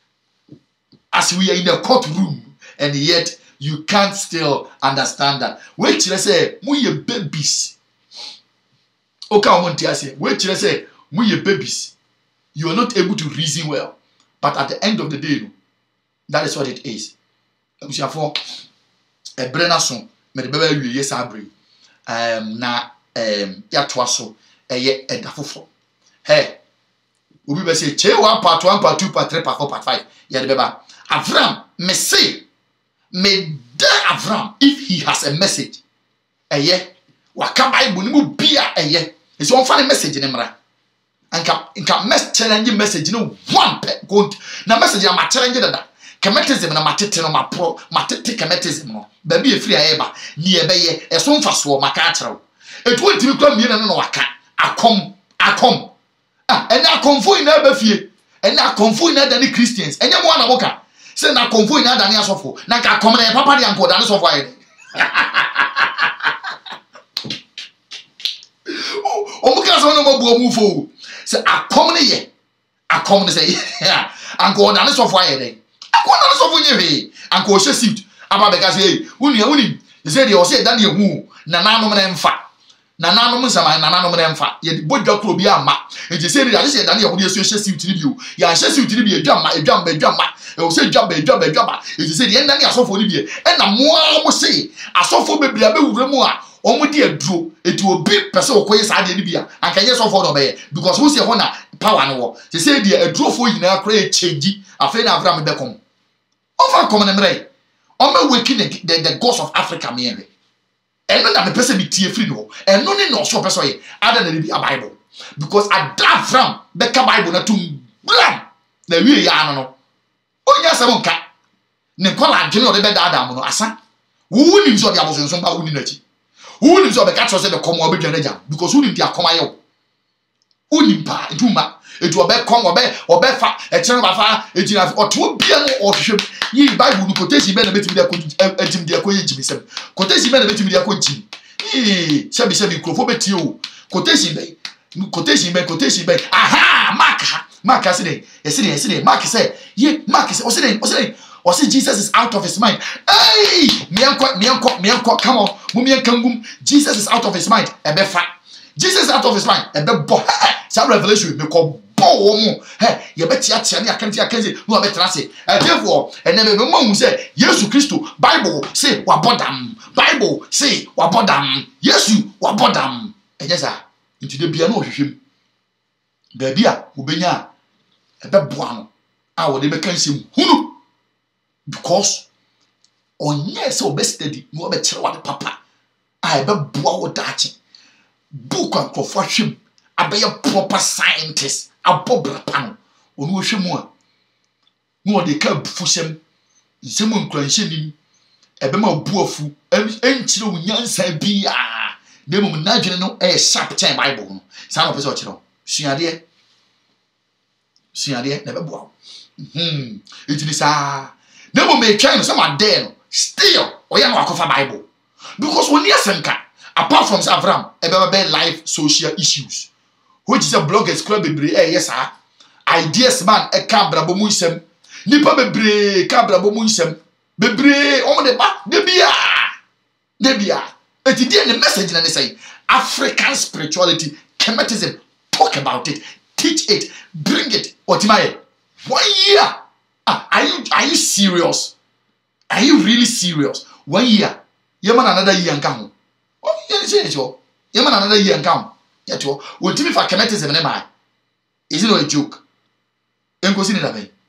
As we are in a courtroom, and yet you can't still understand that. Wait till I say, we are babies. Okay, wait till I say, we are babies. You are not able to reason well. But at the end of the day, that is what it is. For a brennason, me the baby yes I bring. Na ya twaso eye edafofo Hey, obi be say che 1 part 1 part 2 part 3 part 4 part 5. Ya de beba. Avram, me say, me de Avram if he has a message. Waka Bible ni mu bia It's one funny message in mra. Anka mess challenge message no one go na message am challenge dada. Kemetism na matete no mapro, matete kemetism no. Ba bi efiri ayeba ni ebeye eso mfaso maka akyerɛw. Etu ontimi kwa mie na no waka. Akom. Ene akomfo ina ba fie. Ene akomfo ina da ni Christians. Enye mo na boka. Say na akomfo ina da ni asofo. Na ka kom na papa de anko da ni sofo aye. Omuka so no mabu omufo. Say akom ne ye. Akom ne say anko da ni sofo aye den. Anko da ni sofo nye he. Anko hye suit. Aba beka say uni. Say de o say da ni ehu na nanom na mfa. Na nanom nsama na nanom na mfa. Ye di bodwa kro bi ama. Enti say de say da ni ehu ne so hye suit ni bio. Ya hye suit ni bi edwama. E o say edwama. Enti say de na ni asofo ni bi. E na mo say asofo bebre abewure mu a omo di aduro eti obi pese okoye sa de ni bia anka ye so for no be because who say ho na power no wo say de aduro fo yina kra e change afa na Avram be kom over come na mre o me waking the gods of Africa me ene eno na me pese bi tie free no eno ni no so pese ye ada na bi a Bible because Avram be ka Bible na tum blam na wie ya no onya se mo nka ne kola adwene o de be da mo no asa wo ni so de abosonso ba wo ni na chi who is the catch the come or be because who did the come Unimpa, Duma, it will be come or fa, a channel of fire, or 2 piano or ship. Ye Bible, quotation benefit with a Jim de Jimmy. Quotation benefit with a coaching. Ye, Shabby Crofobet you. Quotation bay. Aha, Mark, I said, yesterday, Mark said, ye, Mark was saying. Or say Jesus is out of his mind. Hey! Mianko, come on. Mumian kangum. Jesus is out of his mind. Ebe fa. Jesus is out of his mind. Ebe bo. Some revelation me ko bo mo. Hey, ye beti atia ni akanti. No abetra say. Therefore, and then me mo say, Jesus Christ, Bible say wabodam. Bible say wabodam. Yesu wabodam. Ejesa. Into the bia no hwehwem. Baby a ubenya ebe bo ano. A wo de be kan sim. Hunu. Because on yes or best steady, no better what papa. I be boa dachi. Book and profession. I be a proper scientist. A bobra panel. On wish more. No, they can't fusem. Someone crunching him. A bema boafu. And you yansa be ah. They will not know a sharp time Bible. Some of us watch it. See idea. Never boa. It is they will make China some there still or young Wakofa Bible. Because when you senka, apart from Avram, about life social issues, which is a bloggers club yes, sir. Ideas man a cabra bomusem, Nipa bebre cabra bomusem, bebre on the back, debia. But he did the message and they say African spirituality, Kemetism, talk about it, teach it, bring it. What 1 year. Are you serious? Are you really serious? 1 year. You man another year and come. Oh, you man another year and come. Yet you will tell me for Kemetism and I. Is it not a joke? Enko sini da be.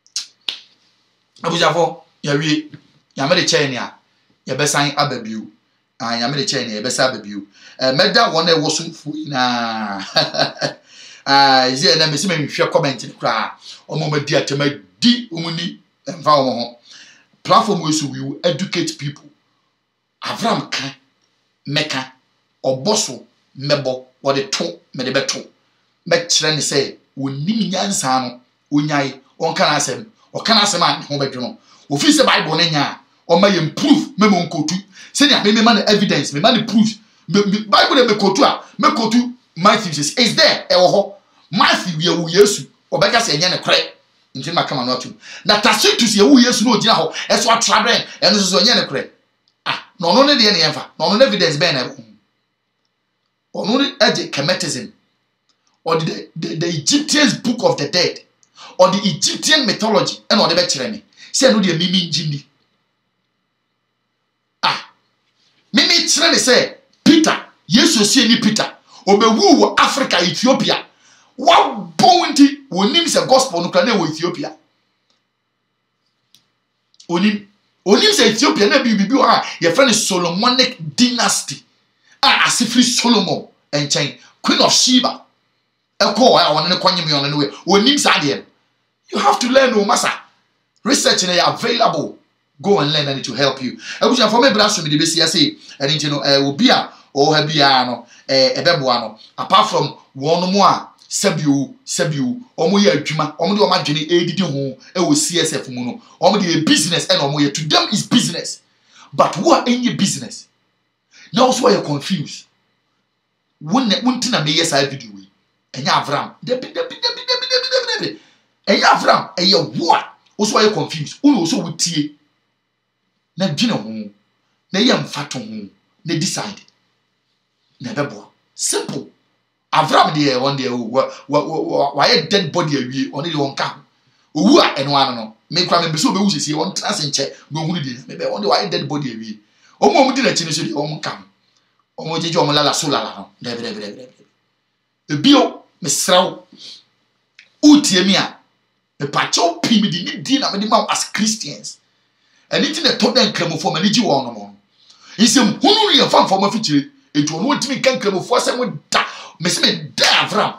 Abujafo, ya wie, ya me de chain ya. Ya be san ababiu. Ya me de chain ya be san ababiu. Meda won e wosumfu na. Is it na me se me hwe comment ni kra. Omo ma di atema di umuni emfa omo platform we so we will educate people. Avram kan meka oboso mebo wo de to me de beto me kire ne say woni nyansa no onyai onka na asem okana asem an ho bedwono ofi se Bible ne nya o ma improve me mo nkotu se dia me ma na evidence me ma na proof Bible de me kotu a me kotu Matthew says is there e wo ho Matthew ye wo Yesu obeka se nya ne kore nti ma kama no atu na Tacitus ye wo Yesu no ogina ho eso atraben eno so nya ne kore no no ne de ne yemfa no no evidence be na ono ne age Kemetism or the Egyptian book of the dead or the Egyptian mythology and or the be kire me say no de mimi njini mimi kire ne say Peter Yesu sie ni Peter obewu wo Africa Ethiopia onim se gospel no kana wo Ethiopia onim se Ethiopia na bibi ha your friend is Solomonic dynasty asifri Solomon enchen Queen of Sheba eko wa won ne kwanyem yon ne we onim sa de. You have to learn, massa. Research is available. Go and learn and it will help you. I wish for me brass me the best say and you know obia or habiano ebeboano apart from one more sebu omo ye adwuma omo de omo adwene edidi ho e wo CSF mu no omo de business and omo ye to them is business. But who are any business? Now also you confused. Won tina me yes I video we. Enya Avram. Enya Avram eye what? Also you confused. Who also with tie. Na dwene ho. Na ye mfato ho. Na decide. Na bebo. Simple. Avram there one day why dead body awie on the one ka. Owu a eno ano no. Me kwa me beso be wu sisi won trans nche no hunu de. Me be on the why dead body awie. Omo di na chi no so de omo ka. Omo jeje omo lala so lala no. De. Ebio me sraw. Utie mi a me pacho pi me di na me di ma as Christians. Anything that told them kremo for me ji won no mo. Isem hunu ye fam for ma fitire. Etu ono ntimi kan kremo for say we da. Me say me da Avram.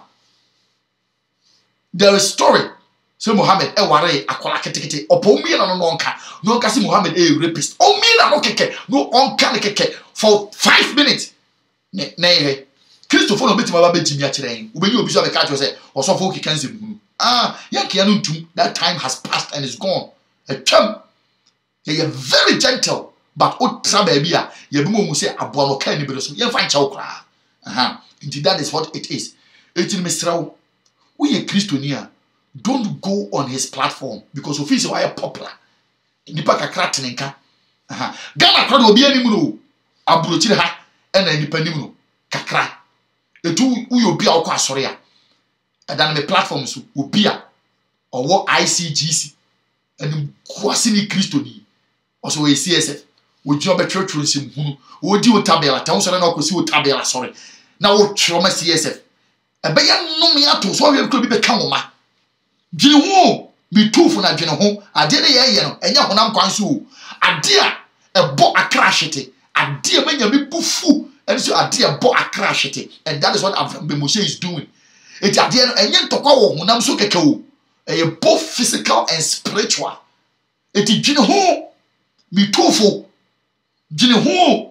There is story. So Muhammad ware akola ketekete opo mi na no nka. No nka say Muhammad rapist. O mi na no keke. No onka ne keke for 5 minutes. Na ihe. Christopher no betima ba betimi a kire yin. Obenyi obi so be ka cho say osofo keke nsem hunu. Yanke anu ntum. That time has passed and is gone. Atwam. You're very gentle, but otra baby a ye be mo say aboa no ka ni be so. Ye fa ncha okra. Indeed, that is what it is. Etin mesrawo. We a Christiania. Don't go on his platform because of his why popular. Nipa kakra tenenka. Gana kra do obi animu no. Abrochire ha e na nipa nim no. Kakra. Etu we obi a okọ asore a. Edan me platform so obi a owo ICGC. And kwasi ni Christoni. Also we CSF. We job at church sim hunu. We di o tabela. Tawo so na okosi o tabela sorry. Na wo twoma CSF. Ebe ya no me ato so we bi be ka wo ma. Dwene ho bi tufo na dwene ho. Ade ne ye no enya honam kwan so. Ade a ebo akra hwete. Ade a manya bi bufu. And so ade a ebo akra hwete. And that is what Moshe is doing. Eti ade no enye ntokwa wo honam so keke wo. Both physical and spiritual. Eti dwene ho bi tufo. Dwene ho.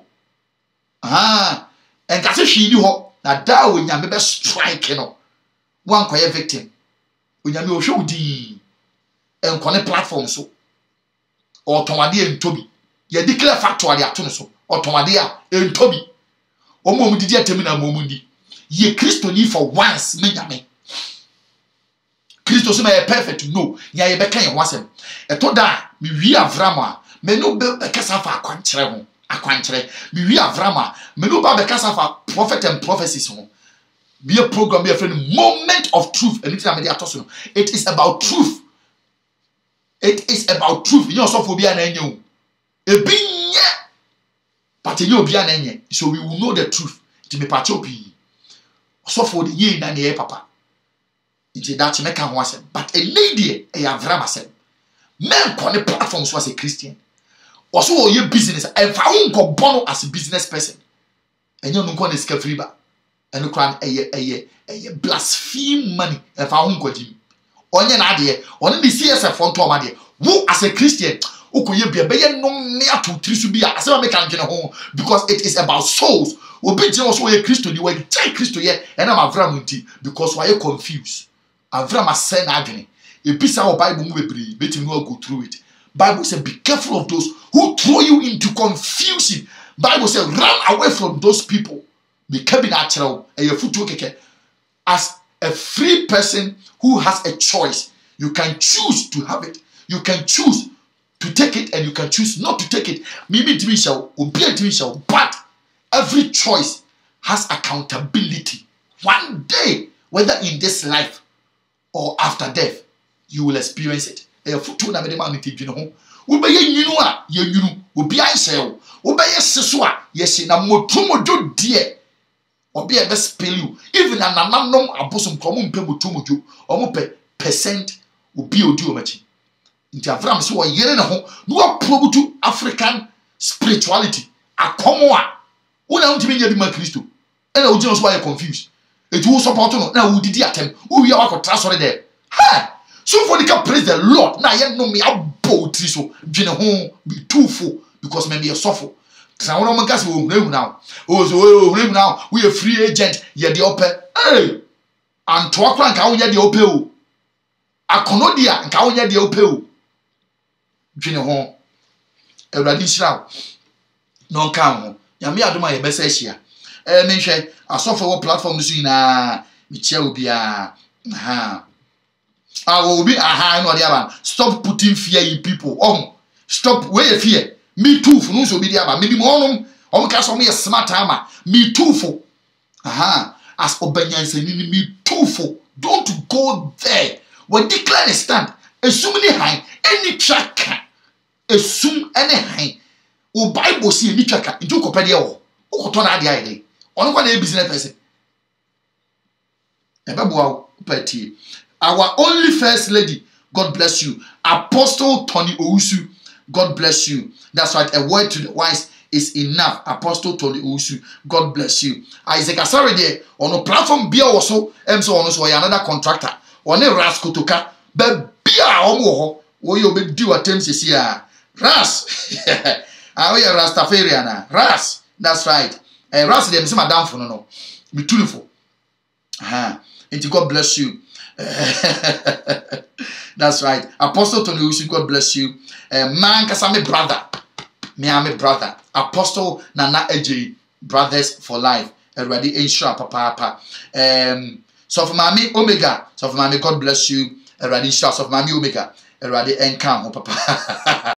And kase hwi ni ho. Na da wo nyame be strike no. Wan koye victim. Onyame o hwe odi. Enkone platform so. Otomade entobi. Ye declare factually ato no so. Otomade a entobi. Omo mu didi atemi na mo mu ndi. Ye Kristo ni for once me nyame. Kristo so na perfect no. Nya ye be kan ye ho asem. Eto da mi wi Avram a me no be kasa fa akwankyere ho. Akwankyere mi wi Avram a me no ba be kasa fa prophet and prophecies ho. Be a program be a friend moment of truth. Anything I atoso. It is about truth. It is about truth. You know so for be an enyo. Ebinye. But you be an enye. So we will know the truth. It me pachopi. So for the ye na ne papa. It that make am wasem. But a lady a Avram asem. Men kon the platforms was a Christian. Also your business and fa unko bono as a business person. And you no kon is free ba. And cran a blaspheme money if I won't go him. Onye na ade, on the CSF for Tomade. Who as a Christian, who could you be a no near to Trisubia as I make a home because it is about souls. Will be also a Christian, you will take Christo yet, and I'm Avram because why you confused? Avram has sent agony. A piece of Bible will be betting will go through it. Bible said, be careful of those who throw you into confusion. Bible said, run away from those people. Be natural as a free person who has a choice. You can choose to have it. You can choose to take it and you can choose not to take it. Maybe to shall but every choice has accountability. One day, whether in this life or after death, you will experience it. Or be a best spell you. Even an anonymous abosom common pe mutumoju, or mope 100% obi odi omachi nti Avram so yere ne ho no probe to African spirituality akomo a una untimi nya bi ma Kristo e na ugina so why confused it will support no na wo didi atem wo wi akotra sori there ha so for the praise the Lord na ye no me abo tri so dwene ho be too full because me be suffer try one man gas wo hunu now oh so hunu now we a free agent ye de ope hey anto akra nka wo ye de ope o akonodia nka wo ye de ope o dwene ho Ewurade shira no nka ho nyame adoma ye besa hia me hwe asofo wo platform so ina mi chia obi a aha awo obi aha no dia ba stop putting fear in people stop where fear me too for no so obi dia ba me bi mo onom ka so mo ye smart ama me too for aha as obanyansa ni me too for don't go there when declare stand esum ni han any track esum any han o Bible say any track nju ko pede wo o to na dia ide ono kwa na business person ebebo party our only first lady, God bless you. Apostle Tony Owusu, God bless you. That's right, a word to the wise is enough. Apostle Tony Owusu, God bless you. Isaac Asare there on a platform bia also so on so another contractor on a raskotoka but bia omo wo you be do attempts here ras we are Rastafarian ras, that's right. Ras dem say madam for no be beautiful. And God bless you. That's right. Apostle Tony Owusu, God bless you. Man kasame brother. Me am a brother. Apostle Nana AJ, brothers for life. Everybody ensure papa. So for Mami Omega. So for Mami, God bless you. Everybody ensure. So for Mami Omega. Everybody encam papa.